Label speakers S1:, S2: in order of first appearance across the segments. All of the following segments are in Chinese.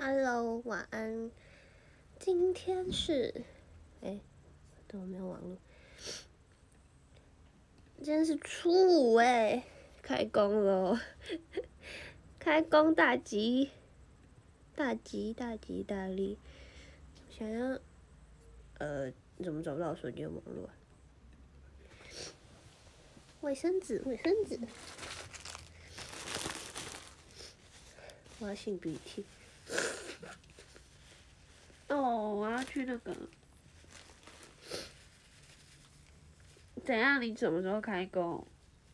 S1: Hello， 晚安。今天是，怎么没有网络？今天是初五开工喽！开工大吉，大吉大吉大利！想要，怎么找不到手机的网络？卫生纸，卫生纸。我要擤鼻涕。我要去那个。怎样？你什么时候开工？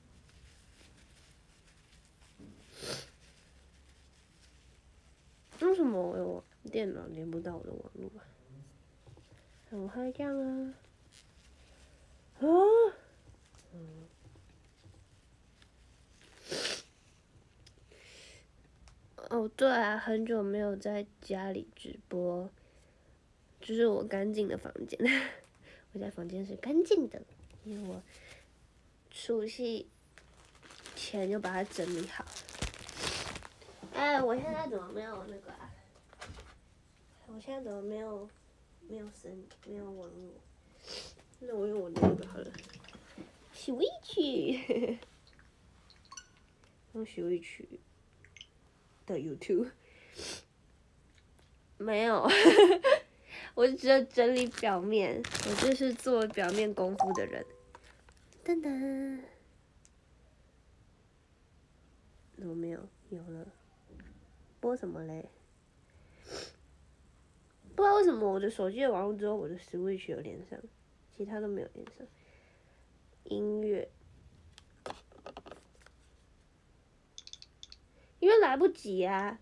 S1: 为什么我电脑连不到我的网络啊？怎么会这样啊？对啊，很久没有在家里直播，就是我干净的房间。我家房间是干净的，因为我除夕前就把它整理好。我现在怎么没有那个啊？我现在怎么没有网络？那我用我的那个好了 ，Switch， 用 Switch 的 YouTube。没有，我只有整理表面，我就是做表面功夫的人。噔噔，怎么没有？有了，播什么嘞？不知道为什么我的手机的网络只有我的 Switch 有连上，其他都没有连上。音乐，因为来不及啊。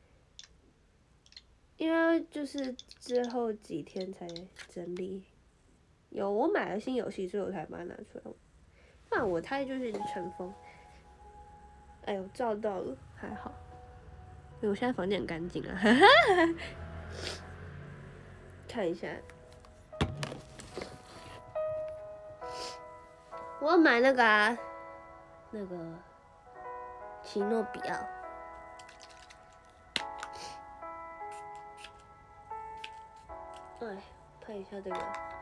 S1: 因为就是之后几天才整理，我买了新游戏，所以我才把它拿出来。不然我猜就是尘封。哎呦，照到了，还好。因为我现在房间很干净啊，看一下，我要买那个奇诺比奥。看一下这个，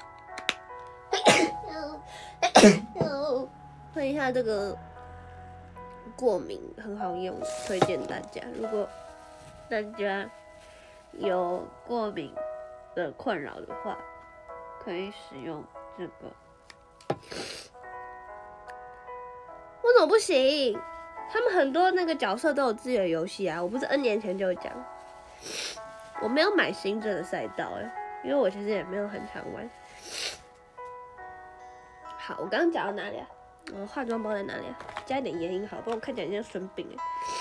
S1: 看一下这个过敏很好用，推荐大家。如果大家有过敏的困扰的话，可以使用这个。为什么不行？他们很多那个角色都有自己的游戏啊！我不是 N 年前就讲，我没有买新增的赛道因为我其实也没有很常玩。好，我刚刚讲到哪里啊？我化妆包在哪里啊？加一点眼影好，不然我看起来像生病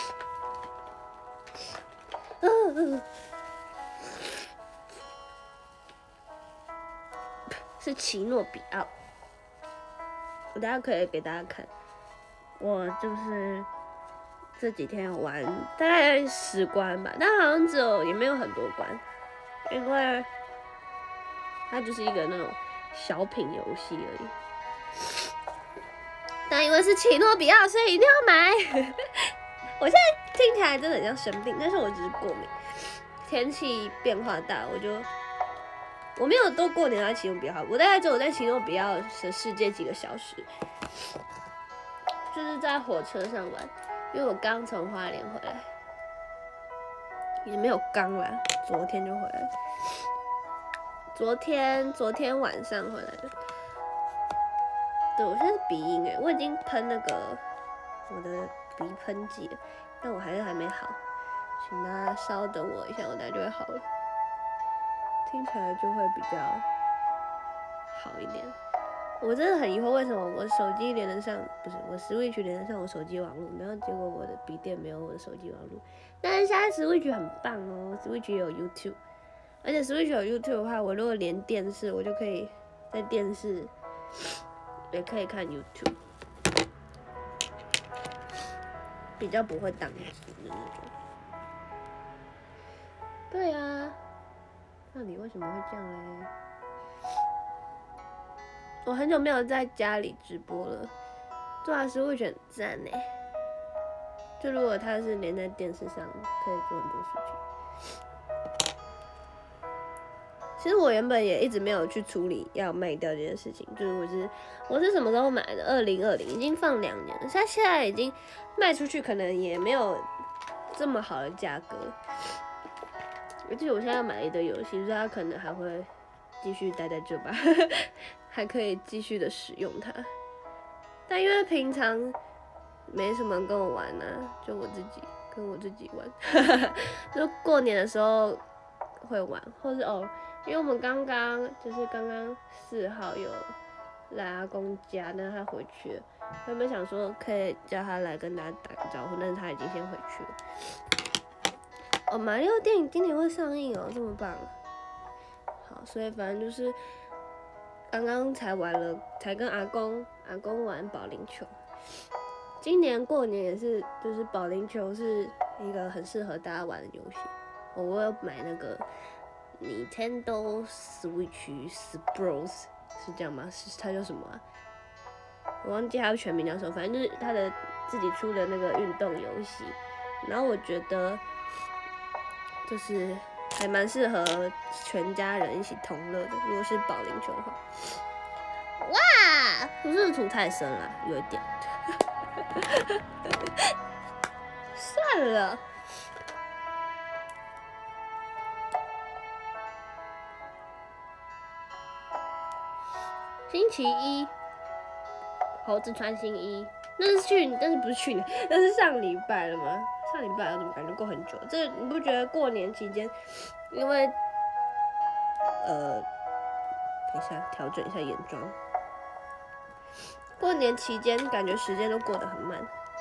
S1: 是奇诺比奥，我等下可以给大家看。我就是这几天有玩大概10关吧，但好像也没有很多关，因为它就是一个那种小品游戏而已。但因为是奇诺比奥，所以一定要买。我现在听起来真的很像生病，但是我只是过敏。天气变化大，我没有都过年在奇诺比奥，我大概只有在奇诺比奥的世界几个小时，就是在火车上玩，因为我刚从花莲回来，也没有刚啦，昨天就回来，昨天晚上回来的。对，我现在是鼻音我已经喷那个我的鼻喷剂了，但我还没好，请大家稍等我一下，我等下就会好了，听起来就会比较好一点。我真的很疑惑，为什么我手机连得上，不是我 Switch 连得上我手机网络，然后结果我的笔电没有我的手机网络。但是现在 Switch 很棒哦 ，Switch 也有 YouTube， 而且 Switch 有 YouTube 的话，我如果连电视，我就可以在电视也可以看 YouTube， 比较不会宕机的那种。对啊，那你为什么会这样嘞？我很久没有在家里直播了，对啊，Switch很赞就如果它是连在电视上，可以做很多事情。 其实我原本也一直没有去处理要卖掉这件事情，就是我是什么时候买的？2020，已经放2年了，它现在已经卖出去，可能也没有这么好的价格。而且我现在要买一堆游戏，所以它可能还会继续待在这吧，还可以继续的使用它。但因为平常没什么人跟我玩呢、就我自己跟我自己玩，就过年的时候会玩，或是因为我们刚刚4号有来阿公家，但他回去了，原本想说可以叫他来跟大家打个招呼，但是他已经先回去了。马里奥电影今年会上映哦，这么棒！好，所以反正就是刚刚才玩了，才跟阿公玩保龄球。今年过年也是，就是保龄球是一个很适合大家玩的游戏。我有买那个 Nintendo Switch Sports， 是这样吗？它叫什么啊？我忘记它的全名叫什么，反正就是它的自己出的那个运动游戏。然后我觉得就是还蛮适合全家人一起同乐的。如果是保龄球的话，哇，不是涂太深了，有一点。算了。星期一，猴子穿新衣，但是不是去年，那是上礼拜了吗？上礼拜我怎么感觉过很久？这你不觉得过年期间，因为等一下调整一下眼妆。过年期间感觉时间都过得很慢，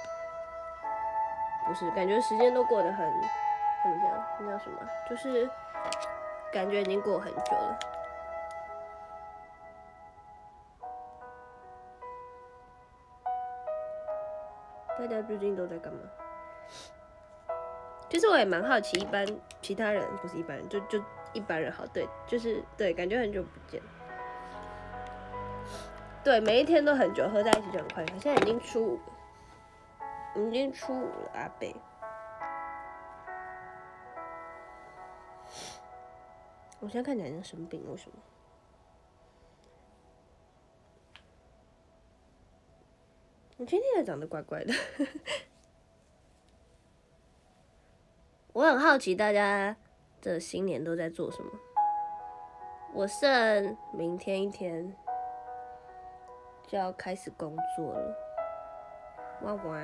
S1: 不是，感觉时间都过得很怎么讲？那叫什么？就是感觉已经过很久了。大家最近都在干嘛？其实我也蛮好奇，其他人不是一般人，就一般人好，对，就是对，感觉很久不见。对，每一天都很久，合在一起就很快。现在已经初五了，阿贝。我现在看起来像生病，为什么？我今天也长得怪怪的。我很好奇大家的新年都在做什么。我剩明天1天就要开始工作了，哇哇！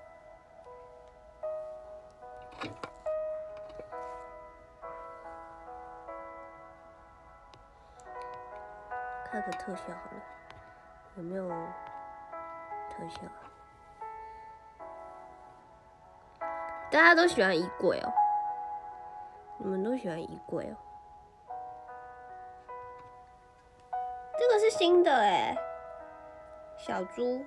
S1: 看个特效好了，有没有特效？大家都喜欢衣柜哦，你们都喜欢衣柜哦。这个是新的哎，小猪，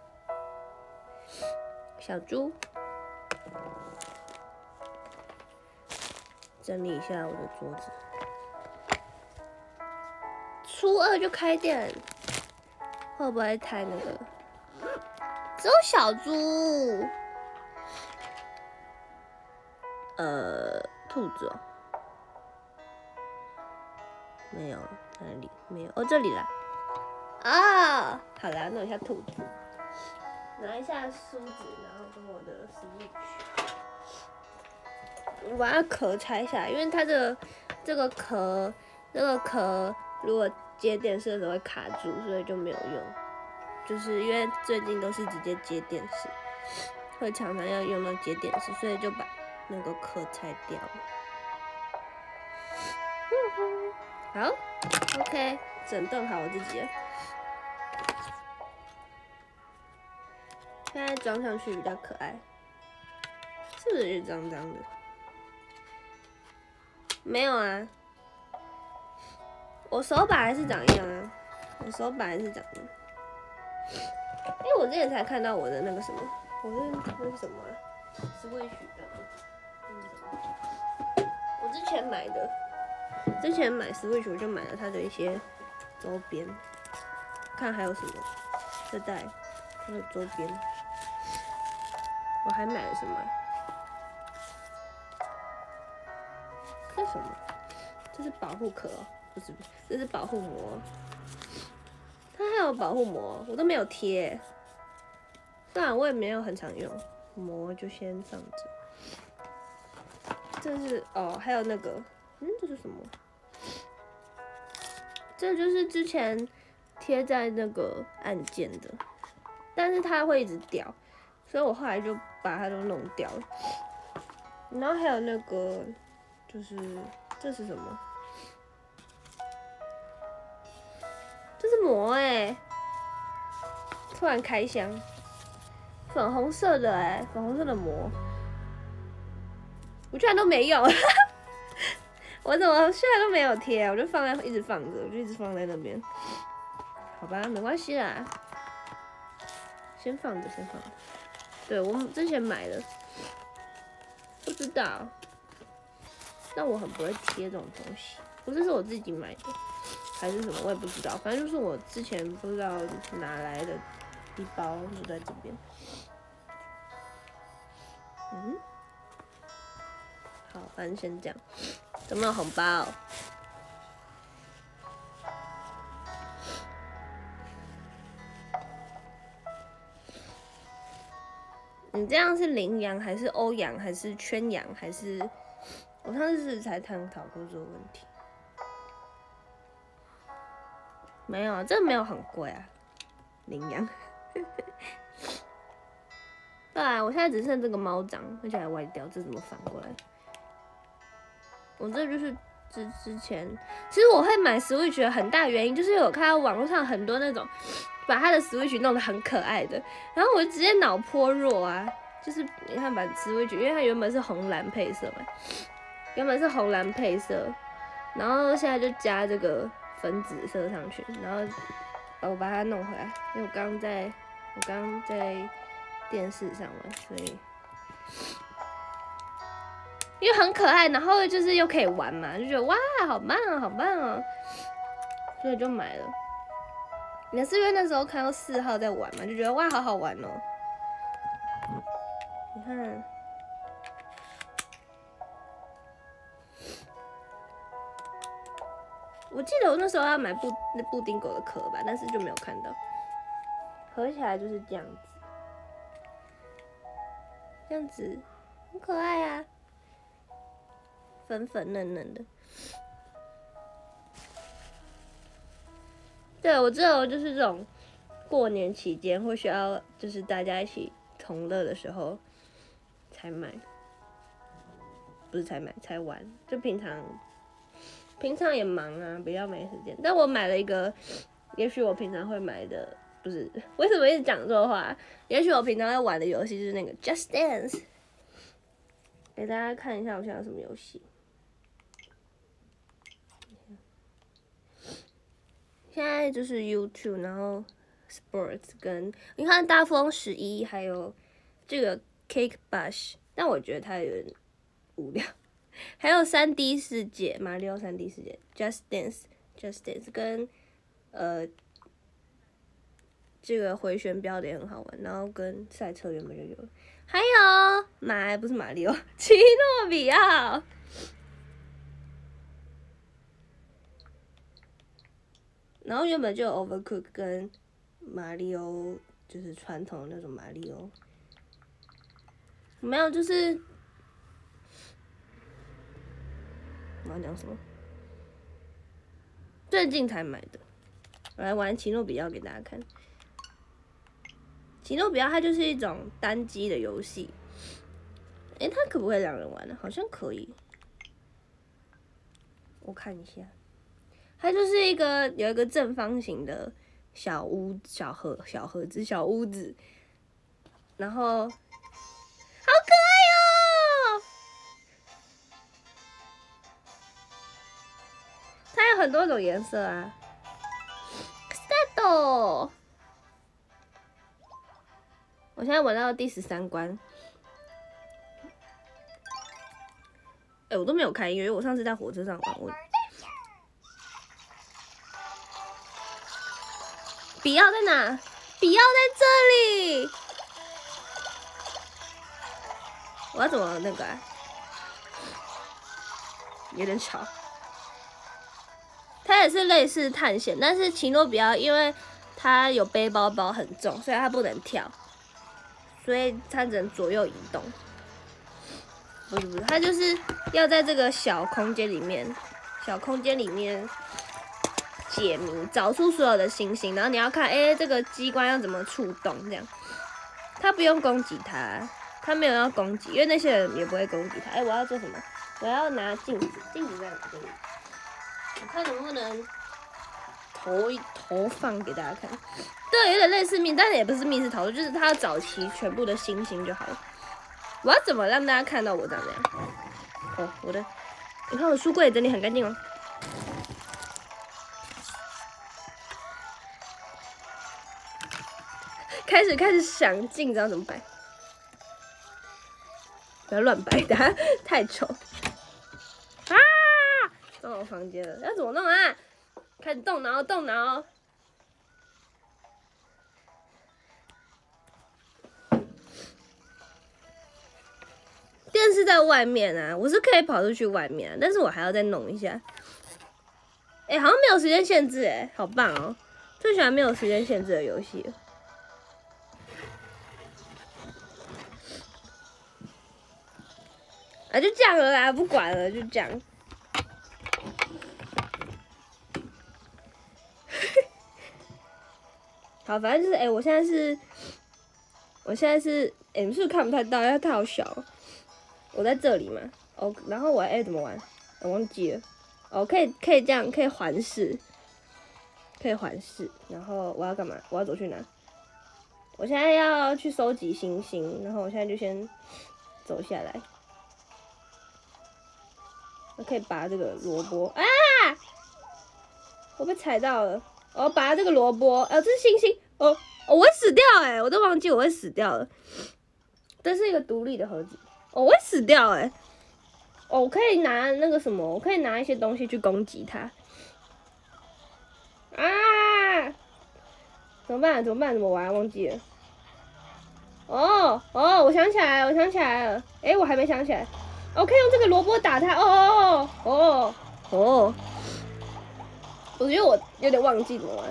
S1: 整理一下我的桌子。初2就开店，会不会太那个？只有小猪，兔子哦，没有，哪里没有？哦，这里啦。啊，好啦，弄一下兔子，拿一下梳子，然后跟我的 Switch， 我把它壳拆下来，因为它这个壳如果接电视的时候会卡住，所以就没有用。就是因为最近都是直接接电视，会常常要用到接电视，所以就把那个壳拆掉。好 ，OK， 整顿好我自己了。现在装上去比较可爱，是不是脏脏的？没有啊，我手把还是长一样啊，我手把还是长一样。我之前才看到我的那个什么，那是什么啊 ？Switch 的，我之前买 Switch 我就买了它的一些周边，看还有什么，这袋它的周边，我还买了什么？这是什么？这是保护壳哦。 不是，这是保护膜。它还有保护膜，我都没有贴。算了，我也没有很常用，膜就先放着。这是哦，还有那个，这是什么？这就是之前贴在那个按键的，但是它会一直掉，所以我后来就把它都弄掉了。然后还有那个，就是这是什么？这是膜欸，突然开箱，粉红色的欸，粉红色的膜，我居然都没有，我怎么居然都没有贴？我就放在一直放着，我就一直放在那边。好吧，没关系啦，先放着，先放着。对，我们之前买的，不知道，但我很不会贴这种东西，不是我自己买的，还是什么，我也不知道。反正就是我之前不知道哪来的一包，就在这边。好，反正先这样。有没有红包？你这样是羚羊还是欧阳还是圈羊还是？我上次才探讨过这个问题。没有啊，这没有很贵啊，羚羊。对啊，我现在只剩这个猫掌，而且还歪掉，这怎么反过来？我这就是之前，其实我会买 Switch 的很大原因，就是有看到网络上很多那种把他的 Switch 弄得很可爱的，然后我就直接脑波弱啊，就是你看把 Switch， 因为它原本是红蓝配色嘛，原本是红蓝配色，然后现在就加这个粉紫色上去，然后我把它弄回来，因为我刚刚在电视上玩，所以因为很可爱，然后就是又可以玩嘛，就觉得哇，好棒啊，好棒啊，所以就买了。也是因为那时候看到4号在玩嘛，就觉得哇，好好玩哦。你看，我记得我那时候要买布丁狗的壳吧，但是就没有看到。合起来就是这样子，这样子很可爱啊，粉粉嫩嫩的。对，我知道，就是这种过年期间会需要，就是大家一起同乐的时候才买，不是才买才玩，就平常也忙啊，比较没时间。但我买了一个，也许我平常会买的，不是为什么一直讲错话？也许我平常在玩的游戏就是那个 Just Dance， 给大家看一下我现在有什么游戏。现在就是 YouTube， 然后 Sports 跟你看大富翁11，还有这个 Cake Bash， 但我觉得它有点无聊。还有3D 世界，马里奥3D 世界 ，Just Dance 跟这个回旋镖的也很好玩，然后跟赛车原本就有了，还有不是马里奥，奇诺比奥。然后原本就有 Overcook 跟马里奥，就是传统的那种马里奥，没有，就是我要讲什么？最近才买的，我来玩奇诺比奥给大家看。奇诺比奥它就是一种单机的游戏，它可不可以2人玩呢？好像可以，我看一下。它就是有一个正方形的小盒子小屋子，然后好可爱哦！它有很多种颜色啊。Start！ 我现在玩到第13关，我都没有开音乐，因为我上次在火车上玩，比奥在哪？比奥在这里。我要怎么那个啊？有点吵。 它也是类似探险，但是奇诺比亚因为它有背包包很重，所以它不能跳，所以它只能左右移动。不是，它就是要在这个小空间里面解谜，找出所有的星星，然后你要看，这个机关要怎么触动这样。它不用攻击它，它没有要攻击，因为那些人也不会攻击它。我要做什么？我要拿镜子，镜子在哪里？我看能不能投放给大家看。对，有点类似但是也不是密室逃脱，就是它要找齐全部的星星就好了。我要怎么让大家看到我长这样？你看我的书柜整理很干净哦。开始想镜子要怎么摆，不要乱摆，等下太丑。啊！到我房间了，要怎么弄啊？开始动脑。电视在外面啊，我是可以跑出去外面啊，但是我还要再弄一下。好像没有时间限制，好棒哦！最喜欢没有时间限制的游戏了。就这样了啦，不管了，就这样。好，反正就是我现在是，你们是不是看不太到？因为它好小。我在这里嘛，然后我怎么玩？我忘记了。可以这样，可以环视。然后我要干嘛？我要走去哪？我现在要去收集星星，然后我现在就先走下来。我可以拔这个萝卜啊！我被踩到了。我要拔这个萝卜，这是星星。我会死掉我都忘记我会死掉了。这是一个独立的盒子。我会死掉我可以拿那个什么，我可以拿一些东西去攻击它。啊！怎么办？怎么玩？忘记了。我想起来了。我还没想起来。我可以用这个萝卜打它。我觉得我有点忘记怎么玩。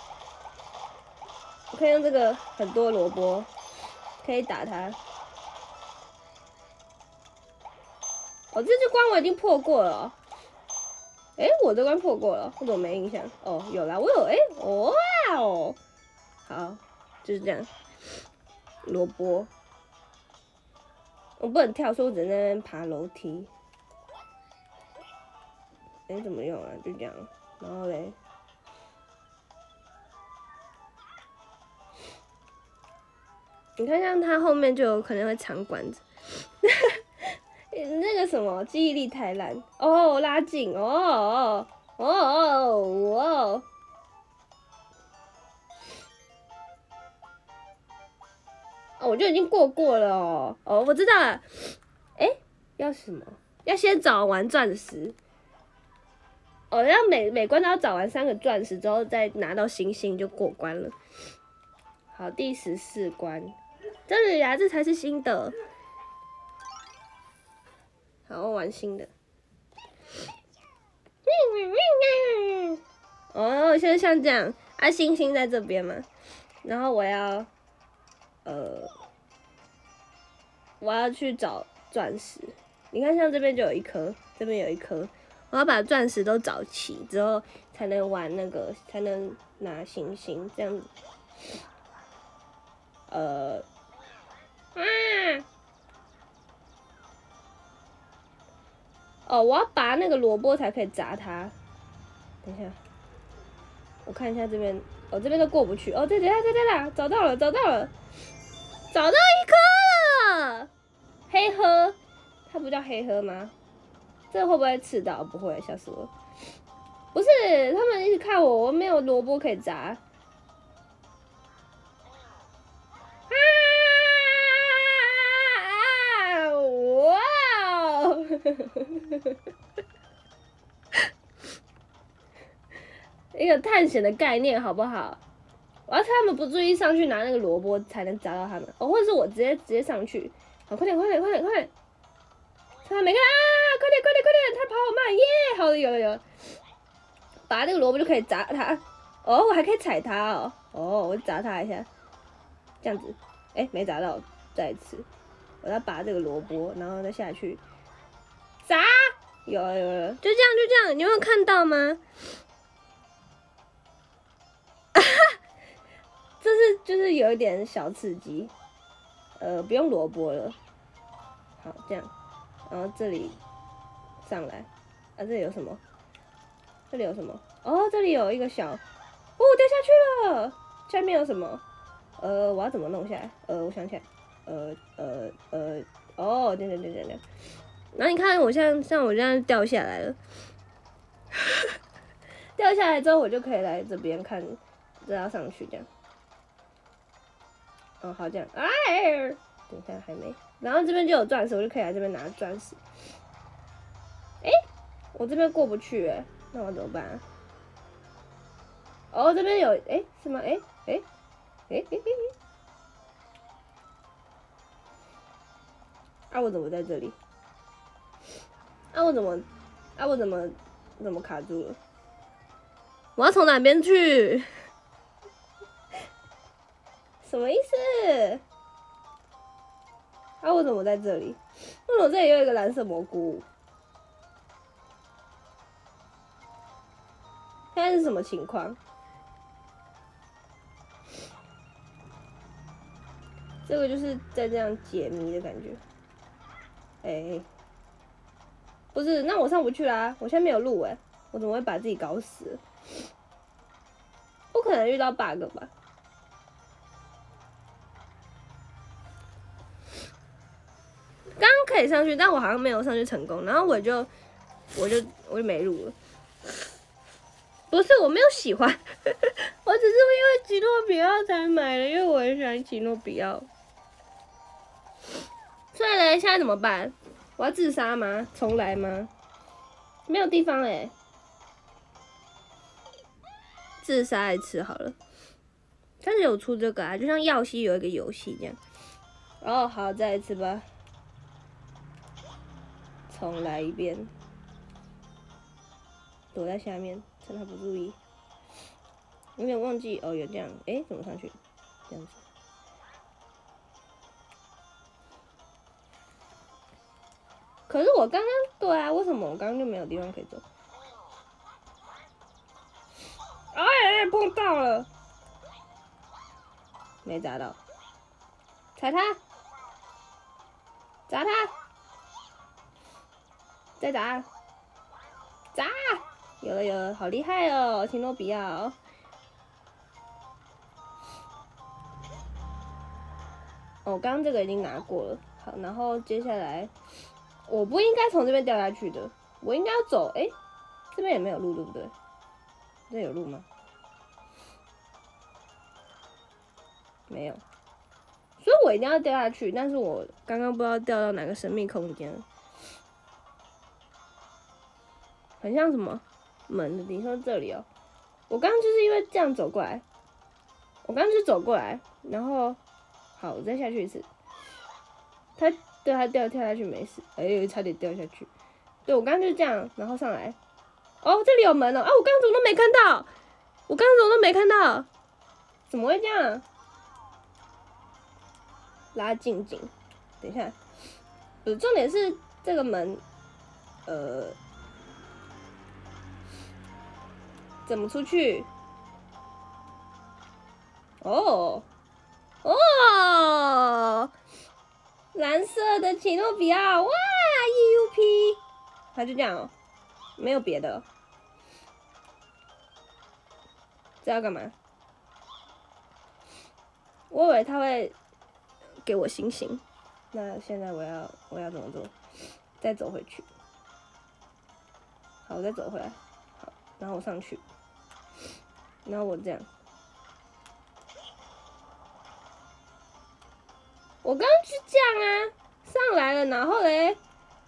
S1: 我可以用这个很多萝卜，可以打它。这只关我已经破过了。我这关破过了，我怎么没印象？有啦，我有。哇哦！好，就是这样。萝卜，我不能跳，所以我只能在那边爬楼梯。怎么用啊？就这样，然后嘞，你看，像它后面就有可能会藏管子。那个什么，记忆力太烂。拉紧。我就已经过了我知道了。要什么？要先找完钻石。要每关都要找完3个钻石之后，再拿到星星就过关了。好，第14关，这里啊，这才是新的。好，我玩新的。现在像这样星星在这边嘛，然后我要去找钻石。你看，像这边就有一颗，这边有一颗。我要把钻石都找齐之后，才能玩那个，才能拿星星这样子。我要拔那个萝卜才可以砸它。等一下，我看一下这边，这边都过不去。对啦，找到了，找到一颗了。黑盒，它不叫黑盒吗？这会不会刺到？不会，吓死我！不是，他们一直看我，我没有萝卜可以砸。哇！一个探险的概念，好不好？我要趁他们不注意上去拿那个萝卜，才能砸到他们。或者是我直接上去。好，快点！趁他没看啊！快点！他跑好慢耶！好的，有了。 拔那个萝卜就可以砸它。哦，我还可以踩它哦。哦，我砸它一下，这样子。哎，没砸到，再一次。我要拔这个萝卜，然后再下去砸。有了有了，就这样就这样，你有没有看到吗？就是有一点小刺激。不用萝卜了。好，这样，然后这里上来。啊，这里有什么？这里有什么？哦，这里有一个小，哦，掉下去了。下面有什么？我要怎么弄下来？我想起来，哦，对。然后你看，我像我这样掉下来了，掉下来之后，我就可以来这边看，这要上去这样。哦，好这样，哎，等一下还没。然后这边就有钻石，我就可以来这边拿钻石。哎，我这边过不去哎，那我怎么办啊？哦，这边有哎是吗？哎。啊，我怎么在这里？啊，我怎么卡住了？我要从哪边去？什么意思？啊，我怎么在这里？为什么这里有一个蓝色蘑菇？现在是什么情况？这个就是在这样解谜的感觉。哎，不是，那我上不去啦，我现在没有路哎，我怎么会把自己搞死？不可能遇到 bug 吧？刚刚可以上去，但我好像没有上去成功，然后我就没路了。不是我没有喜欢，我只是因为奇诺比奥才买的，因为我很喜欢奇诺比奥。所以嘞，现在怎么办？我要自杀吗？重来吗？没有地方哎，自杀一次好了。但是有出这个啊，就像耀西有一个游戏这样。哦，好，再一次吧，重来一遍。躲在下面，趁他不注意。有点忘记哦，有这样，哎，怎么上去？这样子。可是我刚刚对啊，为什么我刚刚就没有地方可以走？哎，碰到了，没砸到，踩他，砸他，再砸，砸，有了，好厉害哦，奇诺比奥。哦，刚刚这个已经拿过了，好，然后接下来我不应该从这边掉下去的，我应该要走，哎，这边也没有路，对不对？这有路吗？没有，所以我一定要掉下去，但是我刚刚不知道掉到哪个神秘空间，很像什么门的地方，这里哦。我刚刚就是因为这样走过来，我刚刚就走过来，然后好，我再下去一次，他跳下去没事，哎，差点掉下去。对，我刚刚就是这样，然后上来。哦，这里有门哦！啊，我刚刚怎么都没看到？我刚刚怎么都没看到？怎么会这样？拉近景，等一下，重点是这个门，怎么出去？哦，蓝色的奇诺比奥，哇 ，EUP， 他就这样哦，没有别的。这要干嘛？我以为他会给我星星，那现在我要怎么做？再走回去。好，我再走回来。好，然后我上去，然后我这样。我刚刚是这样啊，上来了，然后嘞，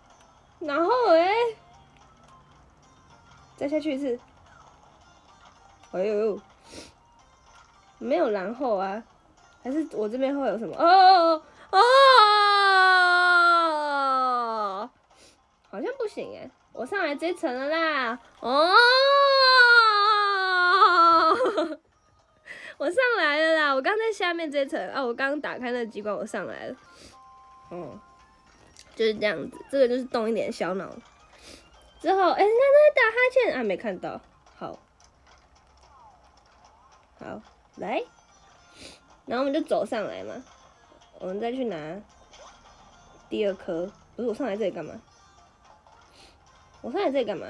S1: 再下去一次。哎呦，没有然后啊，还是我这边会有什么？好像不行哎，我上来这层了啦。哦， 我上来了啦！我刚在下面这层啊，我刚打开那个机关，我上来了。哦，就是这样子，这个就是动一点小脑。之后，你看他打哈欠啊，没看到。好，来，然后我们就走上来嘛。我们再去拿第2颗。不是我上来这里干嘛？我上来这里干嘛？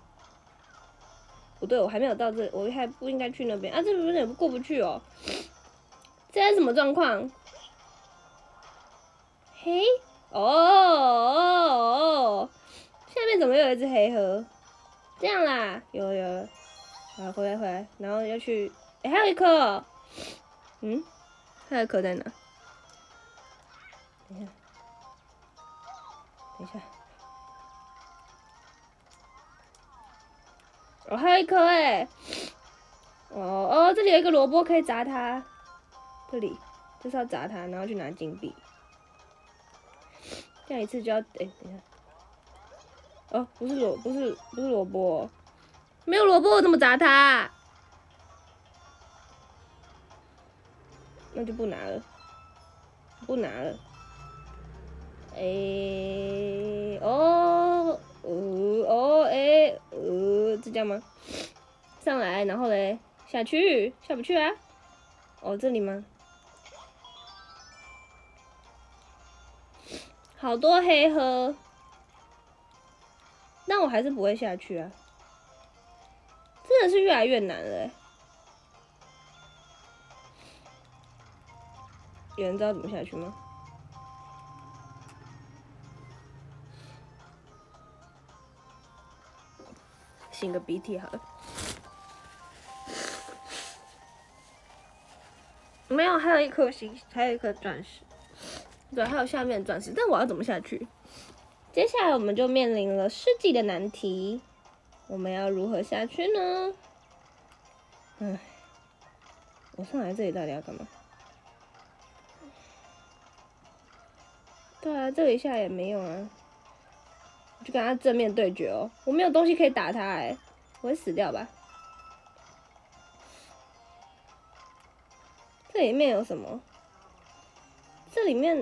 S1: 不对，我还没有到这，我还不应该去那边啊！这边也过不去哦。这是什么状况？嘿，哦，下面怎么有一只黑盒？这样啦，有，好，回来，然后要去，还有一颗哦，还有一颗在哪？等一下，哦，还有一颗哎，哦，这里有一个萝卜可以砸它，这里就是要砸它，然后去拿金币，这样一次就要，等一下，哦，不是萝卜，没有萝卜我怎么砸它？那就不拿了，这样吗？上来，然后嘞，下不去啊？哦，这里吗？好多黑盒，但我还是不会下去啊！真的是越来越难了欸。有人知道怎么下去吗？擤个鼻涕好了。没有，还有一颗钻石。对，还有下面的钻石，但我要怎么下去？接下来我们就面临了世纪的难题，我们要如何下去呢？我上来这里到底要干嘛？对啊，这里下也没用啊，就跟他正面对决哦。我没有东西可以打他我会死掉吧？这里面有什么？这里面，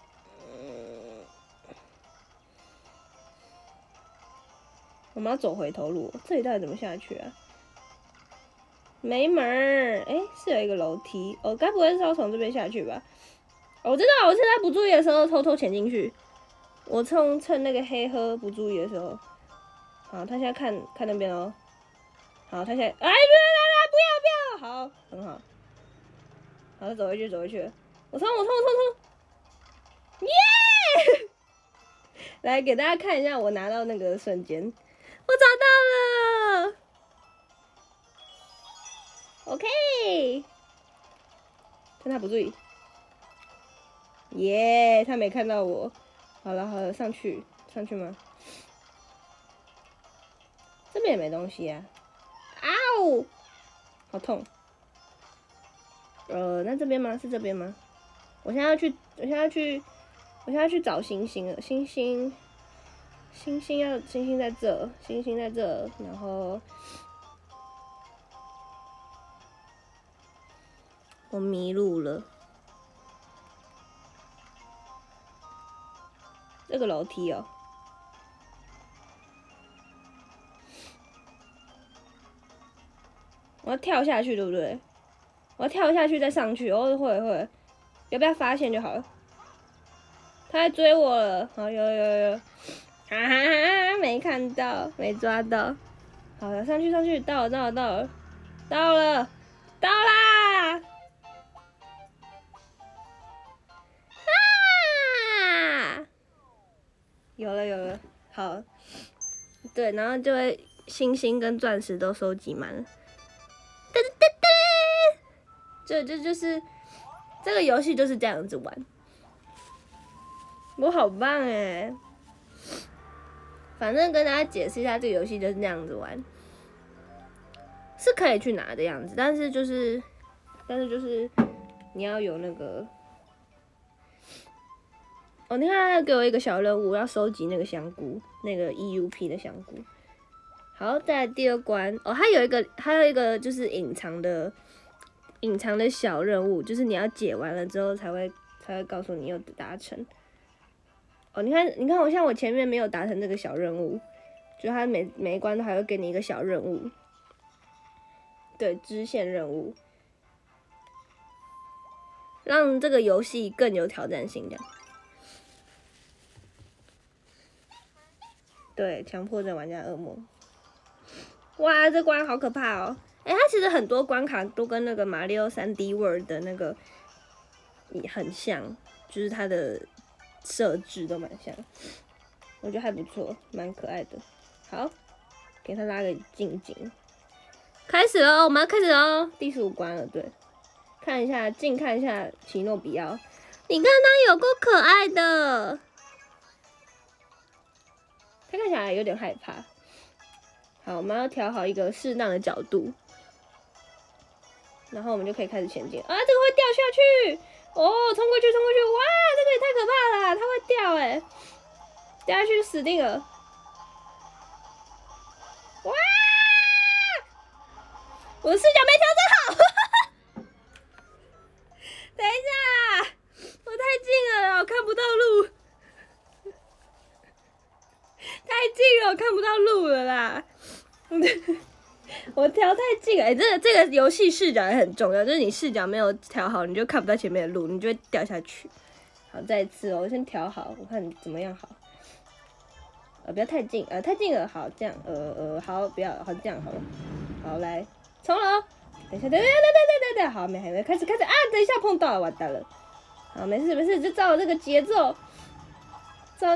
S1: 我们要走回头路。这里到底怎么下去啊？没门儿！是有一个楼梯哦，该不会是要从这边下去吧？我知道，我趁他不注意的时候偷偷潜进去。我趁那个黑盒不注意的时候，好，他现在看那边哦。好，他现在，不要，好，很好。好，走回去。我冲！耶！来给大家看一下我拿到那个瞬间，我找到了。OK， 趁他不注意。耶，他没看到我。好了，上去吗？这边也没东西啊。嗷，好痛。那这边吗？是这边吗？我现在要去找星星了。星星在这，然后我迷路了。这个楼梯哦，我要跳下去，对不对？我要跳下去再上去，会，要不要发现就好了。他在追我了，好有，没看到，没抓到。好了，上去，到了，有了，好，对，然后就会星星跟钻石都收集满了。这就是这个游戏就是这样子玩，我好棒反正跟大家解释一下，这个游戏就是那样子玩，是可以去拿的样子，但是就是你要有那个。哦，你看他给我一个小任务，要收集那个香菇，那个 EUP 的香菇。好，再来第2关哦，还有一个就是隐藏的隐藏的小任务，就是你要解完了之后才会告诉你有达成。哦，你看，我前面没有达成这个小任务，就它每一关都还会给你一个小任务，对，支线任务，让这个游戏更有挑战性，这样。对，强迫症玩家噩梦。哇，这关好可怕哦！它其实很多关卡都跟那个马里奥3D World 的那个很像，就是它的设置都蛮像，我觉得还不错，蛮可爱的。好，给他拉个近景，开始喽！我们要开始喽，第15关了。对，看一下，近看一下奇诺比奥，你看他有够可爱的，他看起来有点害怕。好，我们要调好一个适当的角度，然后我们就可以开始前进。啊，这个会掉下去！哦，冲过去！哇，这个也太可怕了，它会掉掉下去就死定了！哇！我的视角没调整好，等一下，我太近了，我看不到路，太近了，我看不到路了啦。我调太近了，这个游戏视角也很重要，就是你视角没有调好，你就看不到前面的路，你就会掉下去。好，再一次哦，我先调好，我看怎么样好。不要太近，太近了，好，这样，好，不要，好，这样好了，好，来，冲了，等一下，等，好，还没开始啊，等一下碰到了，完蛋了，好，没事，就照这个节奏，冲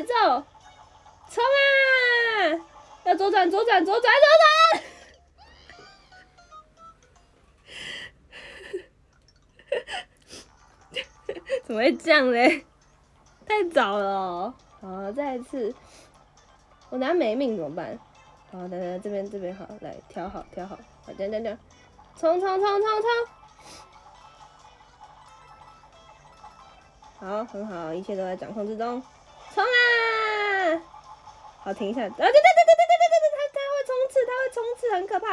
S1: 啊！要左转！怎么会这样嘞？太早了哦！好，再一次，我拿没命怎么办？好，等，这边好，来调好，好，这样，冲！好，很好，一切都在掌控之中，冲啊！好，停一下，对，他会冲刺，很可怕，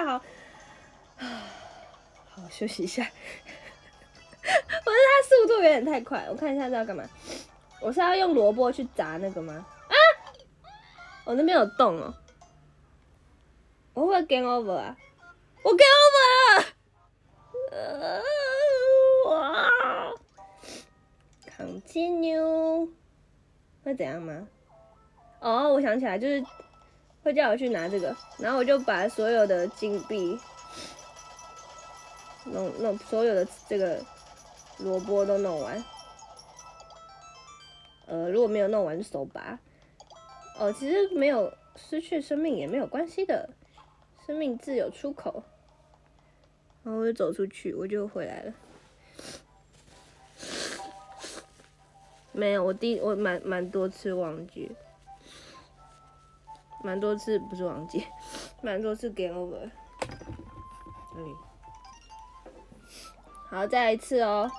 S1: 好，休息一下。我是他速度有点太快，我看一下这要干嘛？我是要用萝卜去砸那个吗？啊！我那边有洞哦，我会不会 game over 啊？我 game over 了！哇 ！Continue 会怎样吗？哦，我想起来，就是会叫我去拿这个，然后我就把所有的金币弄所有的这个萝卜都弄完。如果没有弄完就手拔。哦，其实没有失去生命也没有关系的，生命自有出口。然后我就走出去，我就回来了。没有，我蛮多次忘记，蛮多次不是忘记，蛮多次 game over。好，再来一次哦。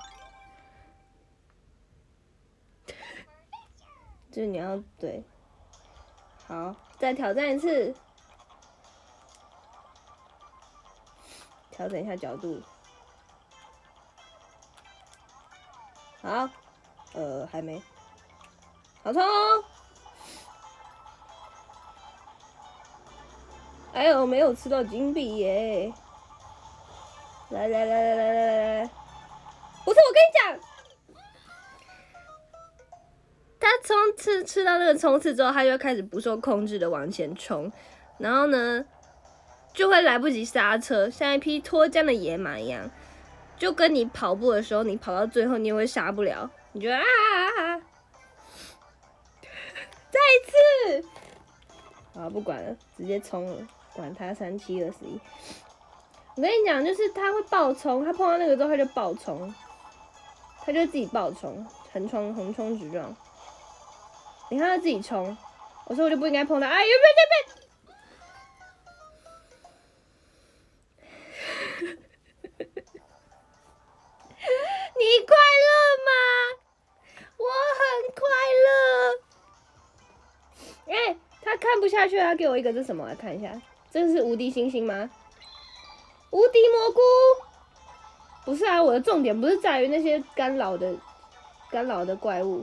S1: 就是你要对，好，再挑战一次，调整一下角度。好，还没，好冲！哎呦，没有吃到金币耶！来，不是我跟你讲。他吃到那个冲刺之后，他就会开始不受控制的往前冲，然后呢，就会来不及刹车，像一匹脱缰的野马一样，就跟你跑步的时候，你跑到最后你也会刹不了，你觉得再一次，好，不管了，直接冲了，管他3721。我跟你讲，就是他会爆冲，他碰到那个之后他就爆冲，他就自己爆冲，横冲直撞。你看他自己冲，我说我就不应该碰他，哎，别！你快乐吗？我很快乐。他看不下去，他给我一个这什么？来看一下，这是无敌星星吗？无敌蘑菇？ 不是啊，我的重点不是在于那些干扰的怪物。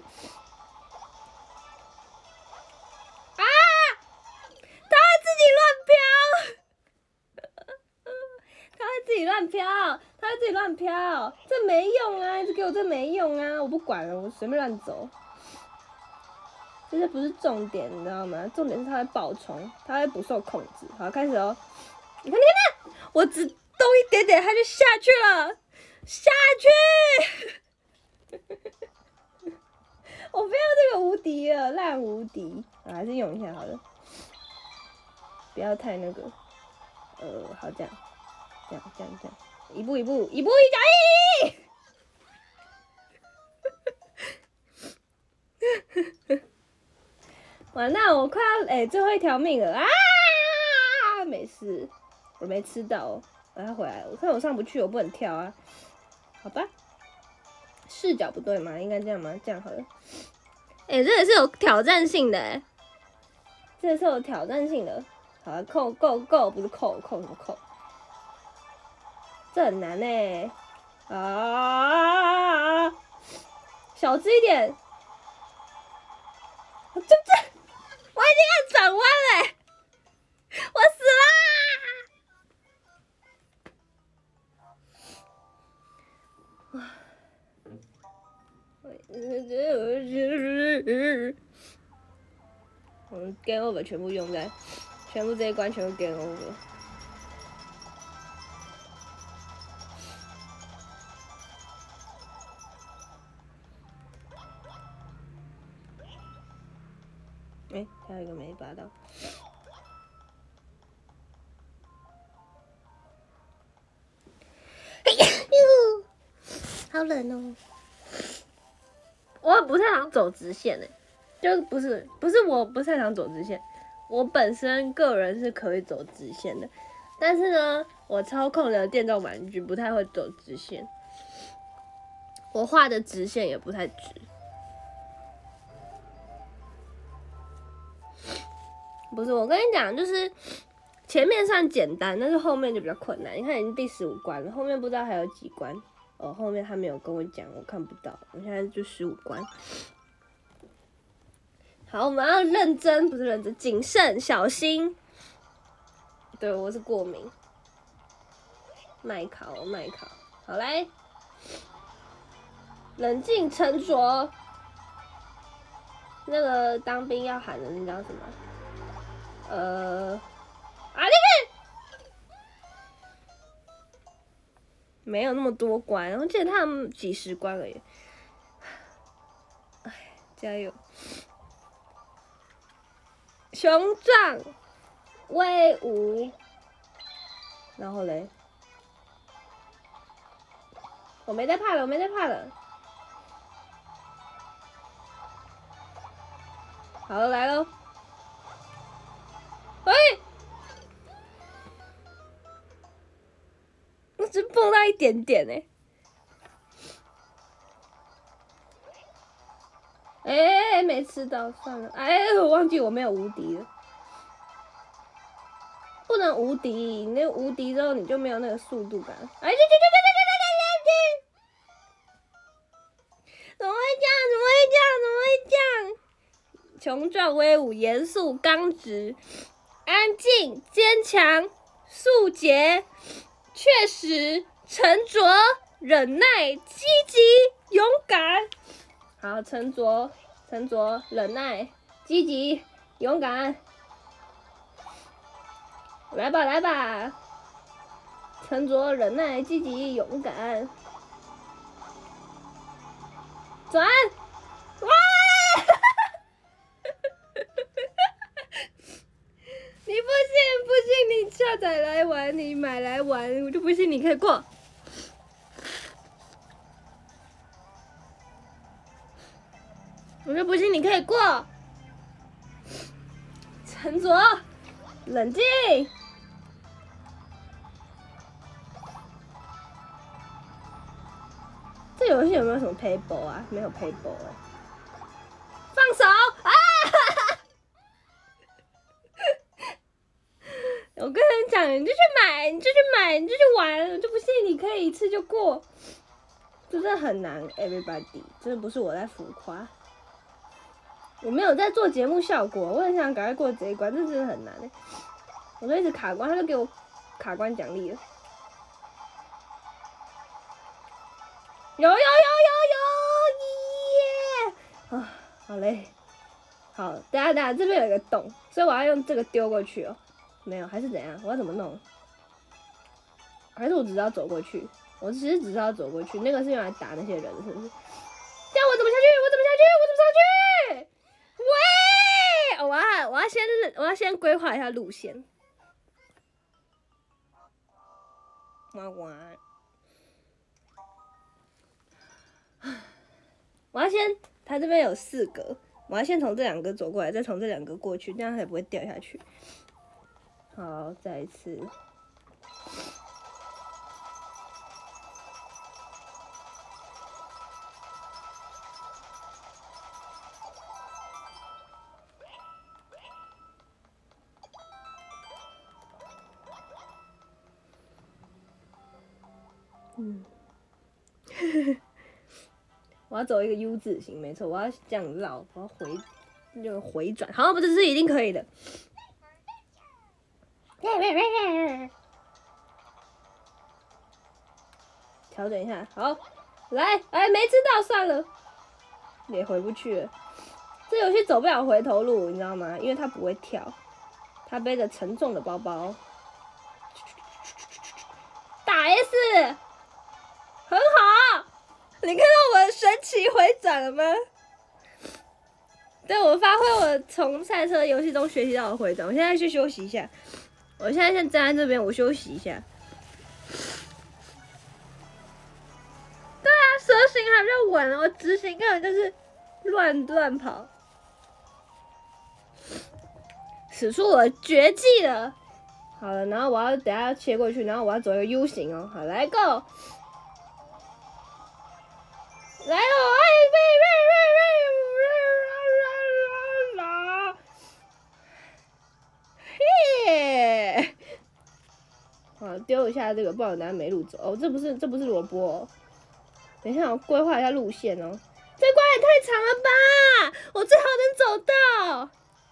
S1: 啊！它会自己乱飘，这没用啊！一直给我这没用啊！我不管了，我随便乱走。这些不是重点，你知道吗？重点是它会爆冲，它会不受控制。好，开始哦！你看，我只动一点点，它就下去了，下去！我不要这个无敌了，烂无敌。我还是用一下好了，不要太那个。好，这样，一步一脚印。完蛋，我快要最后一条命了啊！没事，我没吃到，我要回来。我看我上不去，我不能跳啊。好吧，视角不对嘛，应该这样吗？这样好了。这也是有挑战性的这也是有挑战性的。好了，扣，不是扣什么扣？这很难啊！小只一点。我已经要转弯了，我死啦！我 game over 全部用在，全部这一关全部 game over。还有一个没拔到。好冷哦！我不太想走直线就不是我不太想走直线，我本身个人是可以走直线的，但是呢，我操控的电动玩具不太会走直线，我画的直线也不太直。不是，我跟你讲，就是前面算简单，但是后面就比较困难。你看已经第15关了，后面不知道还有几关。后面他没有跟我讲，我看不到。我现在就15关。好，我们要认真，不是认真，谨慎小心。对，我是过敏。麦考，好来，冷静沉着。那个当兵要喊的那叫什么？没有那么多关，我记得他们几十关而已。加油！雄壮威武，然后嘞，我没在怕了。好了，来喽！我只碰到一点点没吃到，算了。我忘记我没有无敌了，不能无敌，你那无敌之后你就没有那个速度感。怎么会这样？雄壮威武，严肃刚直，安静坚强，肃洁，确实沉着，忍耐，积极，勇敢。好，沉着，忍耐，积极，勇敢。来吧！沉着，忍耐，积极，勇敢。转！哇！你不信，你下载来玩，你买来玩，我就不信你可以过。我就不信你可以过。沉着，冷静。这游戏有没有什么 payball 啊？没有 payball 放手啊！ 我跟你讲，你就去买，你就去买，你就去玩，我就不信你可以一次就过。真的很难 ，everybody， 真的不是我在浮夸，我没有在做节目效果，我很想赶快过这一关，这真的很难欸。我就一直卡关，他就给我卡关奖励了。有耶！啊，好累。好，等下，这边有一个洞，所以我要用这个丢过去哦。没有，还是怎样？我要怎么弄？还是我只是要走过去？我其实只是要走过去，那个是用来打那些人，是不是？这样我怎么下去？我怎么上去？喂！我要先规划一下路线。我要先，它这边有4格，我要先从这2个走过来，再从这2个过去，这样才不会掉下去。好，再一次。我要走一个 U 字形，没错，我要这样绕，我要回转，好，不是，这是一定可以的。调整一下，好，来，没吃到，算了，也回不去了。这游戏走不了回头路，你知道吗？因为它不会跳，它背着沉重的包包。打 S， 很好。你看到我的神奇回转了吗？对，我发挥我从赛车游戏中学习到的回转。我现在去休息一下。我现在先站在这边，我休息一下。对啊，蛇形还比较稳，我直行根本就是乱跑。使出我的绝技了。好了，然后我要等下切过去，然后我要走一个 U 型哦。好，来 Go！ 来哦！嘿！好，丢一下这个，不然我等下没路走。哦，这不是萝卜哦。等一下，我规划一下路线哦。这关也太长了吧！我最好能走到。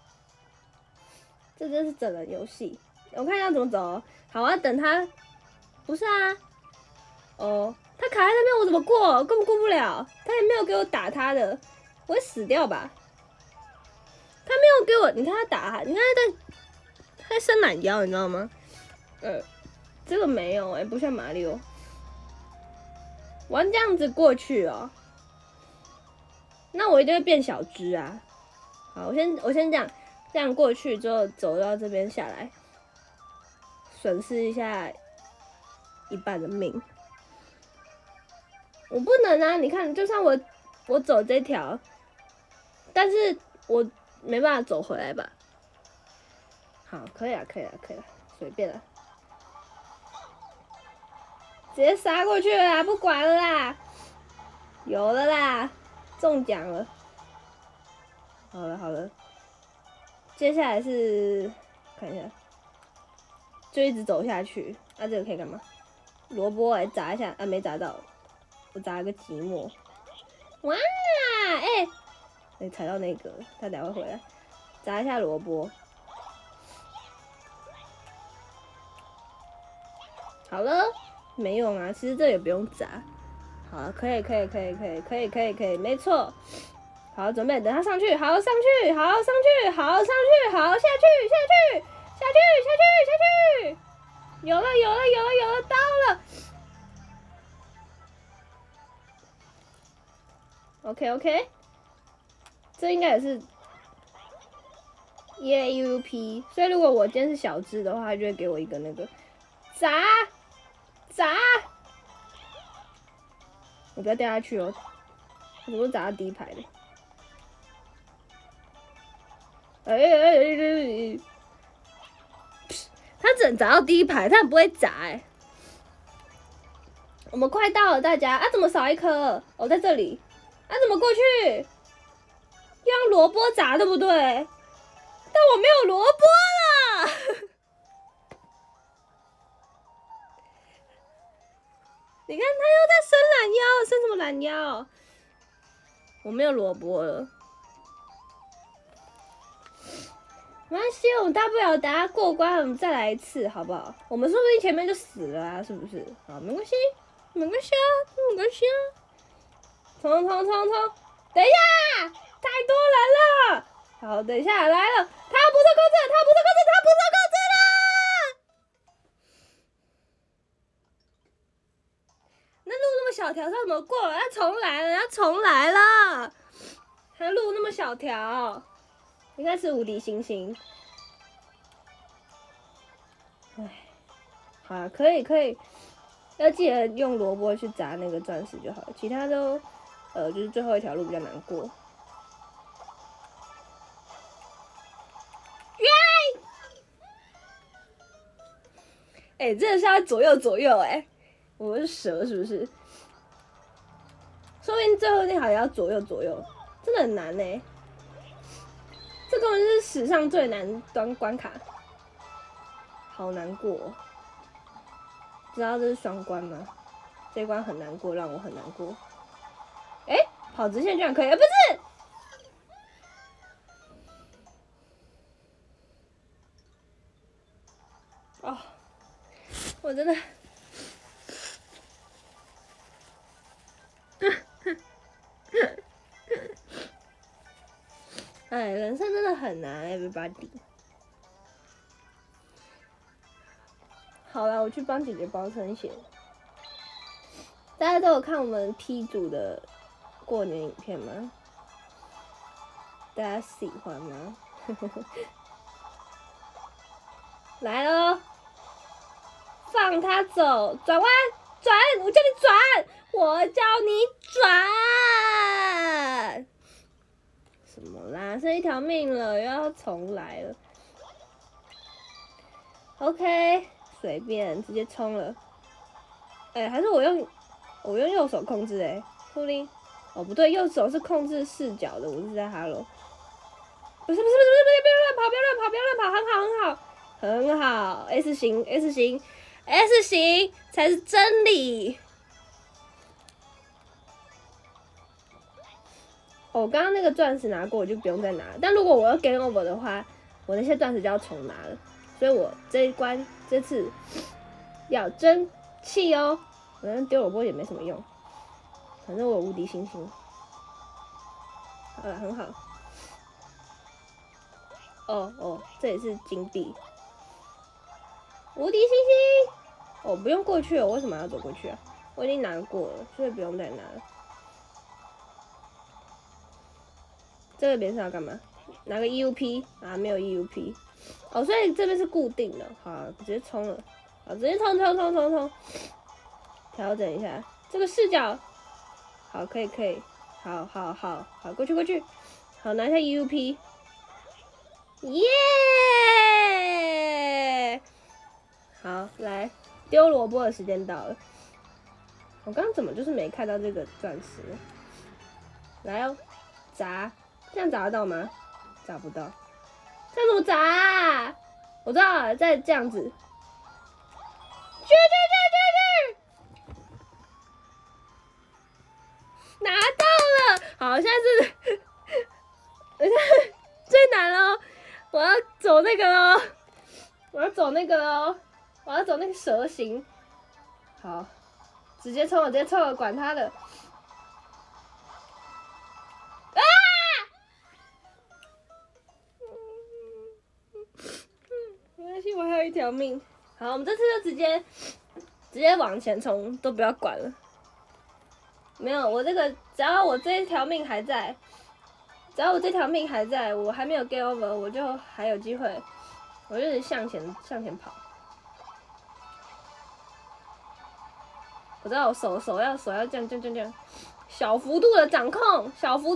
S1: 这真是整人游戏。我看一下怎么走。好，我要等他。不是啊。哦。他卡在那边，我怎么过？根本过不了。他也没有给我打他的，我会死掉吧？他没有给我，你看他打，你看他在伸懒腰，你知道吗？这个没有不像马里奥。我要这样子过去哦，那我一定会变小只啊。好，我先这样过去之后走到这边下来，损失一下一半的命。我不能啊！你看，就算我走这条，但是我没办法走回来吧？好，可以了，随便了，直接杀过去了啦，不管了啦，有了啦，中奖了。好了，接下来是看一下，就一直走下去。这个可以干嘛？萝卜砸一下，没砸到。我砸了个寂寞，哇！踩到那个，他等下会回来，砸一下萝卜。好了，没用啊，其实这也不用砸。好，可以，没错。好，准备等他上去，好上去，好上去，好上去，好下去，有了，到了。OK， 这应该也是 EAUP， 所以如果我今天是小只的话，他就会给我一个那个砸，我不要掉下去哦，我怎么砸到第一排的？他只能砸到第一排，他不会砸我们快到了，大家怎么少一颗？哦，在这里。怎么过去？要用萝卜砸，对不对？但我没有萝卜了。 你看他又在伸懒腰，伸什么懒腰？我没有萝卜了。没关系，我们大不了等下过关，我们再来一次，好不好？我们说不定前面就死了啊，是不是？好，没关系，没关系啊，没关系啊。冲！等一下，太多人了。好，等一下来了，他不受控制，他不受控制了。那路那么小条，他怎么过？要重来了，他路那么小条。应该是无敌星星，哎，好啊，可以，要记得用萝卜去砸那个钻石就好了，其他都，就是最后一条路比较难过。耶！哎，真的是要左右哎，我是蛇是不是？说不定最后那条也要左右，真的很难哎。这根本是史上最难关卡，好难过哦。知道这是双关吗？这一关很难过，让我很难过。哎，跑直线居然可以，不是？哦，我真的。哎，人生真的很难 ，everybody。好了，我去帮姐姐包身血。大家都有看我们 P 组的过年影片吗？大家喜欢吗？来喽，放他走，转弯，我叫你转，我叫你转。什么啦？剩一条命了，又要重来了。OK， 随便，直接冲了。哎，还是我用右手控制哎，说不定哦不对，右手是控制视角的，我是在 Hello。不是，不要乱跑，很好 ，S 型才是真理。哦，刚刚那个钻石拿过，我就不用再拿了。但如果我要 game over 的话，我那些钻石就要重拿了。所以我这一关这次要争气哦。反正丢萝卜也没什么用，反正我有无敌星星。好了，很好。哦，这也是金币。无敌星星。哦，不用过去了，我为什么要走过去啊？我已经拿过了，所以不用再拿了。这个边是要干嘛？拿个 EUP 啊，没有 EUP。哦，所以这边是固定的。好，直接冲了。好，直接冲！调整一下这个视角。好，可以。好，过去。好，拿下 EUP。耶！好，来丢萝卜的时间到了。我刚刚怎么就是没看到这个钻石呢？来哦，砸，这样砸得到吗？砸不到。这样怎么砸啊？我知道了，再这样子。去！拿到了！好，现在是，我现在最难了，我要走那个咯，我要走那个蛇形。好，直接冲了，管他的。啊！没关系，我还有一条命。好，我们这次就直接往前冲，都不要管了。没有，我这个只要我这条命还在，我还没有 get over， 我就还有机会，我就是向前跑。我知道我手要这样，小幅度的掌控，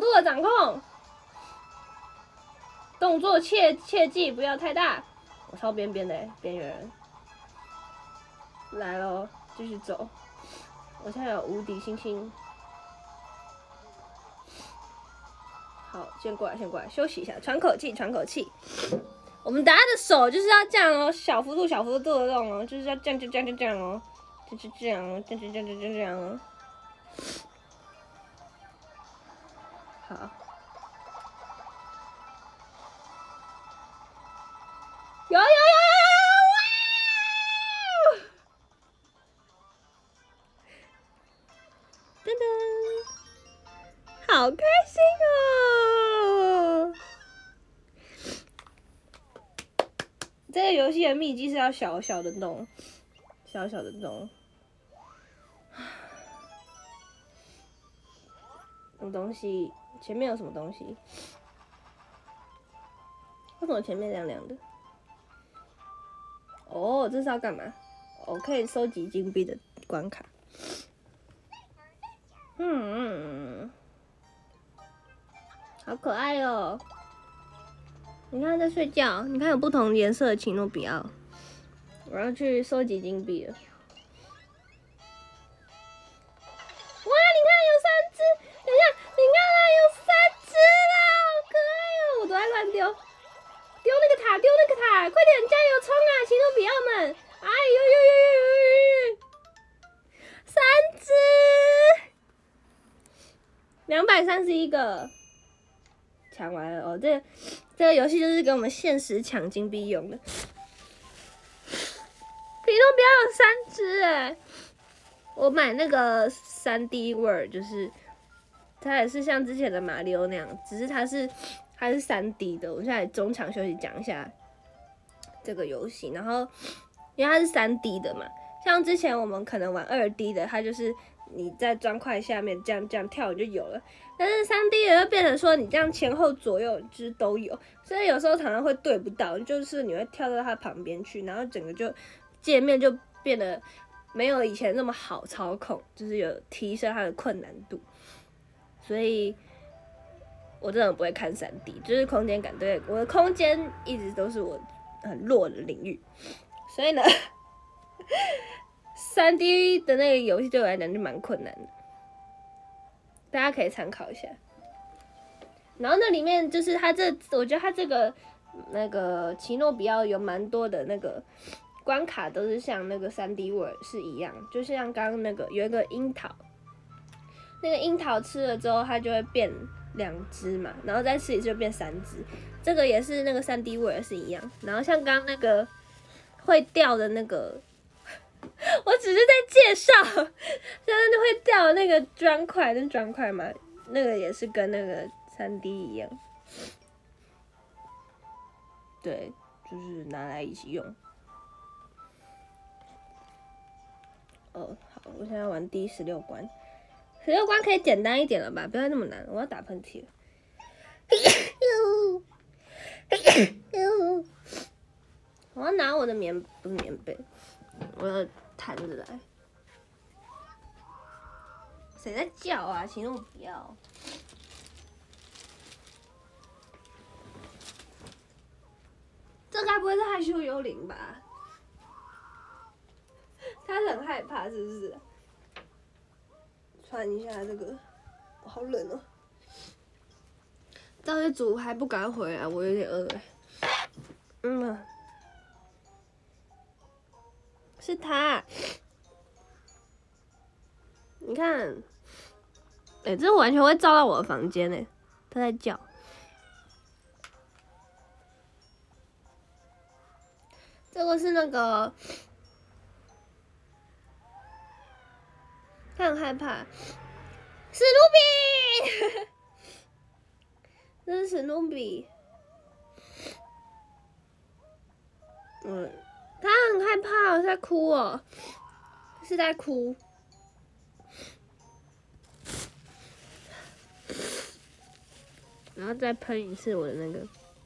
S1: 动作切记不要太大。我超边边的边缘人，来咯，继续走。我现在有无敌星星。好，先过来，休息一下，喘口气。我们大家的手就是要这样哦，小幅度的动哦，就是要这样哦， 就是这样，这样。好。有！噔噔，好开心哦！这个游戏的秘籍是要小小的弄，小小的弄。什么东西？前面有什么东西？为什么前面亮亮的？哦，这是要干嘛？我可以收集金币的关卡。好可爱哦！你看它在睡觉，你看有不同颜色的奇诺比奥。我要去收集金币了。哇，你看有3只，等一下，你看它有3只啦，好可爱哦！我都在乱丢，丢那个塔，快点加油冲啊，奇诺比奥们！哎呦，3只，231个。抢完了哦，这个游戏就是给我们限时抢金币用的。皮诺比奥有3只哎，我买那个3D World， 就是它也是像之前的马里奥那样，只是它是3D 的。我现在中场休息讲一下这个游戏，然后因为它是3D 的嘛，像之前我们可能玩2D 的，它就是你在砖块下面这样跳就有了。但是3D 的就变成说你这样前后左右就是都有，所以有时候常常会对不到，就是你会跳到它旁边去，然后整个就界面就变得没有以前那么好操控，就是有提升它的困难度。所以我真的不会看3D，就是空间感，对，我的空间一直都是我很弱的领域，所以呢，3D 的那个游戏对我来讲就蛮困难的。大家可以参考一下。然后那里面就是我觉得它这个那个奇诺比奥有蛮多的那个关卡都是像那个3D World 是一样，就像刚刚那个有一个樱桃，那个樱桃吃了之后它就会变2只嘛，然后再吃一次就变3只。这个也是那个3D World 是一样。然后像刚刚那个会掉的那个。我只是在介绍，就是会掉那个砖块嘛，那个也是跟那个3D 一样，对，就是拿来一起用。哦，好，我现在玩第16关，16关可以简单一点了吧？不要那么难，我要打喷嚏了。我要拿我的不是棉被。我要弹着来。谁在叫啊？请让我不要。这该不会是害羞幽灵吧？他很害怕，是不是？穿一下这个，我好冷哦。赵月祖还不赶回来，我有点饿哎。是他，你看，这完全会照到我的房间哎，他在叫。这个是那个，他很害怕，史努比，这是史努比，他很害怕，是在哭哦，是在哭。然后再喷一次我的那个。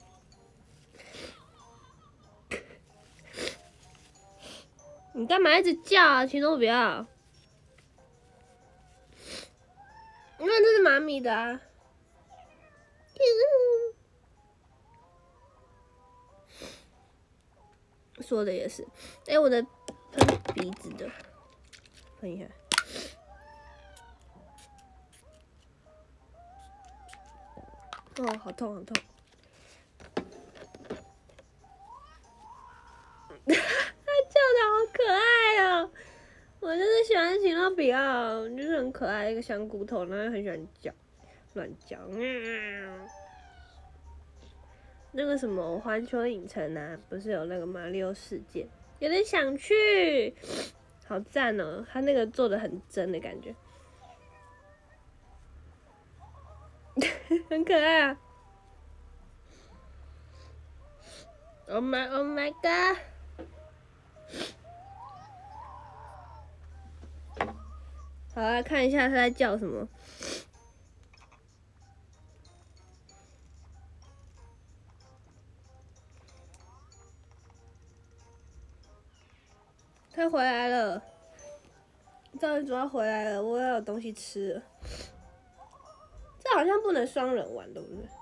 S1: 你干嘛一直叫啊？奇诺比奥？因为这是妈咪的啊。说的也是，我的喷鼻子的，喷一下。哦，好痛，好痛！他叫的好可爱哦，我就不要，就是很可爱一个香骨头，然后很喜欢叫，乱叫。那个什么环球影城啊，不是有那个马里奥世界，有点想去，好赞哦！他那个做的很真的感觉，很可爱啊。Oh my god！ 好，来看一下他在叫什么。他回来了，赵一主要回来了，我要有东西吃了。这好像不能双人玩，对不对？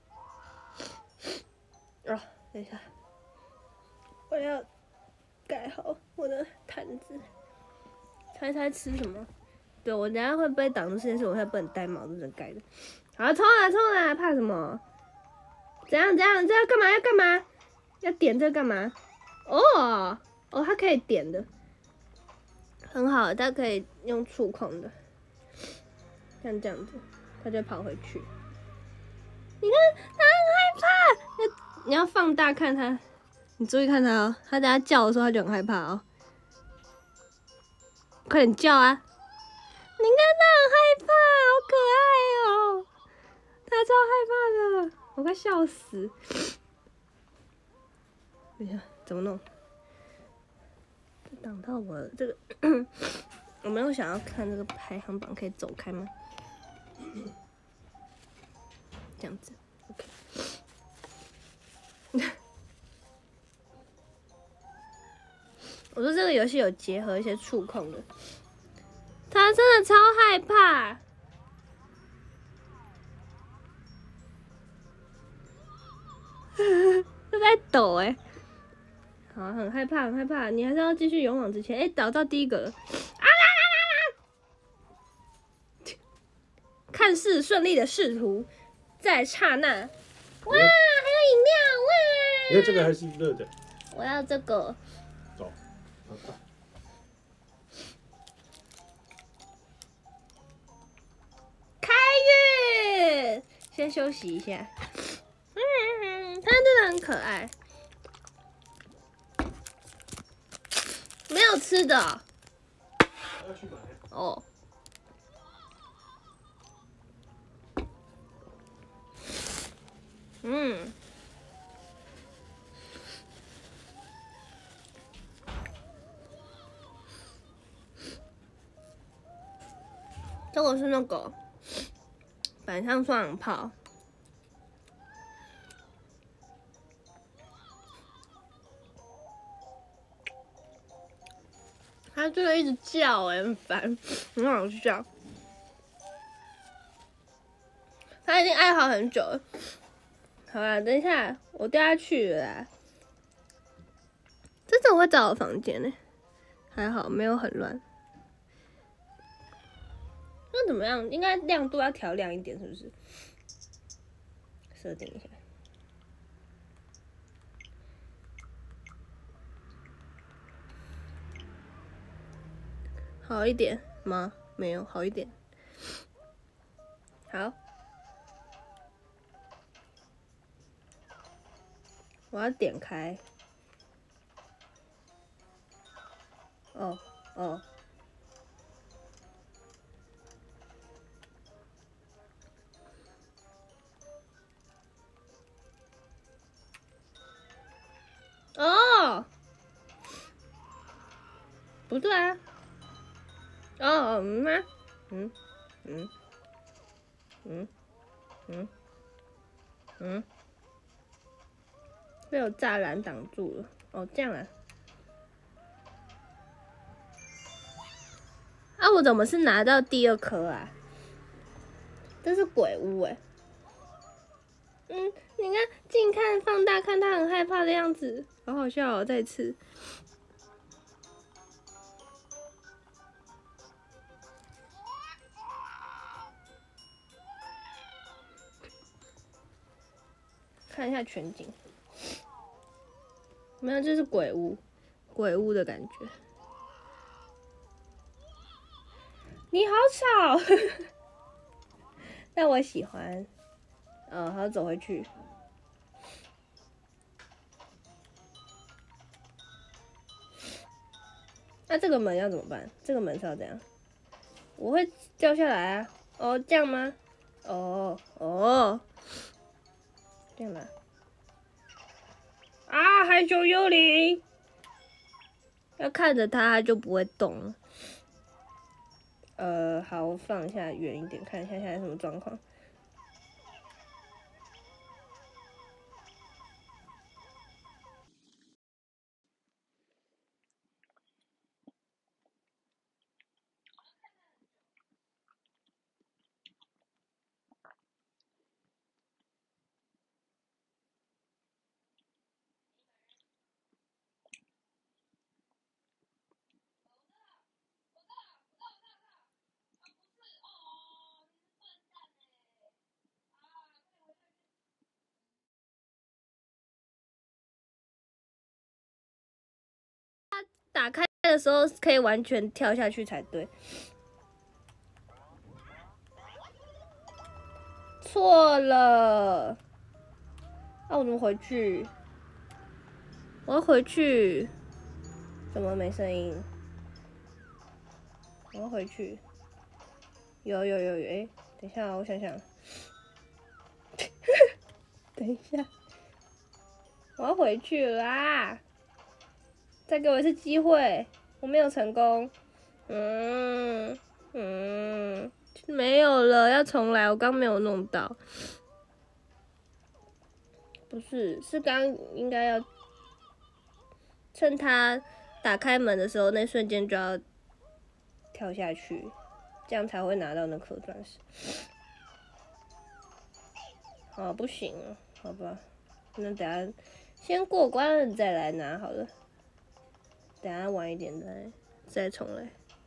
S1: 哦，等一下，我要盖好我的毯子。猜吃什么？对，我等下会被挡住这件事，我才不能戴帽子这盖的。好，冲啊冲啊！怕什么？怎样？这要干嘛？要干嘛？要点这干嘛？哦，它可以点的，很好，它可以用触控的，像这样子，它就跑回去。你看，它很害怕。你要放大看它，你注意看它哦，它等下叫的时候，它就很害怕哦。快点叫啊！你看它很害怕，好可爱哦，它超害怕的，我快笑死。等一下，怎么弄？挡到我了这个，我没有想要看这个排行榜，可以走开吗？这样子 ，OK。我说这个游戏有结合一些触控的，他真的超害怕。他在抖哎、好，很害怕，很害怕，你还是要继续勇往直前。找到第一个了，看似顺利的仕途，在刹那，哇，还有饮料，哇！
S2: 因为这个还是热的。
S1: 我要这个。
S2: 走，
S1: 开运，先休息一下。它真的很可爱。没有吃的。
S2: 要去买。
S1: 哦。这个是那个板上双响炮。它这个一直叫很烦，很好笑。它已经爱好很久了。好啦，等一下，我掉下去了啦。这怎么会在我房间呢？还好没有很乱。那怎么样？应该亮度要调亮一点，是不是？设定一下。好一点吗？没有，好一点。好，我要点开。哦。哦，不对啊。哦，吗？被我栅栏挡住了。哦，这样啊。啊，我怎么是拿到第2颗啊？这是鬼屋哎。你看，近看、放大看，他很害怕的样子，好好笑哦！再一次。看一下全景，没有，这是鬼屋，鬼屋的感觉。 你好吵，但我喜欢。好，走回去。那这个门要怎么办？这个门是要怎样？我会掉下来啊！哦，这样吗？哦，这样吗？啊，害羞幽灵！要看着它，它就不会动。好，我放一下远一点，看一下现在什么状况。打开的时候可以完全跳下去才对。错了，那我怎么回去？我要回去，怎么没声音？我要回去。有，哎，等一下，我想想。等一下，我要回去啦！再给我一次机会，我没有成功。没有了，要重来。我刚没有弄到。不是，是刚应该要趁他打开门的时候，那瞬间就要跳下去，这样才会拿到那颗钻石。好，不行了，好吧，那等下先过关了再来拿好了。等下晚一点再重来。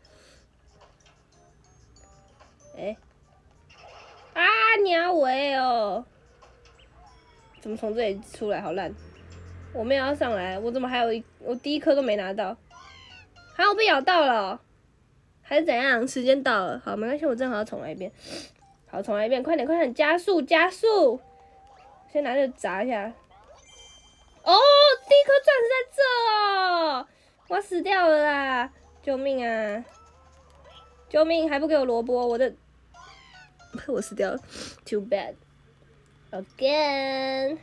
S1: 鸟尾哦！怎么从这里出来？好烂！我没有要上来，我怎么还有我第一颗都没拿到？我被咬到了，还是怎样？时间到了，好，没关系，我正好要重来一遍。好，重来一遍，快点，加速！先拿这个砸一下。哦，第一颗钻石在这哦！我死掉了啦！救命啊！救命！还不给我萝卜，我死掉了 ，too bad。Again。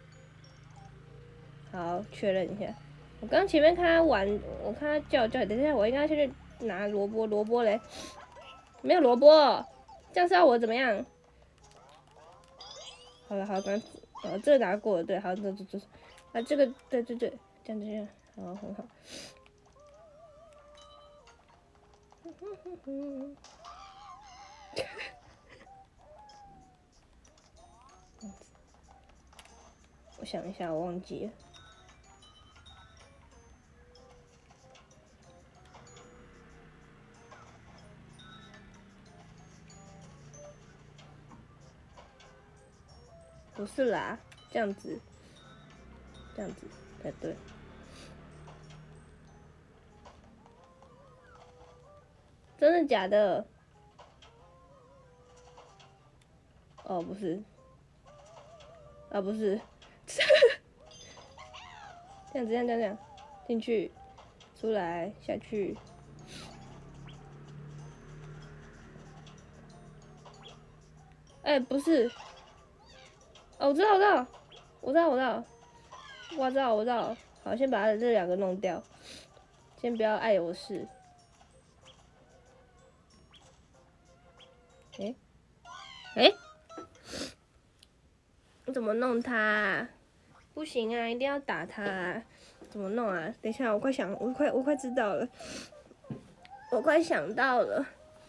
S1: 好，确认一下。我刚前面看他玩，我看他叫，等一下，我应该先去拿萝卜嘞。没有萝卜，这样是要我怎么样？好了，刚这个拿过了，对，好，这，这个，对，这样，好，很好。我想一下，我忘记了。不是啦，这样子才对。真的假的？哦，不是。不是。这样，进去，出来，下去。不是。我知道。好，先把这两个弄掉，先不要碍有事。我怎么弄它啊？不行啊，一定要打它啊！怎么弄啊？等一下，我快知道了，我快想到了。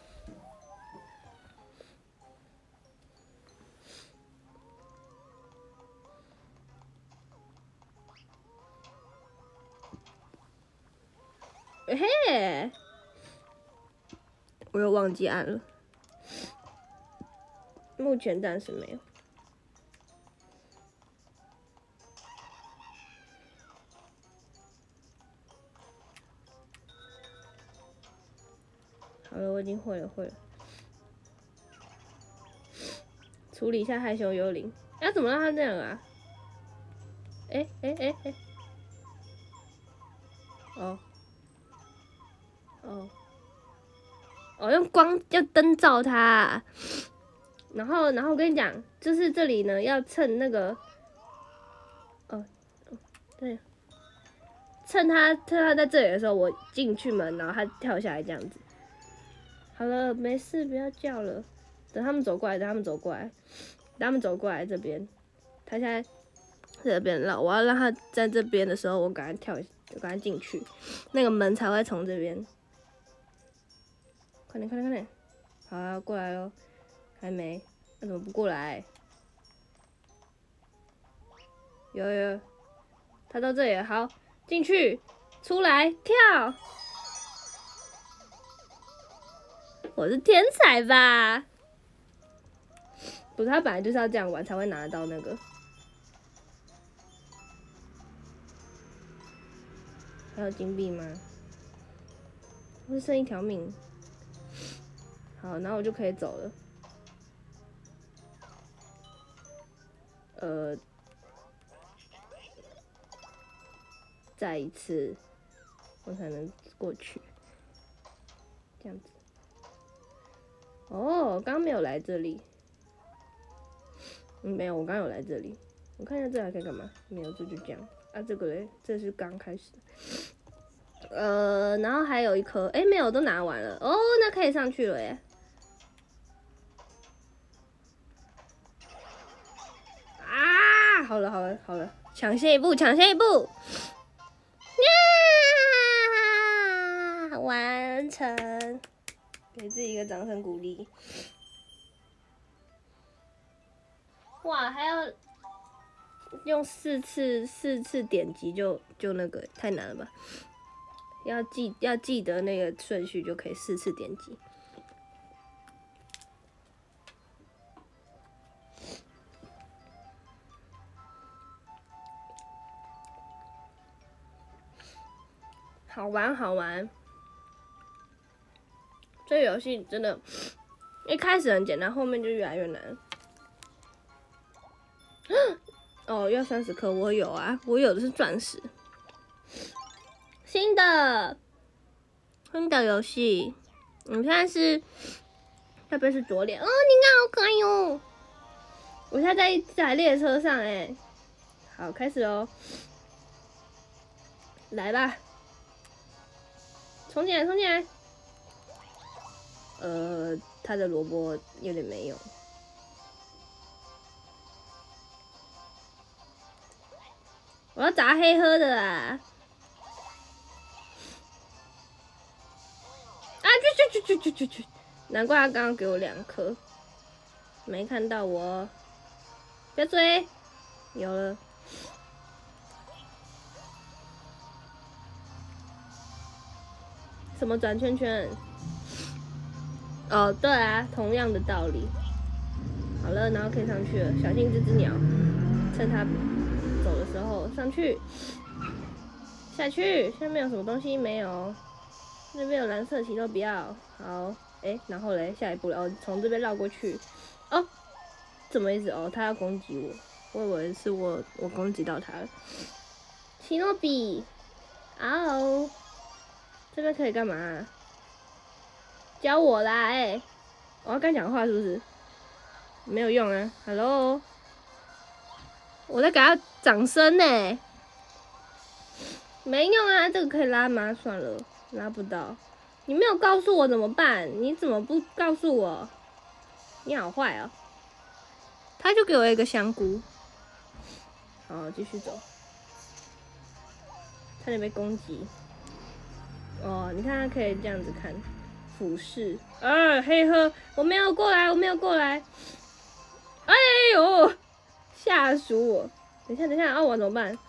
S1: 嘿，我又忘记按了，目前暂时没有。好， 了，我已经会了。处理一下害羞幽灵。要怎么让他这样啊？用光要灯照它。然后我跟你讲，就是这里呢要趁那个，对，趁他在这里的时候，我进去门，然后他跳下来这样子。好了，没事，不要叫了。等他们走过来这边。他现在这边绕，我要让他在这边的时候，我赶快进去，那个门才会从这边。快点！好啊，过来咯。还没？那怎么不过来？有，他到这里了，好，进去，出来，跳。我是天才吧？不是，他本来就是要这样玩才会拿得到那个。还有金币吗？会剩1条命。好，然后我就可以走了。再一次，我才能过去。这样子。哦，刚没有来这里。没有，我刚有来这里。我看一下这还可以干嘛？没有，这就这样。啊，这个嘞，这是刚开始。然后还有一颗，没有，都拿完了。哦，那可以上去了耶。啊，好了，抢先一步。呀，完成，给自己一个掌声鼓励。哇，还要用4次点击就那个，太难了吧？要记得那个顺序，就可以4次点击。好玩。这个游戏真的，一开始很简单，后面就越来越难。哦，要30颗，我有啊，我有的是钻石。新的游戏，现在是这边是左脸哦，你看好可爱哟！我现在在一台列车上好，开始哦，来吧，冲进来！他的萝卜有点没用。我要砸黑喝的啊！去！难怪他刚刚给我2颗，没看到我。不要追！有了。什么转圈圈？哦，对啊，同样的道理。好了，然后可以上去了，小心这只鸟，趁它走的时候上去。下去，下面有什么东西没有？那边有蓝色旗都不要。好，然后嘞，下一步了，哦，从这边绕过去。哦，怎么意思？哦，他要攻击我，我以为是我攻击到他了。奇诺比，哦，这边可以干嘛？教我啦，我要跟他讲话是不是？没有用啊 ，Hello， 我在给他掌声呢。没用啊，这个可以拉吗？算了，拉不到。你没有告诉我怎么办？你怎么不告诉我？你好坏哦！他就给我一个香菇。好，继续走。差点被攻击。哦，你看他可以这样子看，俯视。黑喝，我没有过来。哎呦，吓死我！等一下，我怎么办？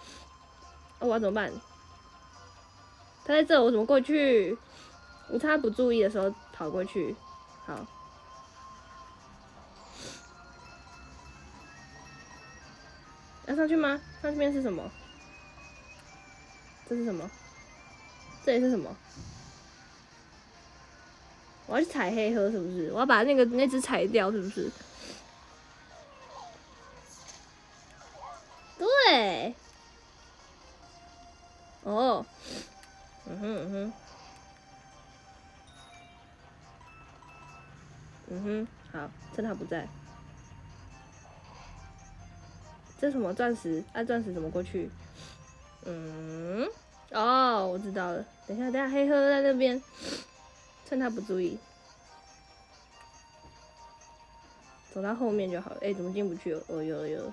S1: 他在这，我怎么过去？我趁他不注意的时候跑过去。好，要上去吗？上面是什么？这是什么？这里是什么？ 我要去踩黑盒是不是？我要把那只踩掉是不是？对。哦。嗯哼嗯哼。嗯哼，好，趁他不在。这什么钻石？按钻石怎么过去？嗯，哦，我知道了。等一下，黑盒在那边，趁他不注意，走到后面就好了。哎，怎么进不去了？哦，有了。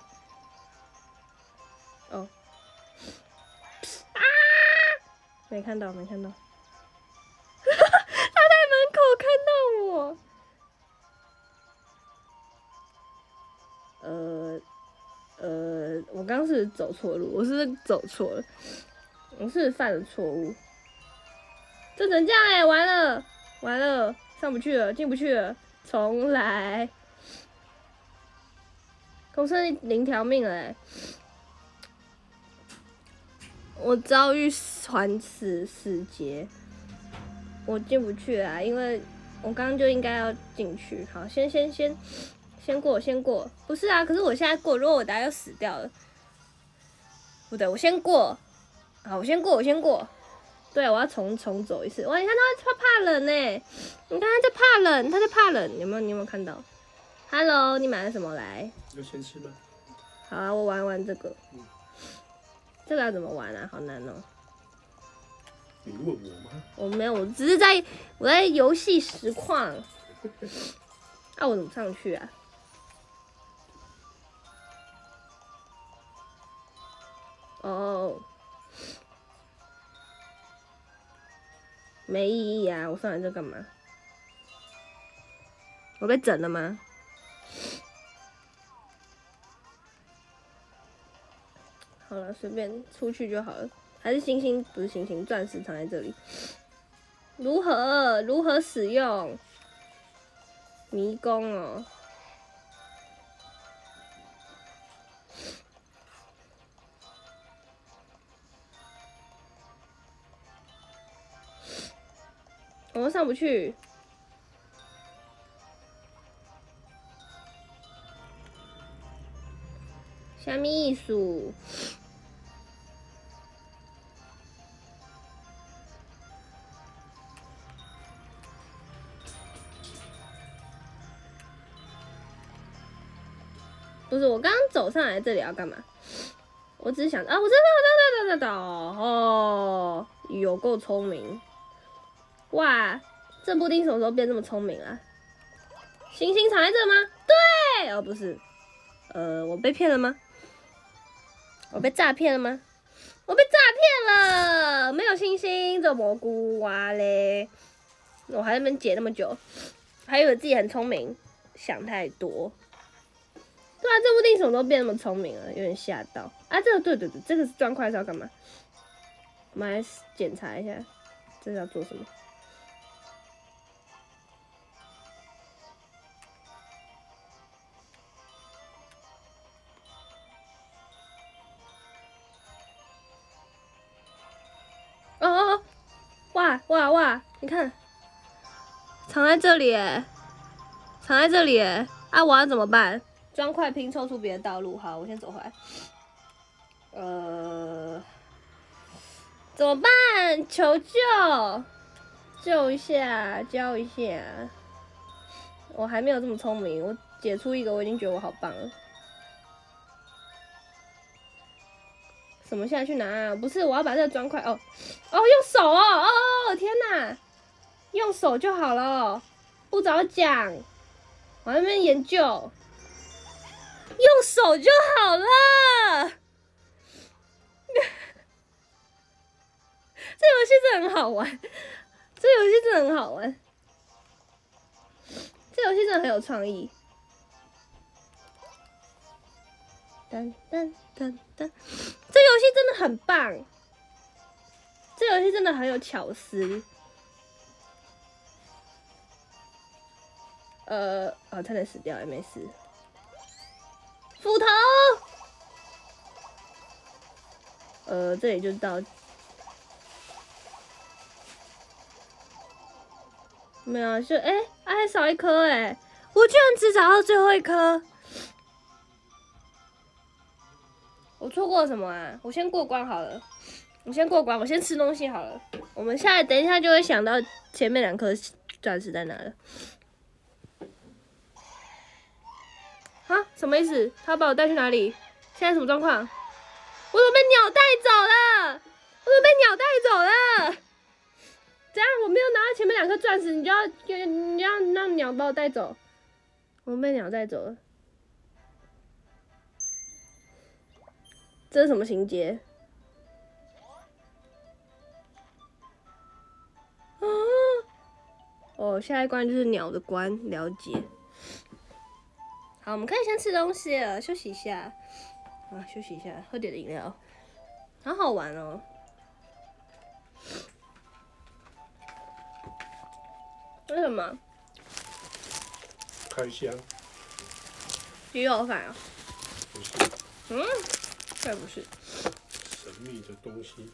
S1: 哦，啊！没看到。他在门口看到我。我刚刚是走错路，我是走错了，我是犯了错误。这怎这样哎？完了，上不去了，进不去了，重来。我剩0条命了哎！我遭遇传死死劫，我进不去啊，因为我刚刚就应该要进去。好，先过，不是啊，可是我现在过，如果我等下又死掉了，不对，我先过，好，我先过，对，我要重走一次。哇，你看他怕冷呢，你看他在怕冷，有没有看到 ？Hello， 你买了什么来？
S2: 要先吃吗？
S1: 好啊，我玩这个。这个要怎么玩啊？好难哦。
S2: 你问我吗？
S1: 我没有，我只是我在游戏实况。啊，我怎么上去啊？哦，没意义啊！我上来这干嘛？我被整了吗？好了，随便出去就好了。还是星星不是星星，钻石藏在这里。如何使用？迷宫哦。我上不去。虾米意思？不是，我刚刚走上来这里要干嘛？我只是想啊，我知道哦，有够聪明！哇，这布丁什么时候变这么聪明啊？星星藏在这吗？对，哦不是，我被骗了吗？我被诈骗了吗？我被诈骗了！没有星星，只有蘑菇哇嘞！我还在那边解那么久，还以为自己很聪明，想太多。对啊，这布丁什么时候变那么聪明了？有点吓到啊！这个对，这个是砖块是要干嘛？我们来检查一下，这是要做什么？哦，哇！你看，藏在这里耶，啊！我要怎么办？砖块拼凑出别的道路。好，我先走回来。怎么办？求救！救一下，教一下。我还没有这么聪明，我解出一个，我已经觉得我好棒了。什么？现在去拿啊？不是，我要把这个砖块用手哦！天哪，用手就好了，不早讲，我在那边研究，用手就好了。这游戏真的很好玩，这游戏真的很好玩，这游戏真的很有创意。噔，这游戏真的很棒，这游戏真的很有巧思。差点死掉也没事。斧头，这里就是到。 没有，就还少一颗哎，我居然只找到最后一颗，我错过了什么啊？我先过关好了，我先过关，我先吃东西好了。我们等一下就会想到前面2颗钻石在哪了。啊，什么意思？他要把我带去哪里？现在什么状况？我怎么被鸟带走了？我怎么被鸟带走了？怎样？我没有拿到前面2颗钻石，你就要让鸟把我带走？我被鸟带走了，这是什么情节？啊！哦，下一关就是鸟的关，了解。好，我们可以先吃东西了，休息一下。啊，休息一下，喝点饮料，好好玩哦。为什么？
S2: 开箱。
S1: 鸡肉饭啊？
S2: 不是。
S1: 这不是。
S2: 神秘的东西。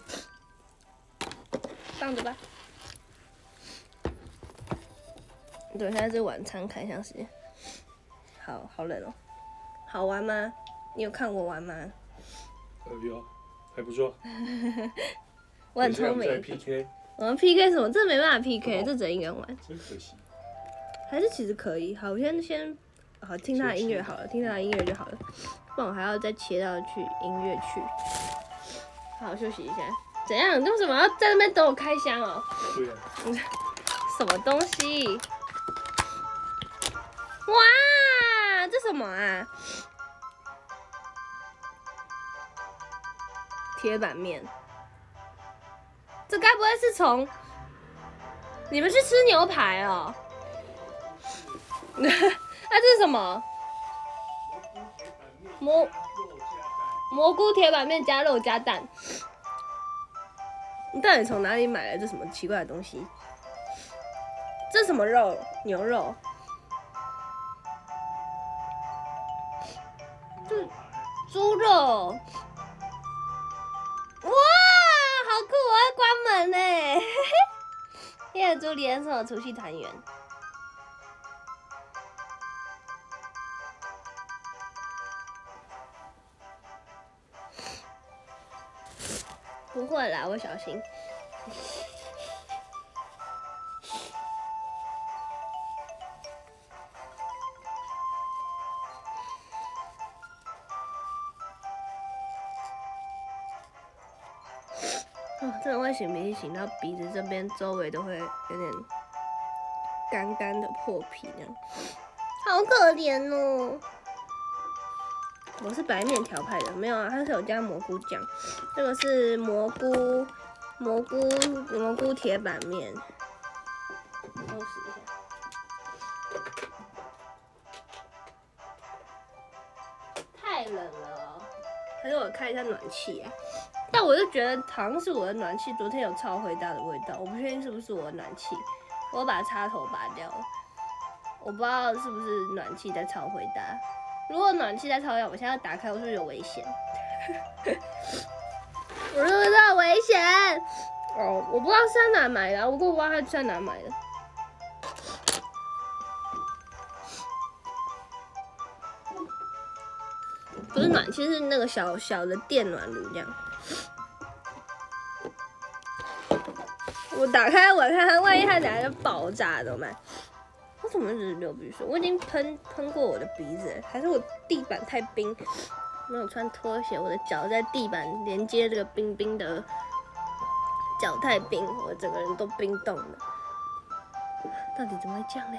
S1: 放着吧。对，现在是晚餐开箱时间。好冷哦。好玩吗？你有看我玩吗？
S2: 有，还不错。
S1: 我很聪明。
S2: 在 PK。
S1: 我们 PK 什么？这没办法 PK，这只能一个人玩。
S2: 真可惜。
S1: 还是其实可以。好，我先好听他的音乐好了，听他的音乐就好了。不然我还要再切到去音乐去。好，休息一下。怎样？为什么要在那边等我开箱哦？
S2: 对啊。
S1: 什么东西？哇，这什么啊？铁板面。这该不会是从你们去吃牛排哦？那这是什么？蘑菇铁板面加肉加蛋。你到底从哪里买来这什么奇怪的东西？这什么肉？牛肉？这猪肉？哇，好酷！我要关门呢。夜猪连锁除夕团圆。不会啦，我小心。哦，真的会擤鼻涕擤到鼻子这边周围都会有点干干的破皮那样，好可怜哦。我是白面条派的，没有啊，它是有加蘑菇酱。这个是蘑菇铁板面，收拾一下。太冷了，还是我开一下暖气啊？但我就觉得好像是我的暖气昨天有超灰大的味道，我不确定是不是我的暖气，我把插头拔掉了，我不知道是不是暖气在超灰大。如果暖气在超大，我现在打开，我是不是有危险？我是不是有危险？哦，我不知道是在哪买的，我不知道他在哪买的。不是暖气，是那个小小的电暖炉这样。我打开我看看，万一它等下就爆炸怎么办？我怎么一直流鼻水？我已经喷过我的鼻子了，还是我地板太冰，没有穿拖鞋，我的脚在地板连接这个冰冰的脚太冰，我整个人都冰冻了。到底怎么会这样呢？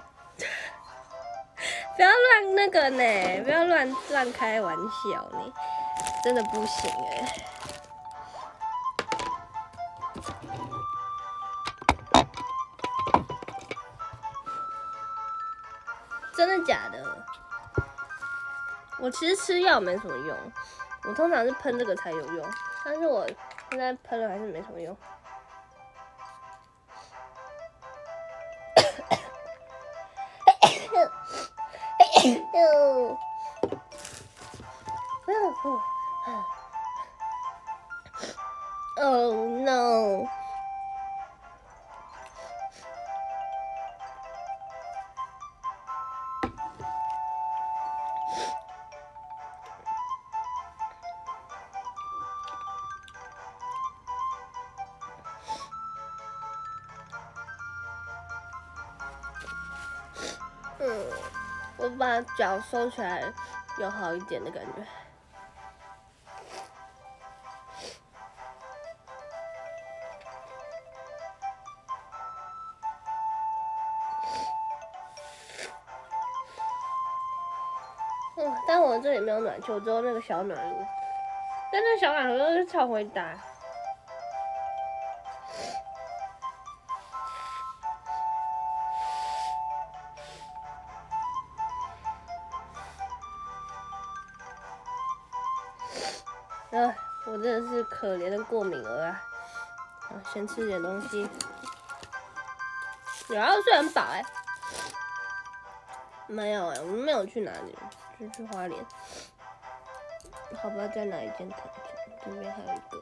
S1: 不要乱那个呢，不要乱开玩笑呢，真的不行哎。真的假的？我其实吃药没什么用，我通常是喷这个才有用，但是我现在喷了还是没什么用。Oh no！ 我把脚收起来，有好一点的感觉。但我这里没有暖气，我只有那个小暖炉。但那小暖炉又是超会打。我真的是可怜的过敏儿啊！先吃点东西。然后睡很饱没有我们没有去哪里，就去花莲。好吧，再拿一件糖浆，这边还有一个。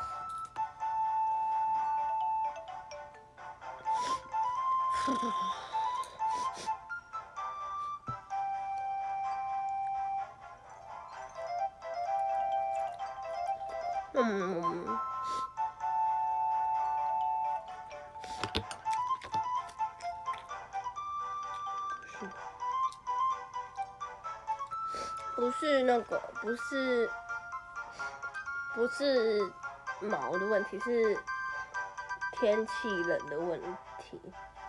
S1: 不是那个，不是毛的问题，是天气冷的问题。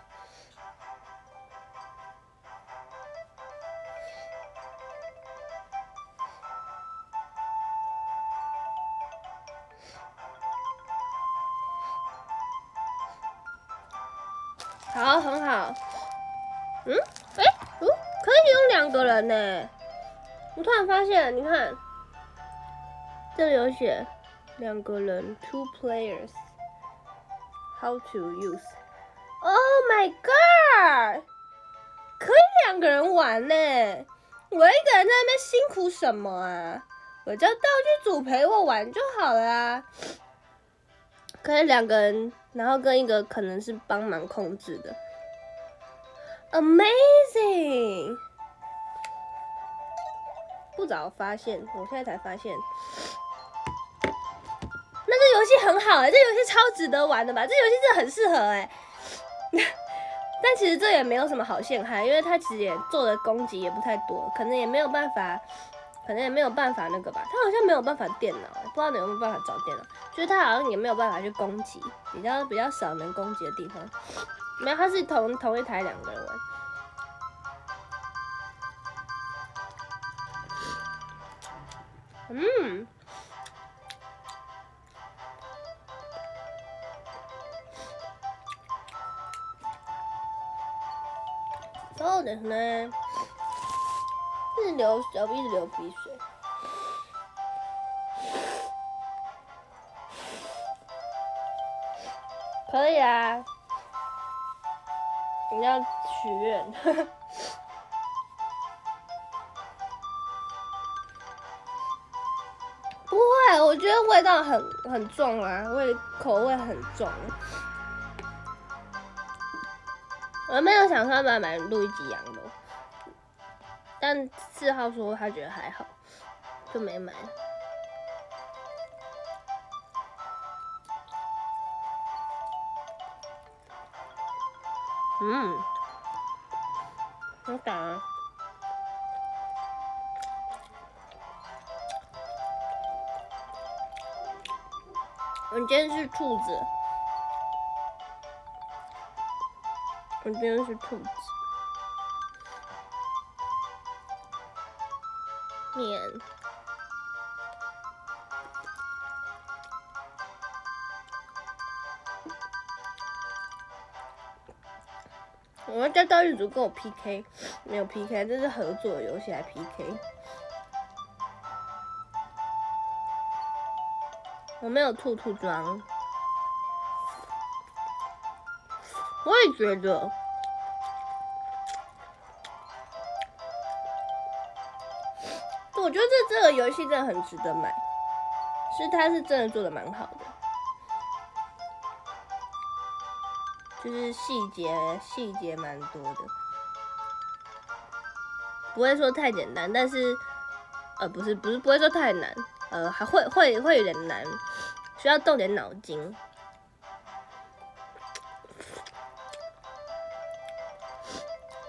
S1: 好，很好。可以用2个人呢。我突然发现，你看，这里有写2个人 ，2 players，how to use。Oh my god， 可以2个人玩呢。我一个人在那边辛苦什么啊？我叫道具组陪我玩就好了啊。可以2个人，然后跟一个可能是帮忙控制的。Amazing！ 不早发现，我现在才发现。那这游戏很好这游戏超值得玩的吧？这游戏真的很适合但其实这也没有什么好陷害，因为它其实也做的攻击也不太多，可能也没有办法那个吧。它好像没有办法电脑，不知道你有没有办法找电脑。就是它好像也没有办法去攻击，比较少能攻击的地方。没有，它是同一台2个人玩。そうですね。一直流鼻水。可以啊，你要许愿。不会，我觉得味道很重啊，口味很重。我没有想说要不要买录一集羊肉，但4号说他觉得还好，就没买。好打啊！我今天是兔子。我今天是兔子。面。我要叫道具组跟我 PK， 没有 PK， 这是合作的游戏，还 PK。我没有兔装，我也觉得。我觉得这个游戏真的很值得买，它是真的做的蛮好的，就是细节蛮多的，不会说太简单，但是不会说太难，还会有点难，需要动点脑筋。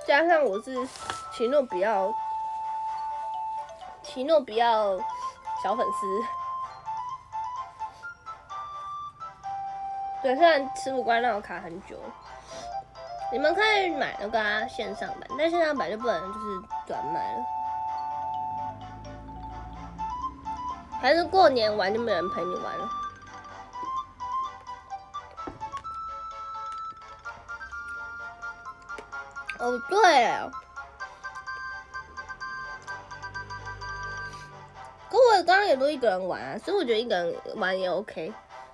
S1: 加上我是奇诺比奥小粉丝。对，虽然吃不惯让我卡很久，你们可以买那个啊线上版，但线上版就不能就是转卖了。还是过年玩就没人陪你玩了。哦，对，可我刚刚也都一个人玩啊，所以我觉得一个人玩也 OK。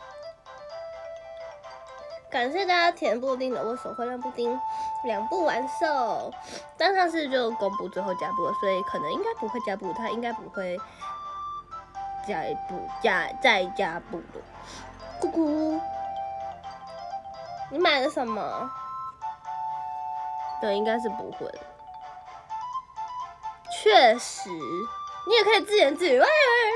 S1: 感谢大家填布丁的握手会，让布丁2部完售。但上次就公布最后加布了，所以可能应该不会加布，他应该不会再加布的。姑姑，你买了什么？对，应该是不会。确实，你也可以自言自语。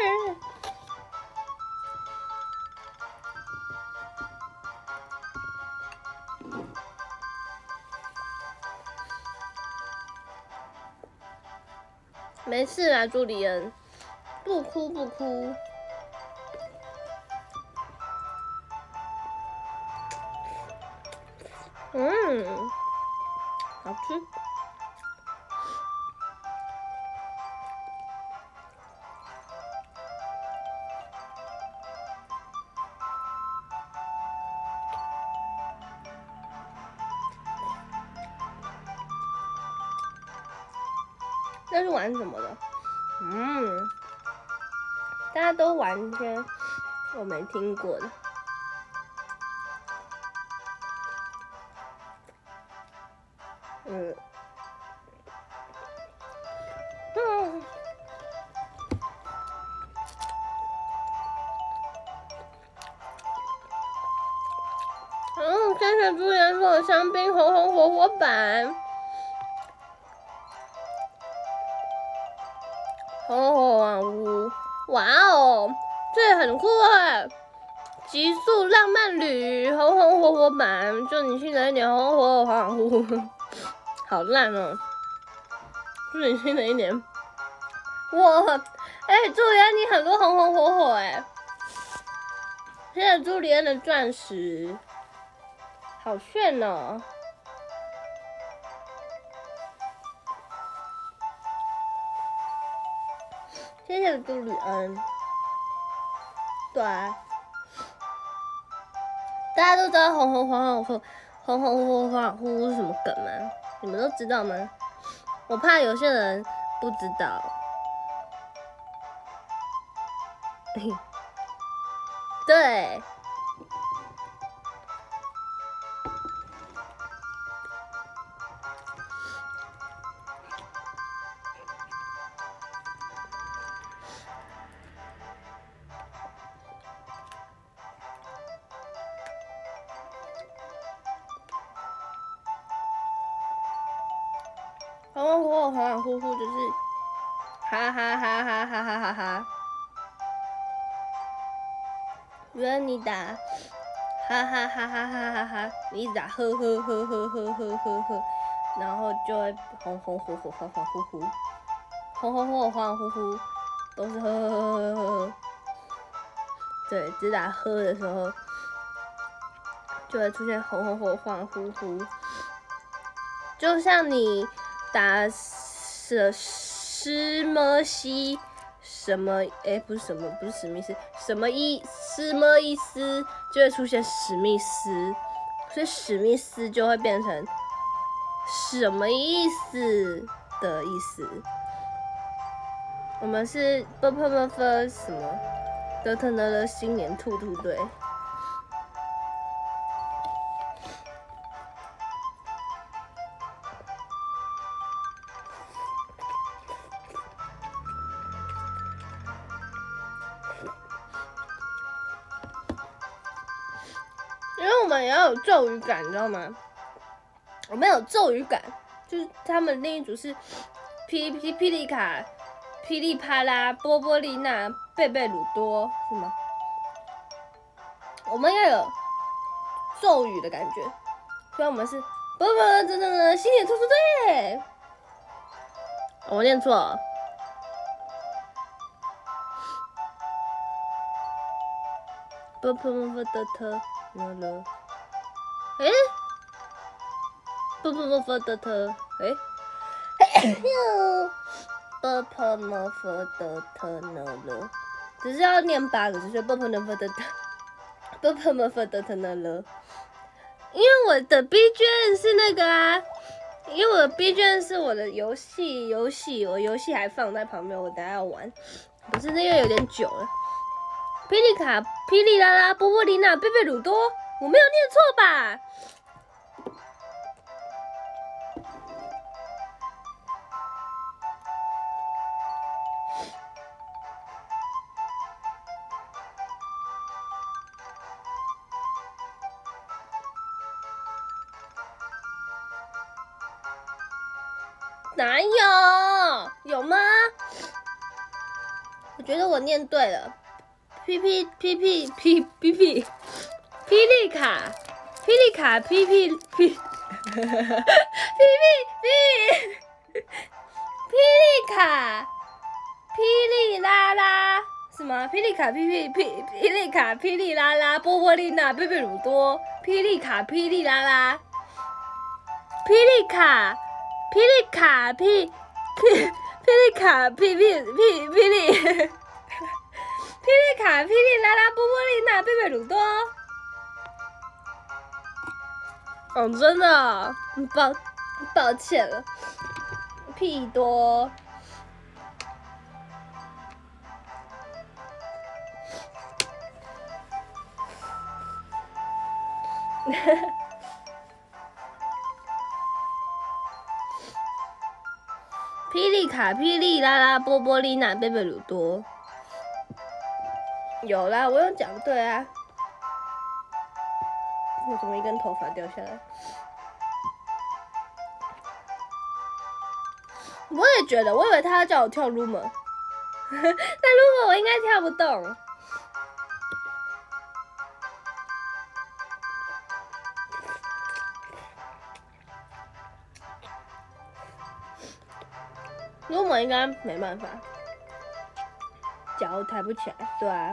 S1: 没事啦，朱莉恩，不哭不哭。好吃。那是玩什么的？大家都玩一些我没听过的。谢谢朱颜送的香槟红红火火版，红火火屋，哇哦，这很酷哎！极速浪漫旅红红火火版，祝你新的一年红红火火恍惚，好烂哦！祝你新的一年，哇，朱莉安你很多红红火火哎！谢谢朱莉安的钻石。好炫哦！谢谢朱吕恩。对，大家都知道红红黄黄红红黄呼是什么梗吗？你们都知道吗？我怕有些人不知道。对。恍恍惚惚就是哈哈哈哈哈哈哈哈，约你打哈哈哈哈哈哈哈，你打呵呵呵呵呵呵呵呵，然后就会红红火火恍恍惚惚，红红火火恍恍惚惚，都是呵呵呵呵呵呵。对，只打呵的时候就会出现红红火恍惚惚，就像你。打什么西什么不是什么不是史密斯什么什么意思就会出现史密斯，所以史密斯就会变成什么意思的意思。我们是什么德特呢的新年兔兔队。也要有咒语感，你知道吗？我们有咒语感，就是他们另一组是霹雳卡、噼里啪啦、波波丽娜、贝贝鲁多，是吗？我们要有咒语的感觉，所以我们是不，真的，星野兔兔对，我念错了。不的特了，哎，不的特，哎，不的特了，只是要念8个字，所以不的特了。因为我的 B 卷是那个啊，因为我的 B 卷是我的游戏，我游戏还放在旁边，我等下要玩，不是那个有点久了。霹雳卡、霹雳拉拉、波波丽娜、贝贝鲁多，我没有念错吧？哪有？有吗？我觉得我念对了。霹雳卡，霹雳卡，霹雳卡，霹雳拉拉是吗？霹雳卡，霹雳卡，霹雳拉拉，波波丽娜，贝贝鲁多，霹雳卡，霹雳拉拉，霹雳卡，霹雳卡，霹雳卡，霹雳。霹雳卡、霹雳拉拉、波波丽娜、贝贝鲁多。哦，真的，抱歉了，屁多。霹雳卡、霹雳拉拉、波波丽娜、贝贝鲁多。有啦，我有讲对啊。我怎么一根头发掉下来？我也觉得，我以为他要叫我跳 Rumor， 但 Rumor 我应该跳不动。Rumor 应该没办法。脚抬不起来，对啊。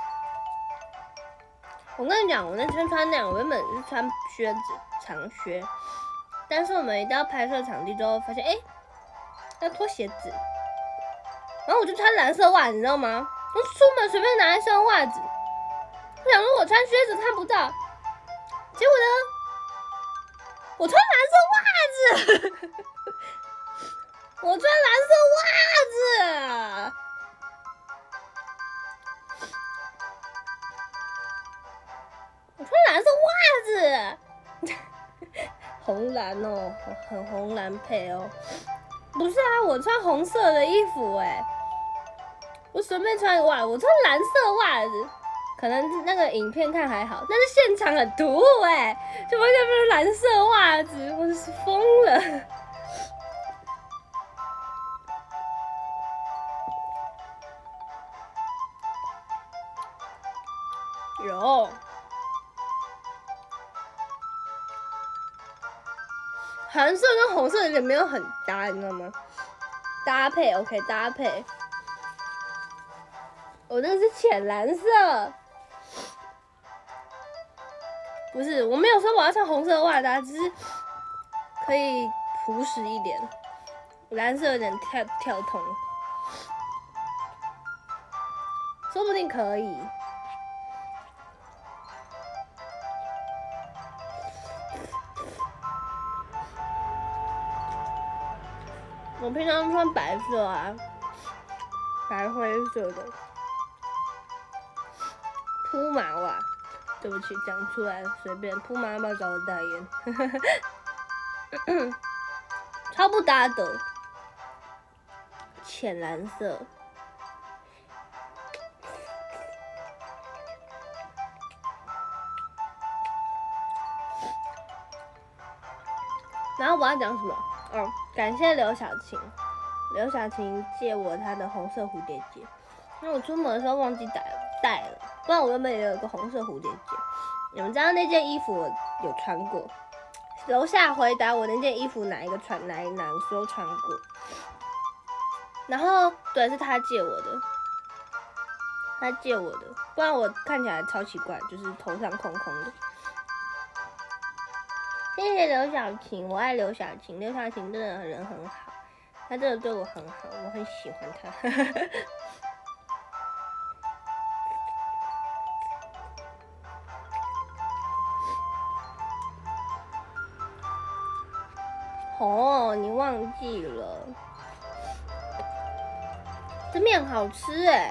S1: 我跟你讲，我那天穿那样，我原本是穿靴子长靴，但是我们一到拍摄场地之后，发现要脱鞋子，然后我就穿蓝色袜子，你知道吗？我出门随便拿一双袜子，我想说我穿靴子看不到，结果呢，我穿蓝色袜子，我穿蓝色袜子。我穿蓝色袜子，红蓝哦，很红蓝配哦。不是啊，我穿红色的衣服我随便穿个袜，我穿蓝色袜子，可能那个影片看还好，但是现场很突兀就完全不是蓝色袜子，我是疯了。有。蓝色跟红色有点没有很搭，你知道吗？搭配 OK， 搭配。我那是浅蓝色，不是，我没有说我要穿红色的袜子，只是可以朴实一点。蓝色有点跳痛，说不定可以。我平常穿白色啊，白灰色的铺马袜。对不起，讲出来随便。铺马要不要找我代言？超不搭的，浅蓝色。然后我要讲什么？感谢刘晓晴，刘晓晴借我她的红色蝴蝶结，因为我出门的时候忘记带了，不然我原本也有个红色蝴蝶结。你们知道那件衣服我有穿过， 楼下回答我那件衣服哪一个时候穿过。然后对，是他借我的，不然我看起来超奇怪，就是头上空空的。谢谢刘晓晴，我爱刘晓晴，刘晓晴真的人很好，她真的对我很好，我很喜欢她。哦，你忘记了，这面好吃哎，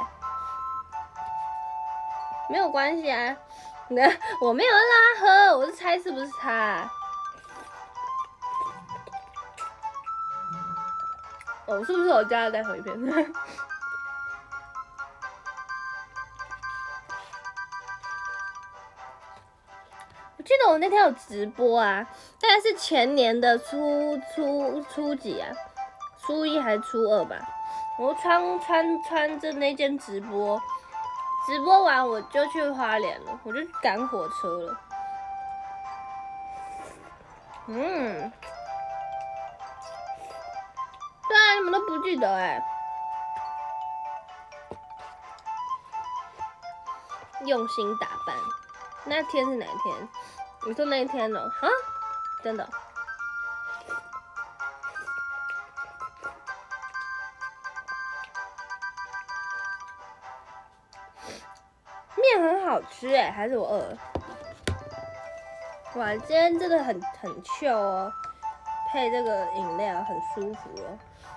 S1: 没有关系啊，我没有拉喝，我是猜是不是他。哦，是不是我加了再回一遍？我记得我那天有直播啊，大概是前年的初几啊，初一还是初二吧。我穿着那件直播完我就去花莲了，我就赶火车了。对啊，你们都不记得哎。用心打扮，那天是哪一天？你说那一天哦？哈，真的。面很好吃哎，还是我饿了？哇，今天这个很chill哦，配这个饮料很舒服哦。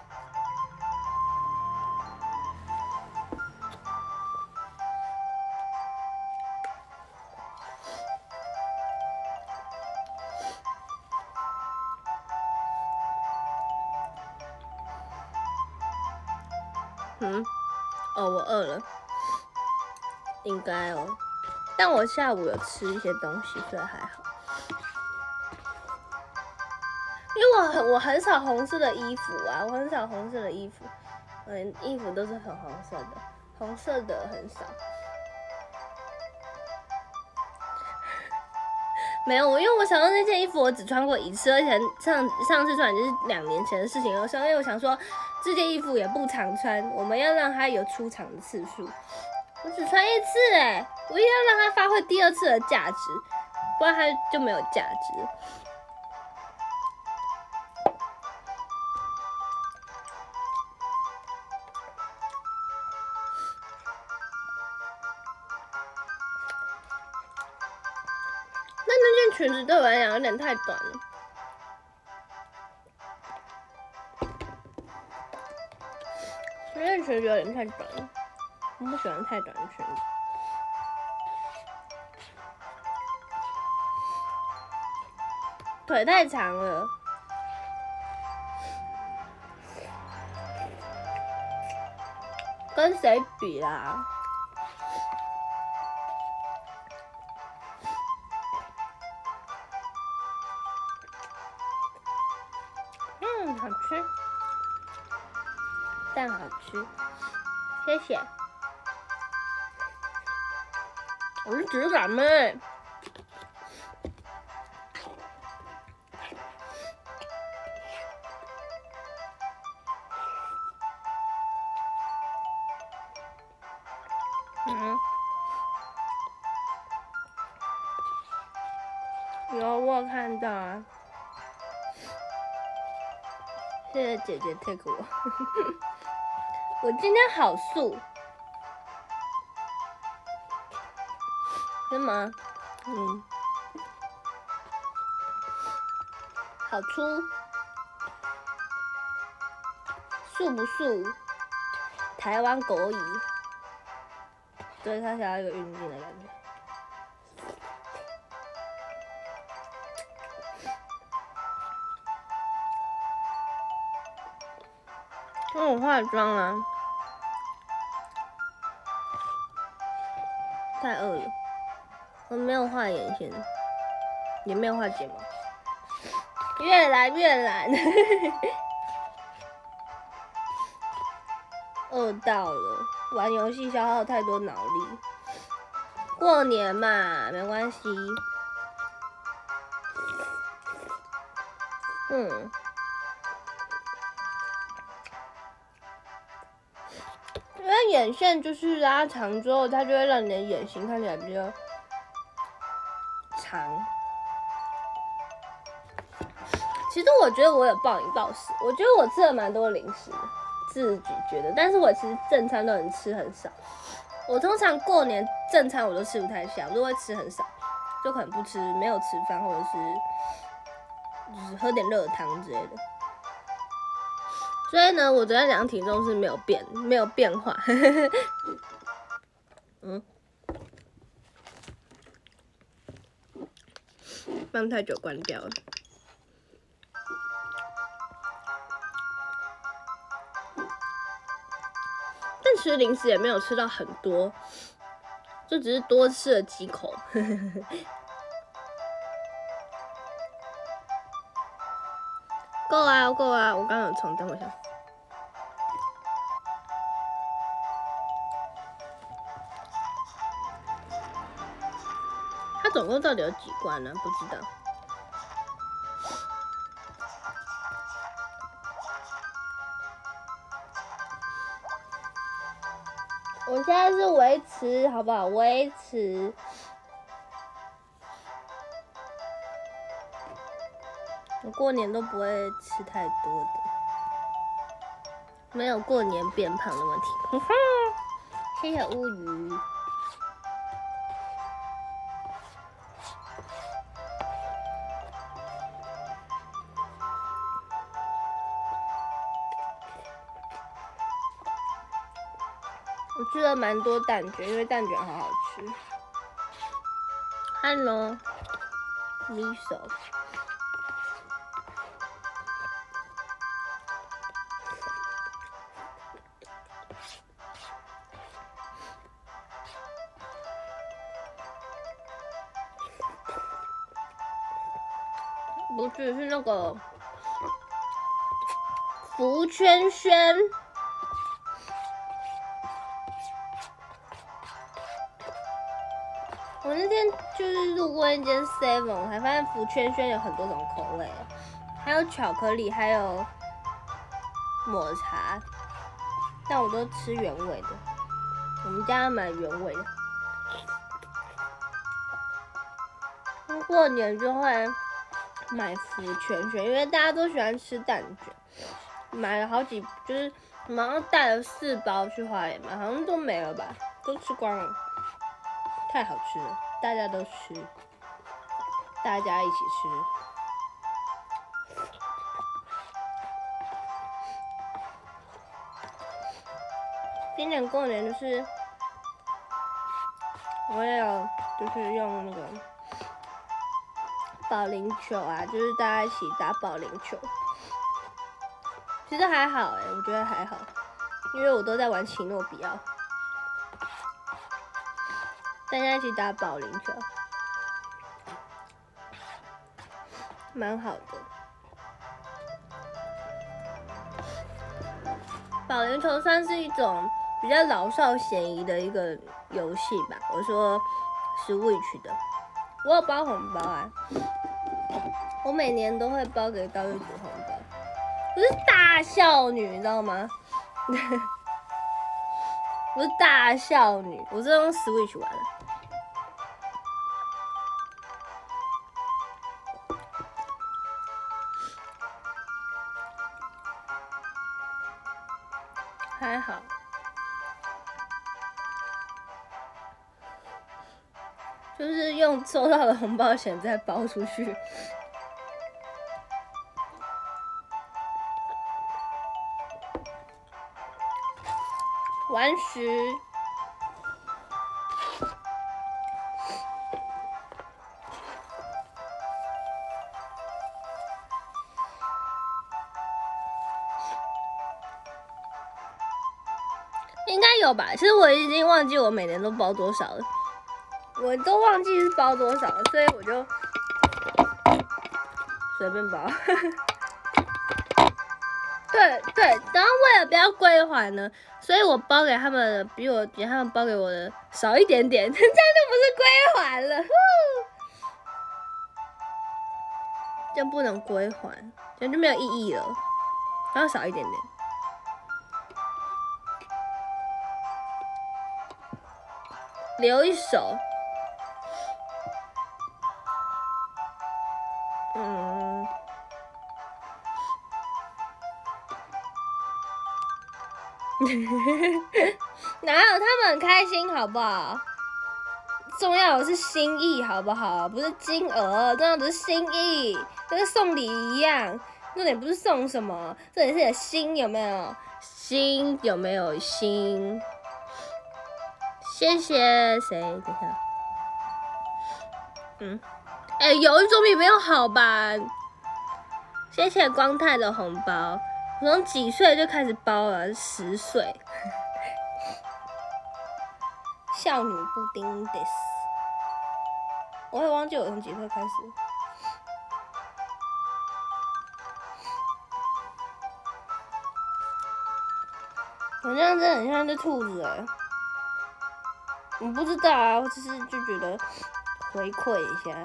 S1: 哦，我饿了，应该哦。但我下午有吃一些东西，所以还好。因为我很少红色的衣服啊，衣服都是很红色的，红色的很少。没有，因为我想到那件衣服我只穿过一次，而且上次穿就是2年前的事情了，所以我想说这件衣服也不常穿，我们要让它有出场的次数。我只穿1次哎，我一定要让它发挥第2次的价值，不然它就没有价值。那件裙子对我来讲有点太短了，那件裙子有点太短了，我不喜欢太短的裙子。腿太长了，跟谁比啦？好吃，蛋好吃，谢谢。我是质感妹。有我有看到啊。谢谢姐姐 take 我，我今天好素，是吗？好粗，素不素？台湾狗椅，对，它想要一个运动的感觉。我化妆啊，太饿了。我没有画眼线，也没有画睫毛，越来越懒。饿到了，玩游戏消耗太多脑力。过年嘛，没关系。 因为眼线就是拉长之后，它就会让你的眼型看起来比较长。其实我觉得我有暴饮暴食，我觉得我吃了蛮多零食的，自己觉得，但是我其实正餐都很吃很少。我通常过年正餐我都吃不太下，我都会吃很少，就可能不吃，没有吃饭，或者是就是喝点热汤之类的。所以呢，我昨天量体重是没有变化。放太久关掉了。但其实零食也没有吃到很多，就只是多吃了几口。够啊，够啊！我刚刚有重，等我一下。它总共到底有几罐呢？不知道。我现在是维持，好不好？维持。我过年都不会吃太多的，没有过年变胖的问题。谢谢乌鱼。我吃了蛮多蛋卷，因为蛋卷好好吃。Hello， miso。不是，是那个福圈轩。我那天就是路过一间 Seven， 我才发现福圈轩有很多种口味，还有巧克力，还有抹茶，但我都吃原味的。我们家买原味的。过年就会买福圈轩，因为大家都喜欢吃蛋卷，买了好几，就是马上带了4包去花莲买，好像都没了吧，都吃光了。太好吃了，大家都吃，大家一起吃。今年过年就是我也有，就是用那个保龄球啊，就是大家一起打保龄球。其实还好我觉得还好，因为我都在玩奇诺比奥。大家一起打保龄球，蛮好的。保龄球算是一种比较老少咸宜的一个游戏吧。我说 Switch 的，我有包红包啊，我每年都会包给道玉组红包。我是大少女，你知道吗？我是大少女，我是用 Switch 玩的。还好，就是用收到的红包钱再包出去。完食。应该有吧，其实我已经忘记我每年都包多少了，我都忘记是包多少了，所以我就随便包。对，然后为了不要归还呢，所以我包给他们比他们包给我的少一点点，这样就不是归还了。 就不能归还，这样就没有意义了，然后少一点点。留一手，哪有他们很开心好不好？重要的是心意好不好？不是金额，重要的是心意，就跟送礼一样。重点不是送什么，重点是你的心有没有？心有没有心？谢谢谁？等一下，有一种比没有好吧？谢谢光太的红包，我从几岁就开始包了，10岁。少女布丁 this， 我会忘记我从几岁开始。我这样真的很像只兔子哎，我不知道啊，我只是就觉得回馈一下。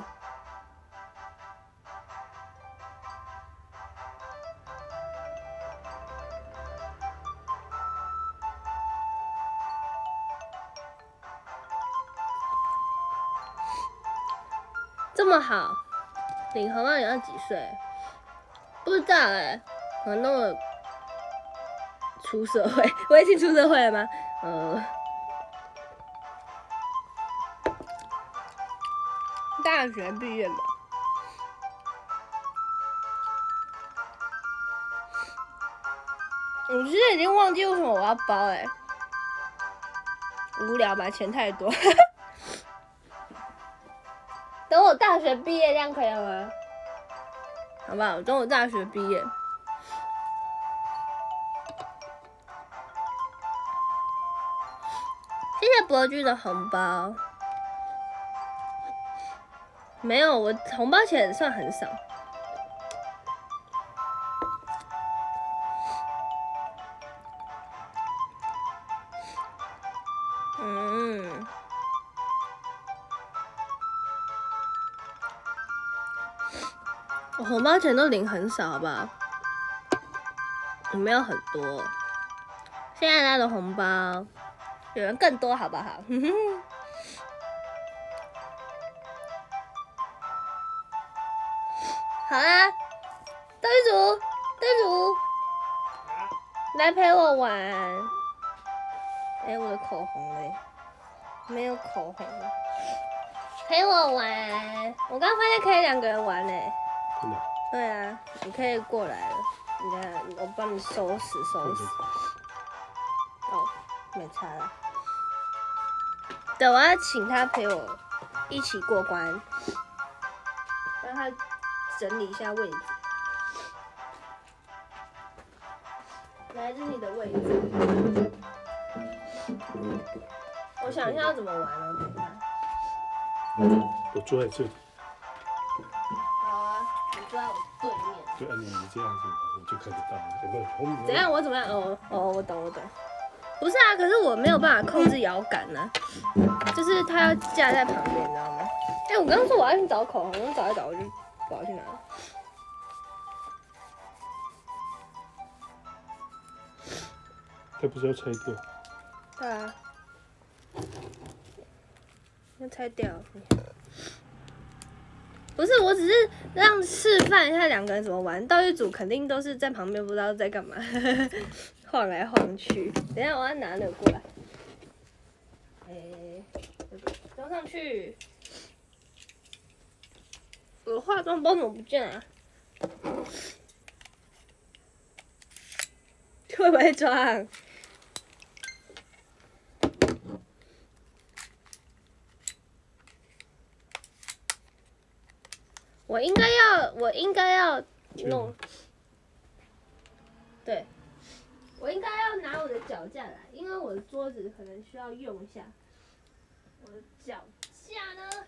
S1: 这么好，领红包领到几岁？不知道哎，可能我出社会，我已经出社会了吗？大学毕业吧。我其实已经忘记为什么我要包哎，无聊吧，钱太多。等我大学毕业，这样可以了吗？好不好？等我大学毕业。谢谢伯君的红包。没有，我红包钱算很少。我红包钱都领很少，好不好？我没有很多。现在大家的红包，有人更多，好不好？好啦，斗地主，来陪我玩。我的口红嘞，没有口红了。陪我玩，我刚发现可以2个人玩嘞。
S2: 真的？
S1: 对啊，你可以过来了。你看，我帮你收拾。哦，没差了。对，我要请他陪我一起过关，让他整理一下位置。来，这是你的位置。我想一下要怎么玩呢？等一下。
S2: 我坐在这里。
S1: 好啊，你坐在我对面。
S2: 就按你这样子，我就看得到了。有没有红？
S1: 怎样？我怎么样？我懂。不是啊，可是我没有办法控制摇杆呢，就是它要架在旁边，你知道吗？我刚刚说我要去找口红，我找一找，我就不知道去哪了。
S2: 它不是要拆掉？
S1: 对啊，要拆掉。不是，我只是让示范一下2个人怎么玩。道具组肯定都是在旁边不知道在干嘛，晃来晃去。等一下我要拿那个过来，装上去。我的化妆包怎么不见了？会不会装？我应该要弄，对，我应该要拿我的脚架来，因为我的桌子可能需要用一下。我的脚架呢？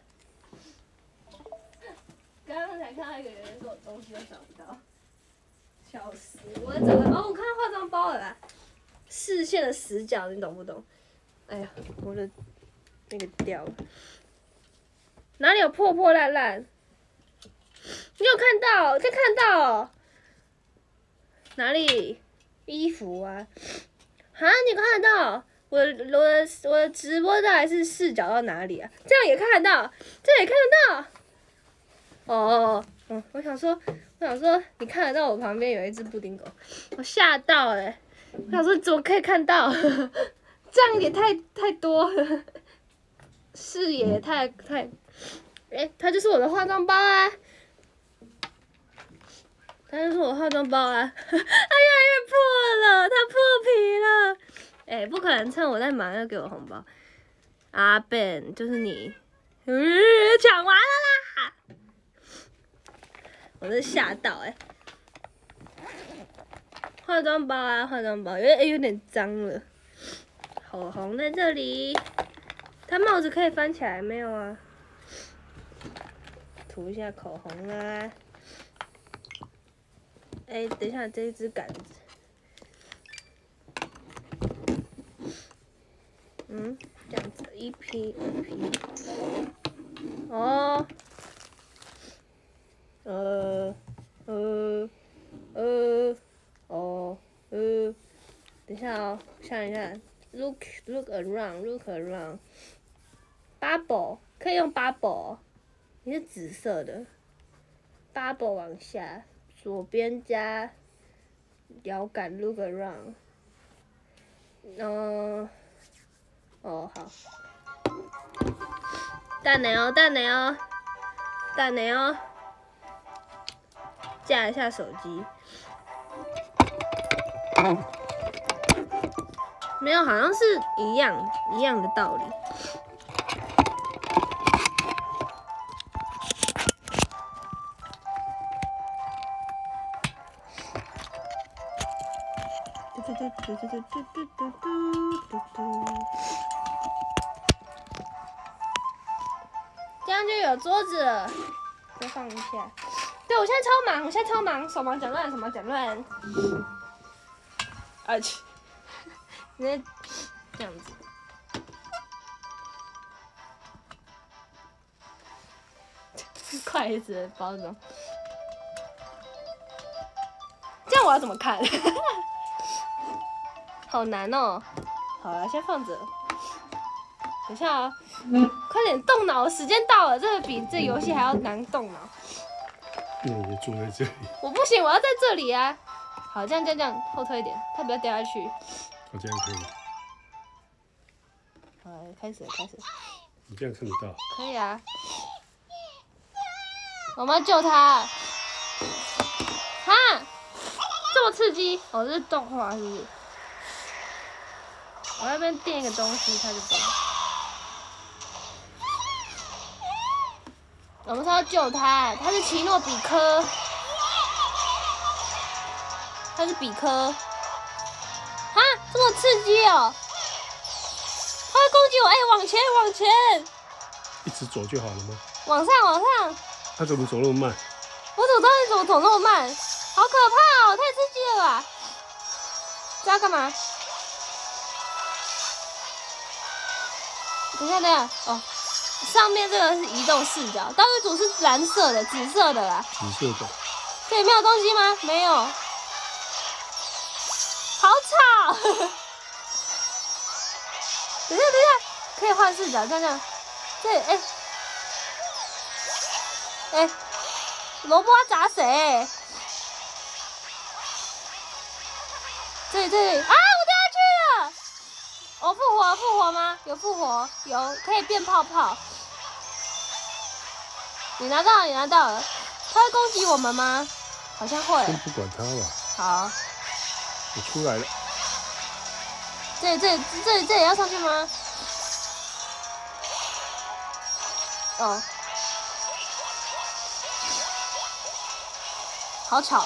S1: 刚刚才看到一个人说我东西都找不到，笑死！我整个我看到化妆包了啦，视线的死角，你懂不懂？哎呀，我的那个掉了，哪里有破破烂烂？ 你有看到？在看到哪里？衣服啊？啊，你看得到？我的直播到底是视角到哪里啊？这样也看得到，这也看得到。哦，我想说，你看得到我旁边有一只布丁狗，我吓到了。我想说，怎么可以看到？这样也太多了，视野也太，它就是我的化妆包啊！它就是我化妆包啊！它越来越破了，它破皮了。不可能趁我在忙要给我红包。阿 Ben 就是你，抢完了啦！我是吓到化妆包啊，化妆包，有点脏了。口红在这里，它帽子可以翻起来没有啊？涂一下口红啦。等一下，这一支杆子，这样子一批。哦，等一下哦，想一下 ，look around， bubble 可以用 bubble， 你是紫色的 ，bubble 往下。左边加摇杆 look around， 好，蛋奶哦，架一下手机，没有，好像是一样的道理。这样就有桌子了，再放一下。对，我现在超忙，手忙脚乱，去，直接这样子。筷子的包装，这样我要怎么看？好难哦。好了，先放着。等一下啊，快点动脑，时间到了，这个比这游戏还要难动脑。
S2: 你也坐在这里。
S1: 我不行，我要在这里啊。好，这样后退一点，它不要掉下去。
S2: 我这样可以。
S1: 好，开始。
S2: 你这样看得到？
S1: 可以啊。我们要救他。哈，这么刺激！这是动画是不是？我那边垫一个东西，它就动。我们是要救他，他是奇诺比科，他是比科。哈，这么刺激哦！他会攻击我，往前！
S2: 一直走就好了吗？
S1: 往上！
S2: 他怎么走那么慢？
S1: 我怎么知道你怎么走那么慢？好可怕哦！太刺激了吧！这要干嘛？等一下哦，上面这个是移动视角，道具组是蓝色的、紫色的啦。
S2: 紫色的。
S1: 这里没有东西吗？没有。好吵！等一下，可以换视角，这样。这萝卜要砸谁？这里啊！我掉下去了。复活吗？有复活，有可以变泡泡。你拿到了，他会攻击我们吗？好像会。
S2: 先不管他了。
S1: 好。
S2: 我出来了。
S1: 这里要上去吗？哦。好吵。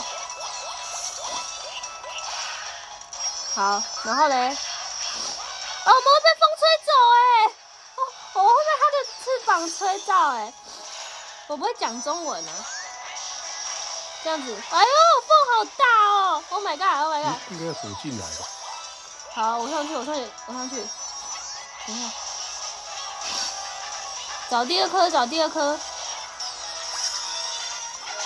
S1: 好，然后嘞。我们会被风吹走我会被它的翅膀吹到我不会讲中文啊。这样子，哎呦，风好大哦 ！Oh my god！
S2: 应该要走进来。
S1: 好，我上去。等一下，找第二颗。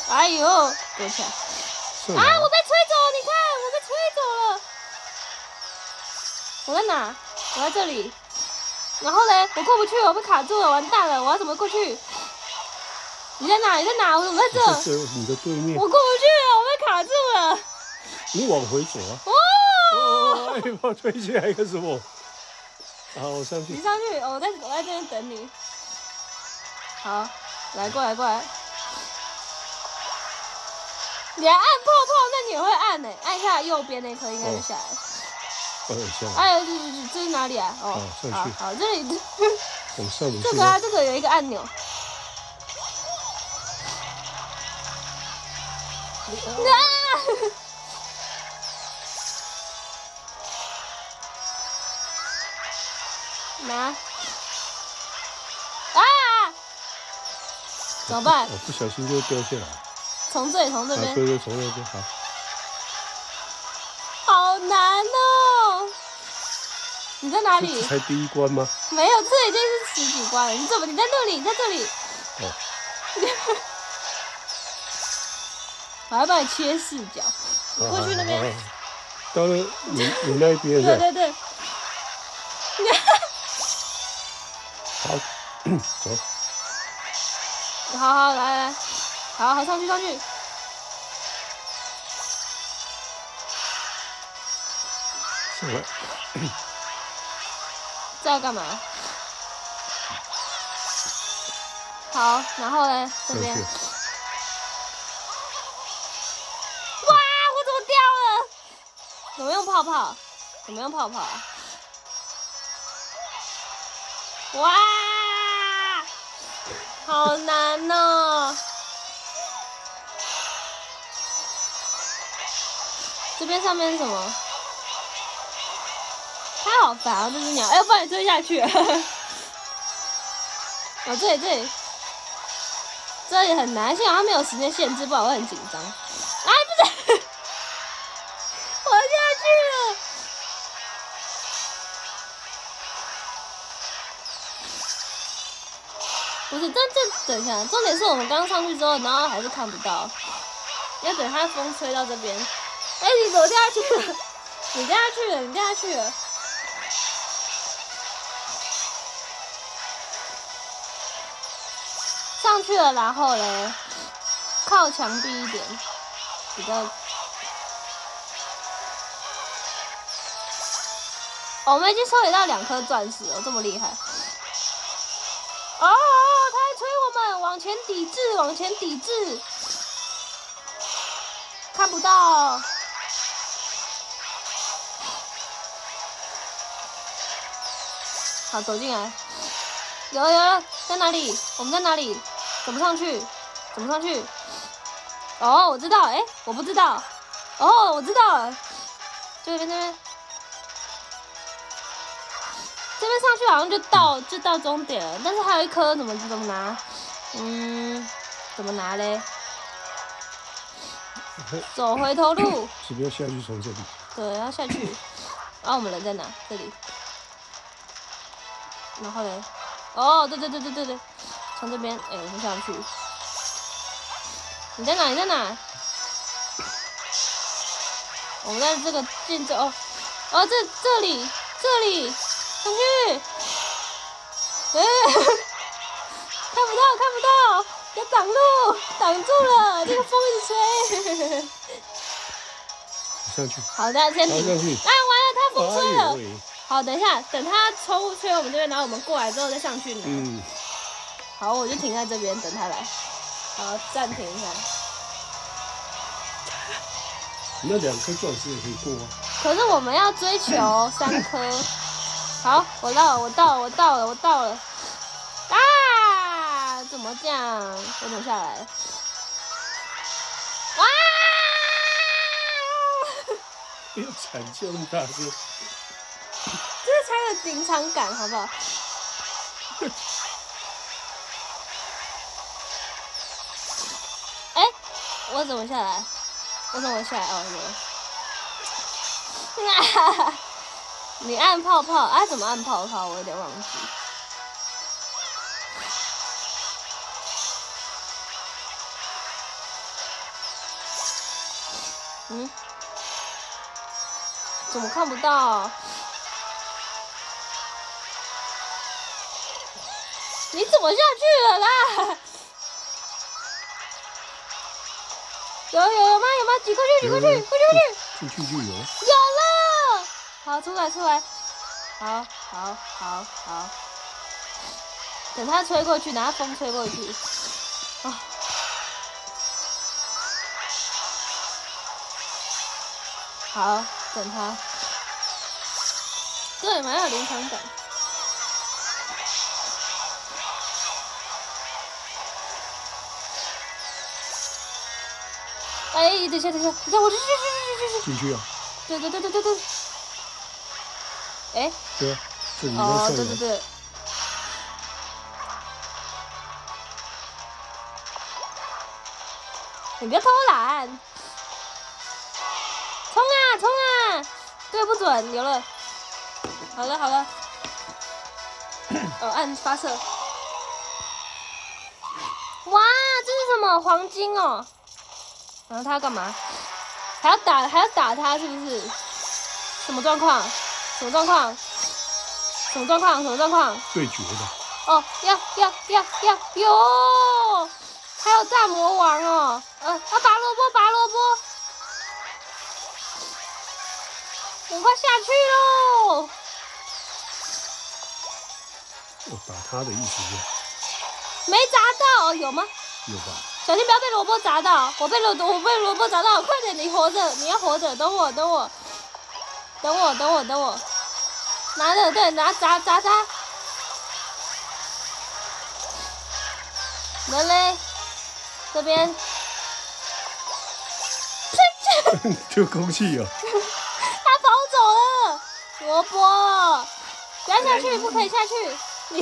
S1: 哎呦，躲起来！啊，我被吹走了！你看，我被吹走了。我在哪？我在这里。然后嘞，我过不去，我被卡住了，完蛋了！我要怎么过去？你在哪？你在哪？我怎么在这？
S2: 你的对面。
S1: 我过不去了，我被卡住了。
S2: 你往回走啊！
S1: 哦！
S2: 哎，把我推起来干什么？好，我上去。
S1: 你上去，我在这边等你。好，来过来过来。你还按泡泡，那你也会按呢？按一下右边那颗应该就下来了。
S2: 下来。
S1: 哎，这是哪里啊？哦，
S2: 上去。
S1: 好，这里。
S2: 往上面。
S1: 这个啊，这个有一个按钮。啊！拿！啊！怎么办？
S2: 我不小心就掉下来。
S1: 从这边。
S2: 对，从那边好。
S1: 好难哦！你在哪里？
S2: 这才第一关吗？
S1: 没有，这已经是10几关了。你怎么？你在那里？你在这里。
S2: 哦。
S1: 我要帮你切视角。过去那边。
S2: 到了你那边是吧？
S1: 对。
S2: 好，走。
S1: 好，来，好，上去。
S2: 上来。
S1: 这要干嘛？好，然后呢？这边。哇！我怎么掉了？怎么用泡泡？哇！好难哦！这边上面是什么？它好烦啊！这只鸟，哎，不然你追下去。哦，这里很难，幸好它没有时间限制，不然我会很紧张。哎，不是，我下去了。不是，等一下，重点是我们刚上去之后，然后还是看不到，要等它风吹到这边。哎，你怎么掉下去了？你掉下去了。上去了，然后嘞，靠墙壁一点，比较。哦，我们已经收集到2颗钻石了，这么厉害。哦，他还催我们往前抵制，看不到。好，走进来。有，在哪里？我们在哪里？怎么上去？哦，我知道，哎，我不知道。哦，我知道了。这边上去好像就到终点了，但是还有一颗怎么拿？怎么拿嘞？走回头路。
S2: 是不是要下去从这里？
S1: 对，要下去。然后我们人在哪？这里。然后嘞？哦，对，从这边，哎，我不上去。你在哪？我们在这个建筑哦，这里，上去。哎，看不到，要挡住了，这个风一直吹。
S2: 上去。
S1: 好的，先停。
S2: 上去。
S1: 啊，完了，它风吹了。好，等一下，等它吹我们这边，然后我们过来之后再上去拿。好，我就停在这边等它来。好，暂停一下。
S2: 那2颗钻石也可以过啊。
S1: 可是我们要追求3颗。好，我到了。啊！怎么这样？我等下来。啊！
S2: 不要惨叫那么大声。
S1: 这才有临场感，好不好？哎，我怎么下来？哦，有。你按泡泡啊？怎么按泡泡？我有点忘记。 嗯？怎么看不到？你怎么下去了啦？有吗？有吗？挤过去，挤过去，过去！
S2: 进去就有。
S1: 有了！好，出来，出来！好。等它吹过去，等它风吹过去。啊！好，等它。对，蛮有临场感。哎，等一下，我去。
S2: 进去啊！
S1: 对。哎。
S2: 对啊，这里
S1: 哦，对。你不要偷懒！冲啊！对不准，有了。好了。按发射。哇，这是什么黄金哦？然后他要干嘛？还要打他是不是？什么状况？
S2: 对决的。
S1: 哦，要哟！还有大魔王哦，拔萝卜，我快下去喽！
S2: 我打他的意思是？
S1: 没砸到，有吗？
S2: 有吧。
S1: 小心不要被萝卜砸到！我被萝卜砸到，快点，你活着，你要活着，等我。拿着，对，砸。人嘞，这边。
S2: 丢空气啊！
S1: 他跑走了，萝卜，不要下去，不可以下去，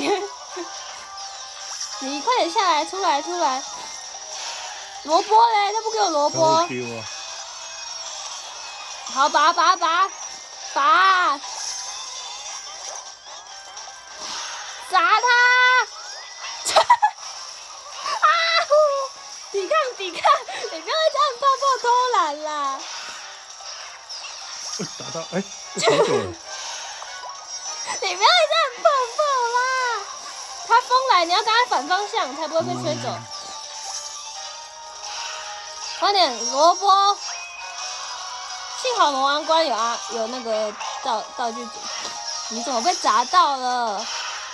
S1: 你快点下来，出来！萝卜嘞，他不给我萝卜。好，拔，砸他！啊！抵抗！你不要再按泡泡偷懒啦！
S2: 打到，哎，跑走了。
S1: 你不要再按泡泡啦！他风来，你要跟他反方向，才不会被吹走。快点，萝卜！幸好魔王关有那个道具组，你怎么被砸到了？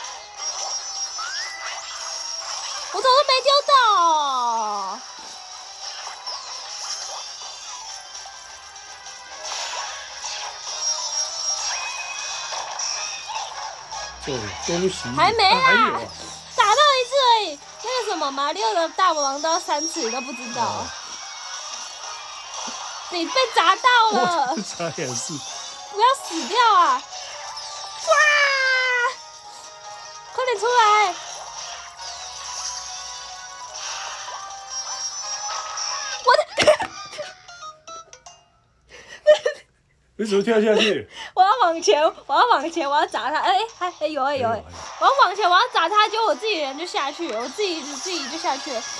S1: 我怎么都没丢到？
S2: 恭喜！
S1: 还没
S2: 还有啊！
S1: 打到一次而已。那个什么马里奥的大魔王都要3次，你都不知道。你被砸到了！
S2: 差点是。
S1: 不要死掉啊！哇！快点出来！我的。
S2: 为什么跳下去？
S1: 我要往前，我要砸他。有。我要往前，我要砸他，结果我自己人就下去了，我自己就下去了。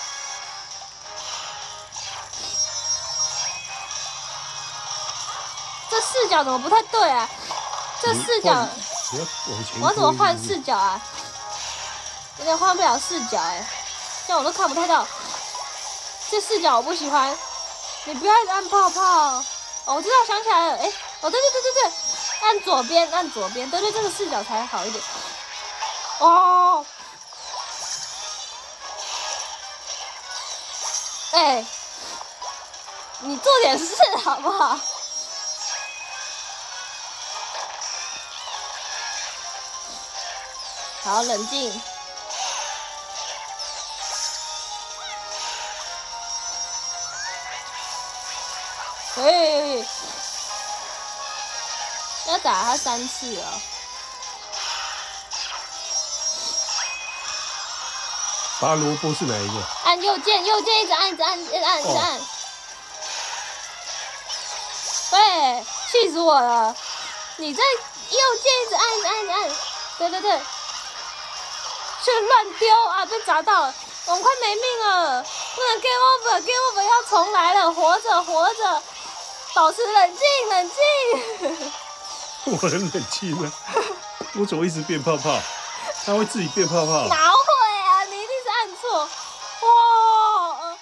S1: 这视角怎么不太对啊？这视角，我要怎么换视角啊？有点换不了视角哎，这样我都看不太到。这视角我不喜欢，你不要按泡泡。哦，我知道，想起来了，对，按左边，对，这个视角才好一点。哦，你做点事好不好？好，冷静。要打他3次哦。
S2: 拔萝卜是哪一个？
S1: 按右键，一直按。对，气死我了！你在右键一直按。对。去乱丢啊！被砸到了，我们快没命了，不能 game over，要重来了，活着！ 保持冷静，冷静。
S2: 我很冷静啊，我怎么一直变泡泡？它会自己变泡泡？
S1: 哪会啊？你一定是按错。哇！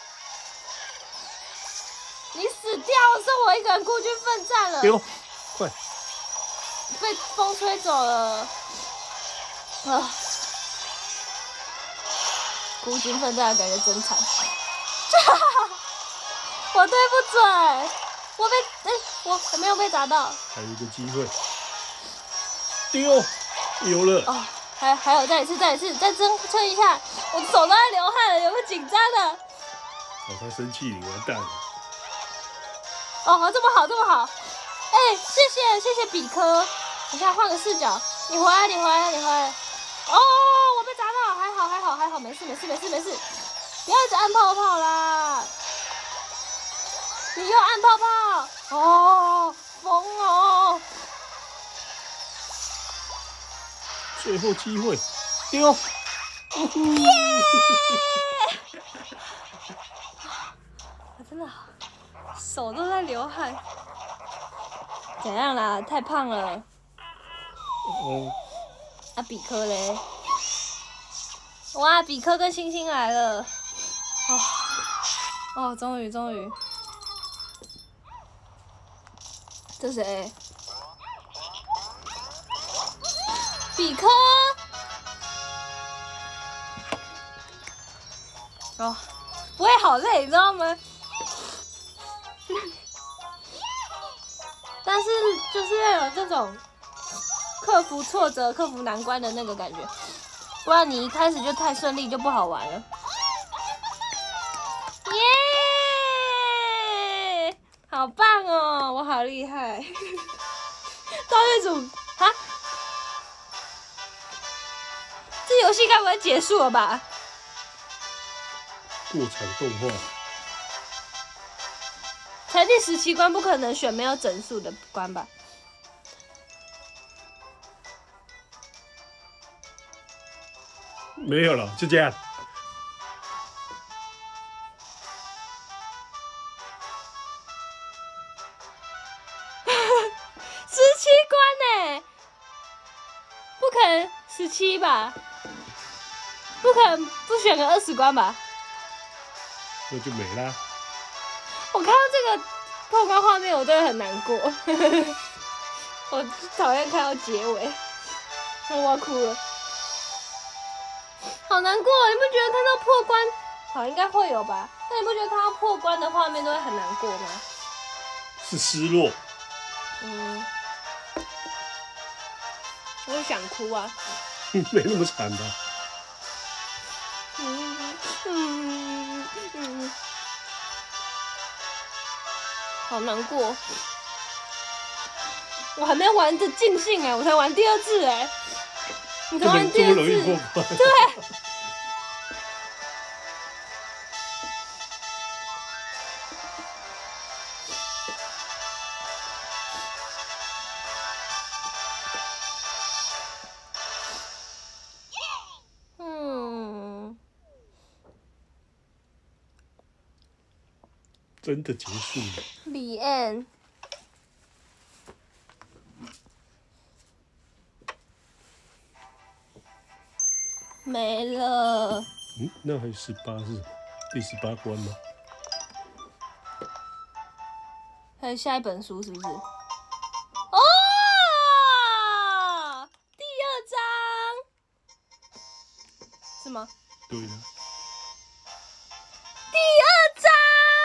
S1: 你死掉了，剩我一个人孤军奋战了。
S2: 丢，快！
S1: 被风吹走了。啊！孤军奋战的感觉真惨。我对不准，我没有被砸到。
S2: 还有一个机会，丢，有了。
S1: 哦，还有，再一次，再撑一下，我手都在流汗了，有个紧张的。
S2: 哦，他生气，你完蛋了。
S1: 哦，这么好，这么好。哎，谢谢比科。等下换个视角，你回来。哦，我被砸到，还好，没事。不要一直按泡泡啦。你又按泡泡，哦，疯哦！
S2: 最后机会，丢！
S1: 耶！我真的手都在流汗。怎样啦？太胖了。
S2: 哦。
S1: 啊，比科嘞？哇，比科跟星星来了。哦，终于。这谁？比科。哦，我也好累，你知道吗？但是就是要有这种克服挫折、克服难关的那个感觉，不然你一开始就太顺利就不好玩了。耶！好棒哦，我好厉害！道具组啊，这游戏该不会结束了吧？
S2: 过场动画。
S1: 才第17关，不可能选没有整数的关吧？
S2: 没有了，就这样。
S1: 17关呢？不可能17吧？不可能不选个20关吧？
S2: 那就没啦。
S1: 我看到这个破关画面，我都会很难过。我讨厌看到结尾，我要哭了，好难过。你不觉得看到破关，好应该会有吧？那你不觉得看到破关的画面都会很难过吗？
S2: 是失落。
S1: 我就想哭啊。
S2: 没那么惨吧？
S1: 好难过。我还没玩的尽兴哎，我才玩第2次哎。你才玩第2次，
S2: 这么容易过关？
S1: 对。
S2: 真的结束了。
S1: The end。没了。
S2: 那还有18是第18关吗？
S1: 还有下一本书是不是？哦，第2章是吗？
S2: 对的。
S1: 第2章。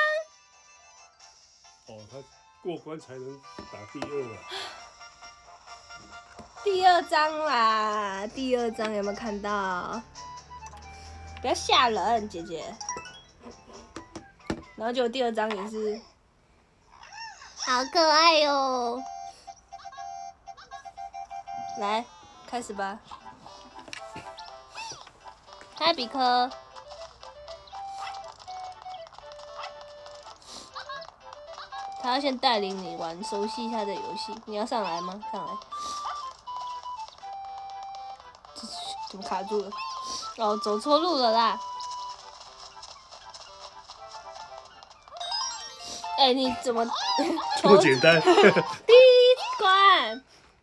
S2: 哦，他过关才能打第2啊。
S1: 第2章啦，第2章有没有看到？不要吓人，姐姐。然后就第2章也是，好可爱哟！来，开始吧。嗨，比科。他要先带领你玩，熟悉一下这游戏。你要上来吗？上来。怎么卡住了？哦，走错路了啦！ 哎，你怎么
S2: 这么简单？
S1: 第一关。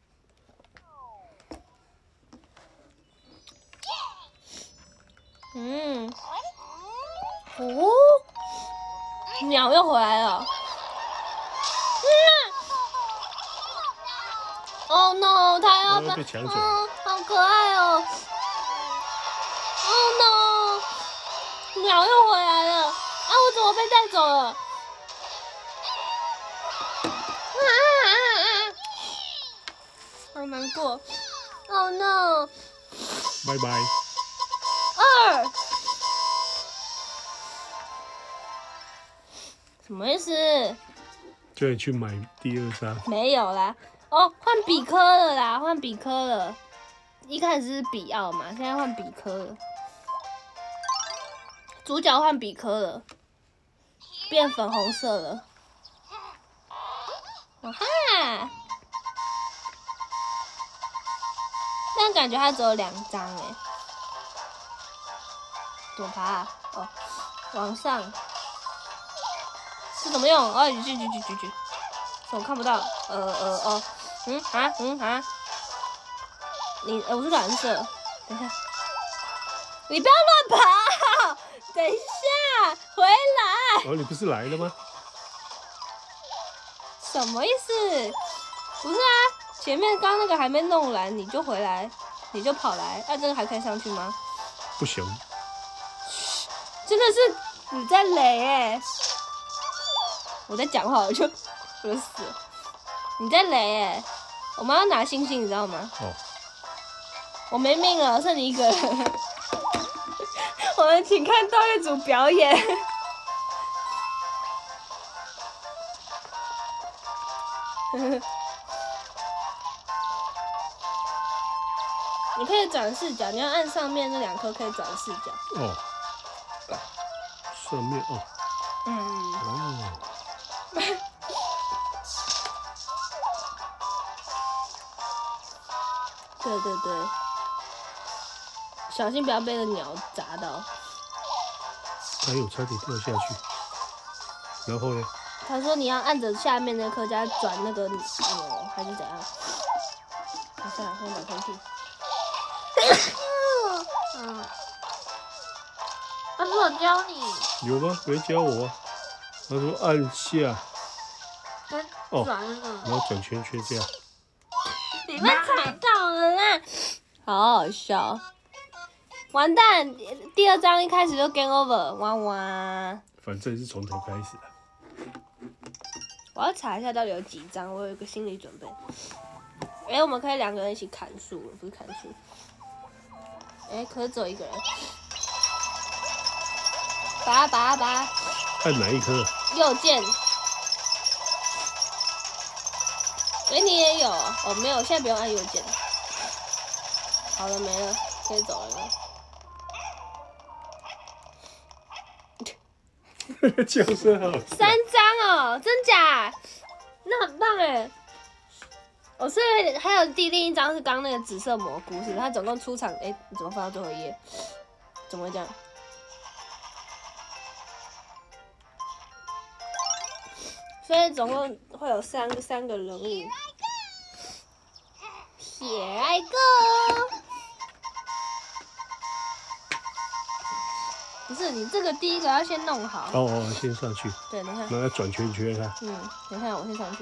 S1: 哦，鸟又回来了。Oh no， 它要
S2: 被抢走。
S1: 好可爱哦。Oh no， 鸟又回来了。啊，我怎么被带走了？好难过。Oh no。
S2: 拜拜。
S1: 2。什么意思？
S2: 叫你去买第2张。
S1: 没有啦。哦，换比科了啦，换比科了。一开始是比奥嘛，现在换比科了。主角换比科了，变粉红色了。啊哈！但感觉它只有2张哎。怎么爬啊？哦，往上。这怎么用？哦，举，我看不到。哦，我是蓝色。等一下，你不要乱跑！等一下，回来。
S2: 哦，你不是来了吗？
S1: 什么意思？不是啊，前面刚那个还没弄完，你就回来，你就跑来，这个还可以上去吗？
S2: 不行。
S1: 真的是你在雷哎！我在讲话我就死了。你在雷哎！我们要拿星星，你知道吗？
S2: 哦。
S1: 我没命了，剩你一个人。我们请看盗月组表演。你可以转视角，你要按上面那2颗可以转视角。
S2: 哦。上面哦。哦。
S1: 对，小心不要被那鸟砸到。
S2: 哎呦，差点掉下去。然后呢？
S1: 他说你要按着下面那颗加转那个钮，还是怎样？等一下，我打喷嚏。他说我教你。
S2: 有吗？没教我啊。他说按下。
S1: 转那个。
S2: 然后转圈圈这样。
S1: 你被踩到了啦！好好笑。完蛋，第2章一开始就 game over， 哇哇。
S2: 反正是从头开始的。
S1: 我要查一下到底有几张，我有一个心理准备。我们可以2个人一起砍树，不是砍树。可是只有1个人。拔。
S2: 按哪一颗？
S1: 右键。你也有哦？没有，现在不用按右键。好了，没了，可以走了。
S2: 叫声好。
S1: 3张哦，真假？那很棒哎。哦，所以还有另一张是刚那个紫色蘑菇，是不是？它总共出场，你怎么放到最后一页？怎么会这样？所以总共会有三个人物。Here I go。不是，你这个第一个要先弄好。
S2: 哦，先上去。
S1: 对，等一下。
S2: 然后要转圈圈啊。
S1: 等一下，我先上去。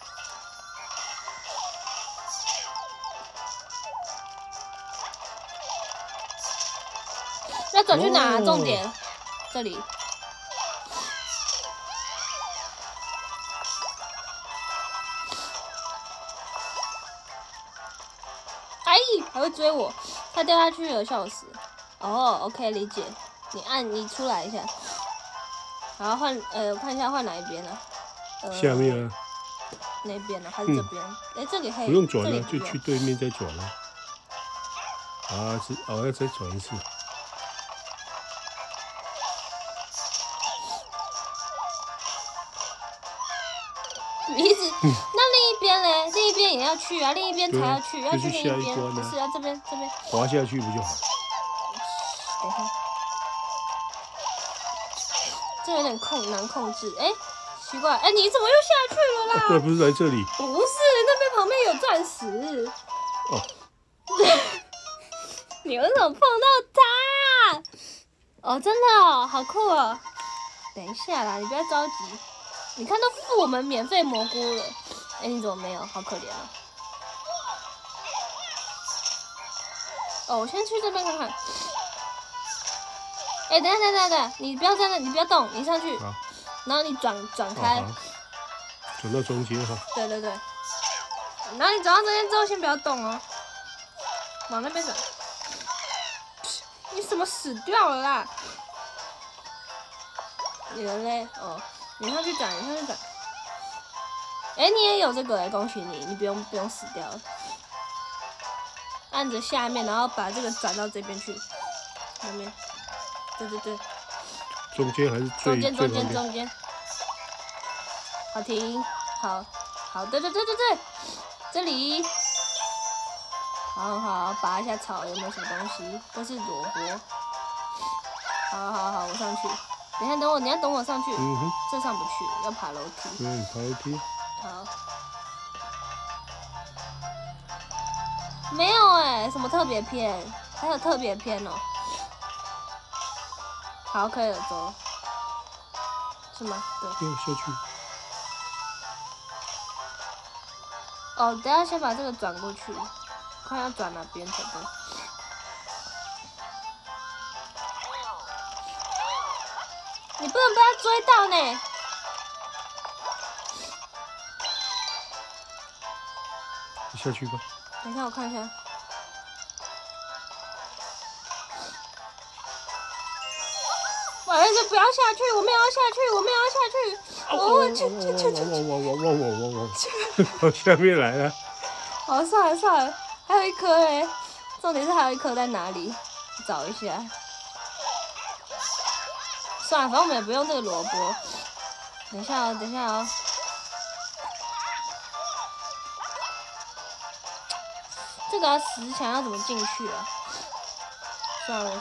S1: 要转去哪？重点，这里。还会追我，他掉下去了，笑死。哦 ，OK， 理解。你出来一下，然后换我看一下换哪一边呢？
S2: 下面啊。
S1: 那边呢？还是这边？这里可以。
S2: 不用转了，就去对面再转了。要再转一次。
S1: 你一直，那另一边嘞？另一边也要去啊，另一边才要去，要去另一边，不是啊，这边。
S2: 滑下去不就好？
S1: 等一下，这有点难控制。 奇怪，哎，你怎么又下去了啦？
S2: 对，不是来这里。
S1: 不是，那边旁边有钻石。
S2: 哦。
S1: 你为什么碰到它？哦，真的哦，好酷哦！等一下啦，你不要着急。你看都付我们免费蘑菇了，哎，你怎么没有？好可怜啊！哦，我先去这边看看。哎，等一下，你不要在那，你不要动，你上去，然后你转开，
S2: 转到中间哈。
S1: 对。然后你转到这边之后，先不要动哦，往那边转。你怎么死掉了啦？你人嘞？哦，你上去转。哎，你也有这个哎，恭喜你，你不用死掉了。按着下面，然后把这个转到这边去，后面。对。
S2: 中间还是
S1: 中间。好停，好，对，这里。好，拔一下草，有没有什么东西？这是萝卜。好，我上去。等一下，你要等我上去。这上不去，要爬楼梯。
S2: 爬楼梯。
S1: 好。没有哎，什么特别篇？还有特别篇哦。好，可以了，走。是吗？对。
S2: 下去。
S1: 哦，等一下先把这个转过去，看要转哪边才对。你不能被他追到呢。
S2: 你下去吧。
S1: 等一下，我看一下。不好意思，不要下去，我没有要下去。
S2: 往下面来了。
S1: 好，算了，还有一颗哎，重点是还有一颗在哪里？找一下。算了，反正我们也不用这个萝卜。等一下哦。这个石墙要怎么进去啊？算了，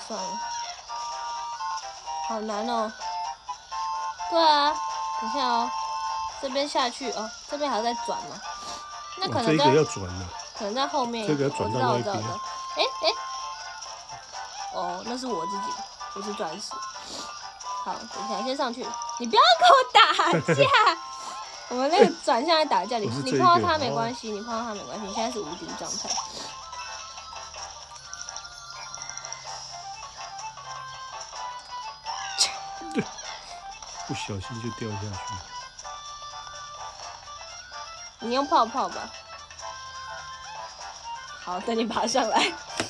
S1: 好难哦。对啊，等一下哦，这边下去哦，这边还要再转吗？那可能
S2: 这个要转的，
S1: 可能在后面。
S2: 这个要转到那边。
S1: 哎，哦，那是我自己，不是钻石。好，等一下，先上去。你不要跟我打架。我们那个转向来打架，你碰到他没关系，你现在是无敌状态。
S2: 对，不小心就掉下去。
S1: 你用泡泡吧。好，等你爬上来。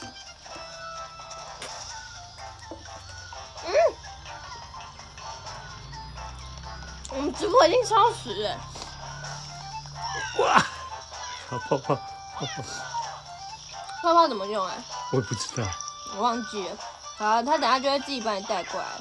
S1: 我们直播已经超时了。
S2: 哇！好泡
S1: 泡怎么用啊？
S2: 我也不知道，
S1: 我忘记了。好，他等下就会自己把你带过来。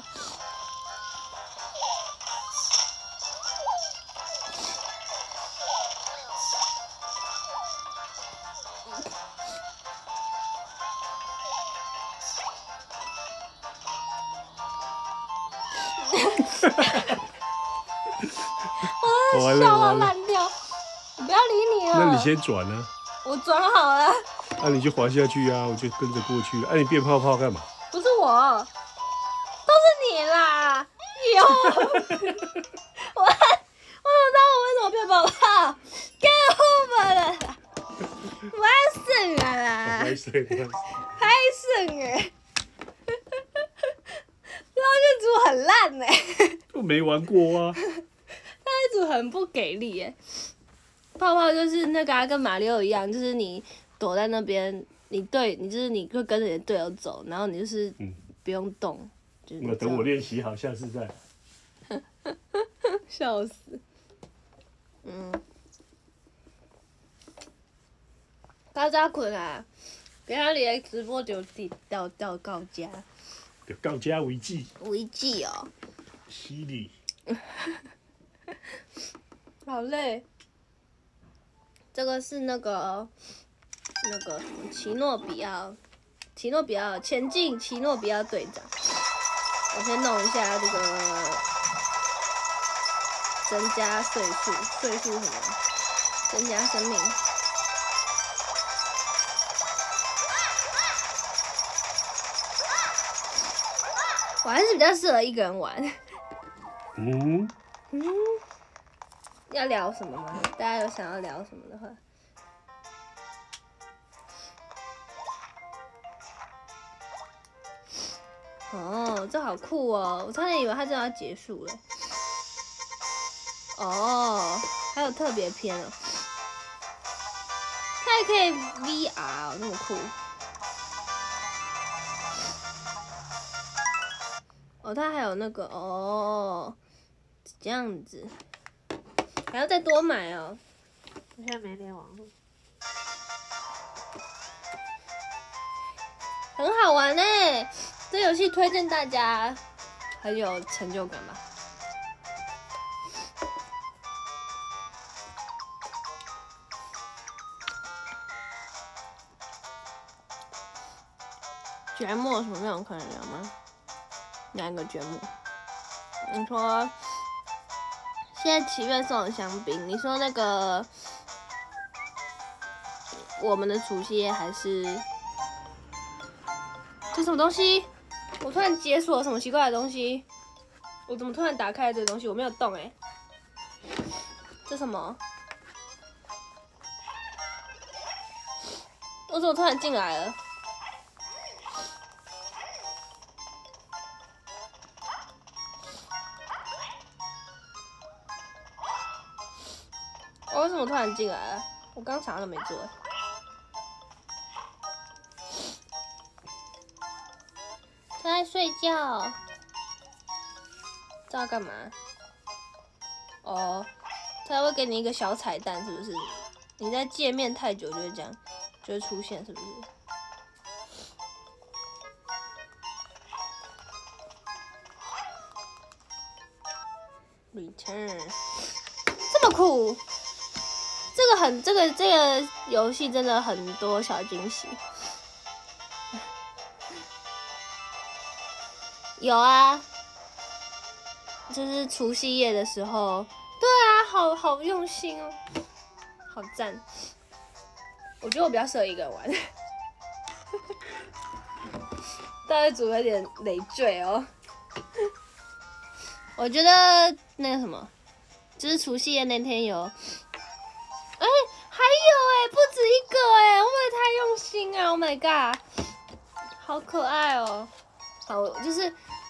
S1: 我笑到烂掉，我不要理你了。
S2: 那你先转啊。
S1: 我转好了。
S2: 那你就滑下去啊，我就跟着过去了。你变泡泡干嘛？
S1: 不是我，都是你啦！有，我怎么知道我为什么变泡泡？给我们了，我胜了啦！
S2: 拍胜
S1: 哎！这组很烂哎。
S2: 我没玩过啊。
S1: 那组很不给力哎。泡泡就是那个跟马里奥一样，就是你躲在那边，你就是你会跟着你的队友走，然后你就是不用动。
S2: 那等我练习好，下次再。
S1: 笑死。大家困啊！今仔日的直播就到到家。
S2: 就到家为止。
S1: 为止哦。
S2: 是哩。
S1: 好累。这个是那个奇诺比奥前进奇诺比奥队长。我先弄一下这个增加岁数，岁数什么？增加生命。我还是比较适合一个人玩。要聊什么吗？大家有想要聊什么的话？哦，这好酷哦！我差点以为它真的要结束了。哦，还有特别篇哦，它还可以 VR 哦，那么酷。哦，它还有那个哦，这样子，还要再多买哦。我现在没连网络。很好玩呢，这游戏推荐大家，很有成就感吧。节目有什么内容可能聊吗？哪个节目？你说现在7月送的香槟，你说那个我们的除夕夜还是这什么东西？我突然解锁了什么奇怪的东西？我怎么突然打开这个东西？我没有动哎、这什么？我怎么突然进来了？我为什么突然进来了？我刚啥都没做。他在睡觉，这要干嘛？哦，他会给你一个小彩蛋，是不是？你在界面太久就会这样，就会出现，是不是？Return， 这么酷！这个游戏真的很多小惊喜。有啊，就是除夕夜的时候，对啊，好用心哦，好赞！我觉得我比较适合一个人玩，大概组有点累赘哦。我觉得那个什么，就是除夕夜那天有，还有不止一个会不会太用心啊 ？Oh my god， 好可爱哦！好，就是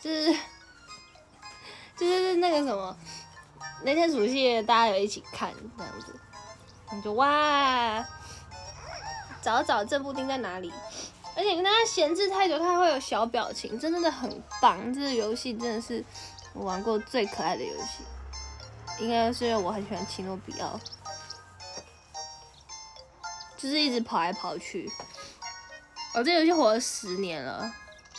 S1: 那个什么，那天除夕夜大家有一起看这样子，你就哇，找找这部丁在哪里？而且跟大家闲置太久，它会有小表情，真的很棒。这个游戏真的是我玩过最可爱的游戏，应该是因为我很喜欢奇诺比奥，就是一直跑来跑去。我这游戏活了10年了。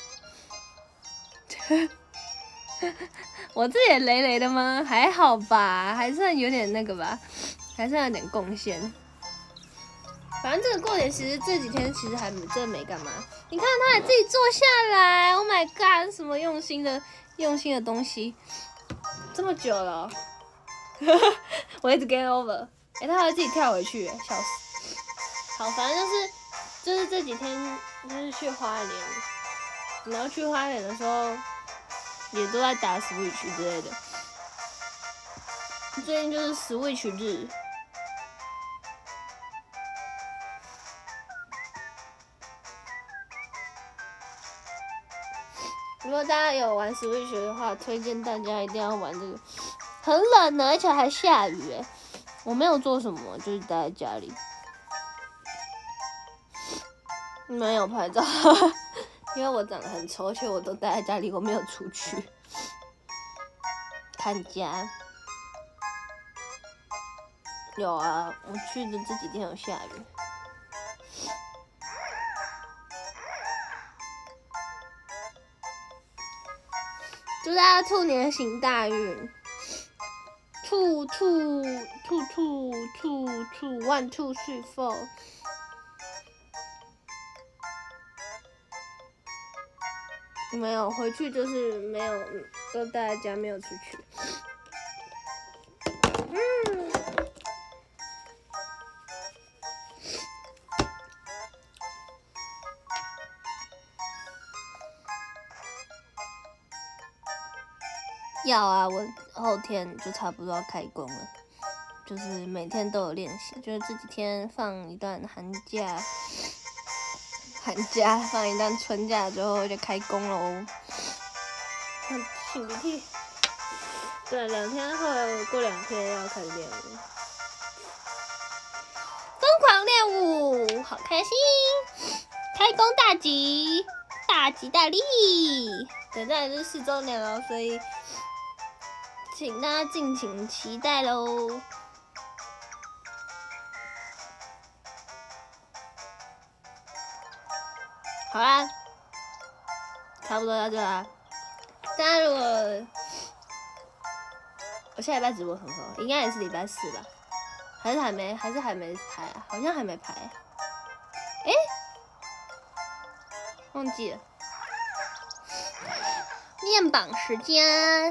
S1: 我这也累累的吗？还好吧，还算有点那个吧，还算有点贡献。反正这个过年其实这几天其实还真的没干嘛。你看他还自己坐下来 ，Oh my god， 什么用心的东西，这么久了，我一直 get over， 他还自己跳回去，笑死。好，反正就是这几天就是去花莲，然后去花莲的时候也都在打 Switch 之类的。最近就是 Switch 日。如果大家有玩 Switch 的话，推荐大家一定要玩这个。很冷呢，而且还下雨我没有做什么，就是待在家里。没有拍照，因为我长得很丑，而且我都待在家里，我没有出去。看家。有啊，我去的这几天有下雨。祝大家兔年行大运！兔 1 2 3 4。没有回去，就是没有，都待在家，没有出去。 要啊，我后天就差不多要开工了，就是每天都有练习，就是这几天放一段寒假放一段春假之后就开工喽。擤鼻涕。对，2天后过2天要开始练舞，疯狂练舞，好开心！开工大吉，大吉大利！等待就是4周年了，所以请大家敬请期待喽。好啦，差不多到这啦。大家如果我下礼拜直播什么时候？应该也是礼拜4吧？还是还没排啊？好像还没排。忘记了。念榜时间。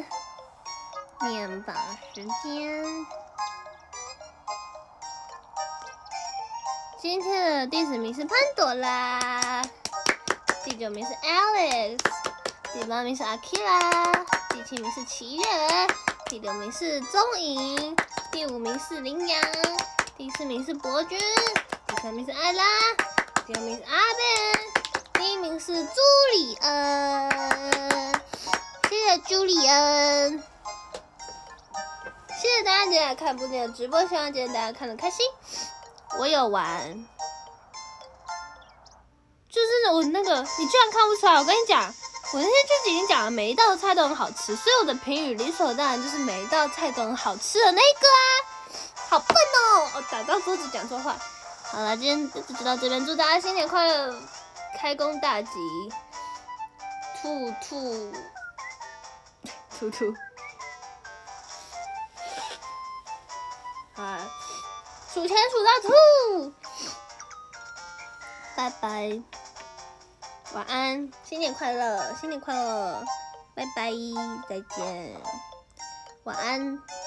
S1: 今天的第10名是潘朵拉，第9名是 Alice， 第8名是 Akira， 第7名是齐月，第6名是钟颖，第5名是羚羊，第4名是博君，第3名是艾拉，第2名是阿贝，第1名是朱里恩。谢谢朱里恩，谢谢大家今天来看布丁的直播，希望今天大家看得开心。我有玩，就是我那个，你居然看不出来？我跟你讲，我那天就已经讲了，每一道菜都很好吃，所以我的评语理所当然就是每一道菜都很好吃的那个啊，好笨哦！我打到桌子讲错话。好了，今天就到这边，祝大家新年快乐，开工大吉，兔。好，数钱数到吐，拜拜，晚安，新年快乐，拜拜，再见，晚安。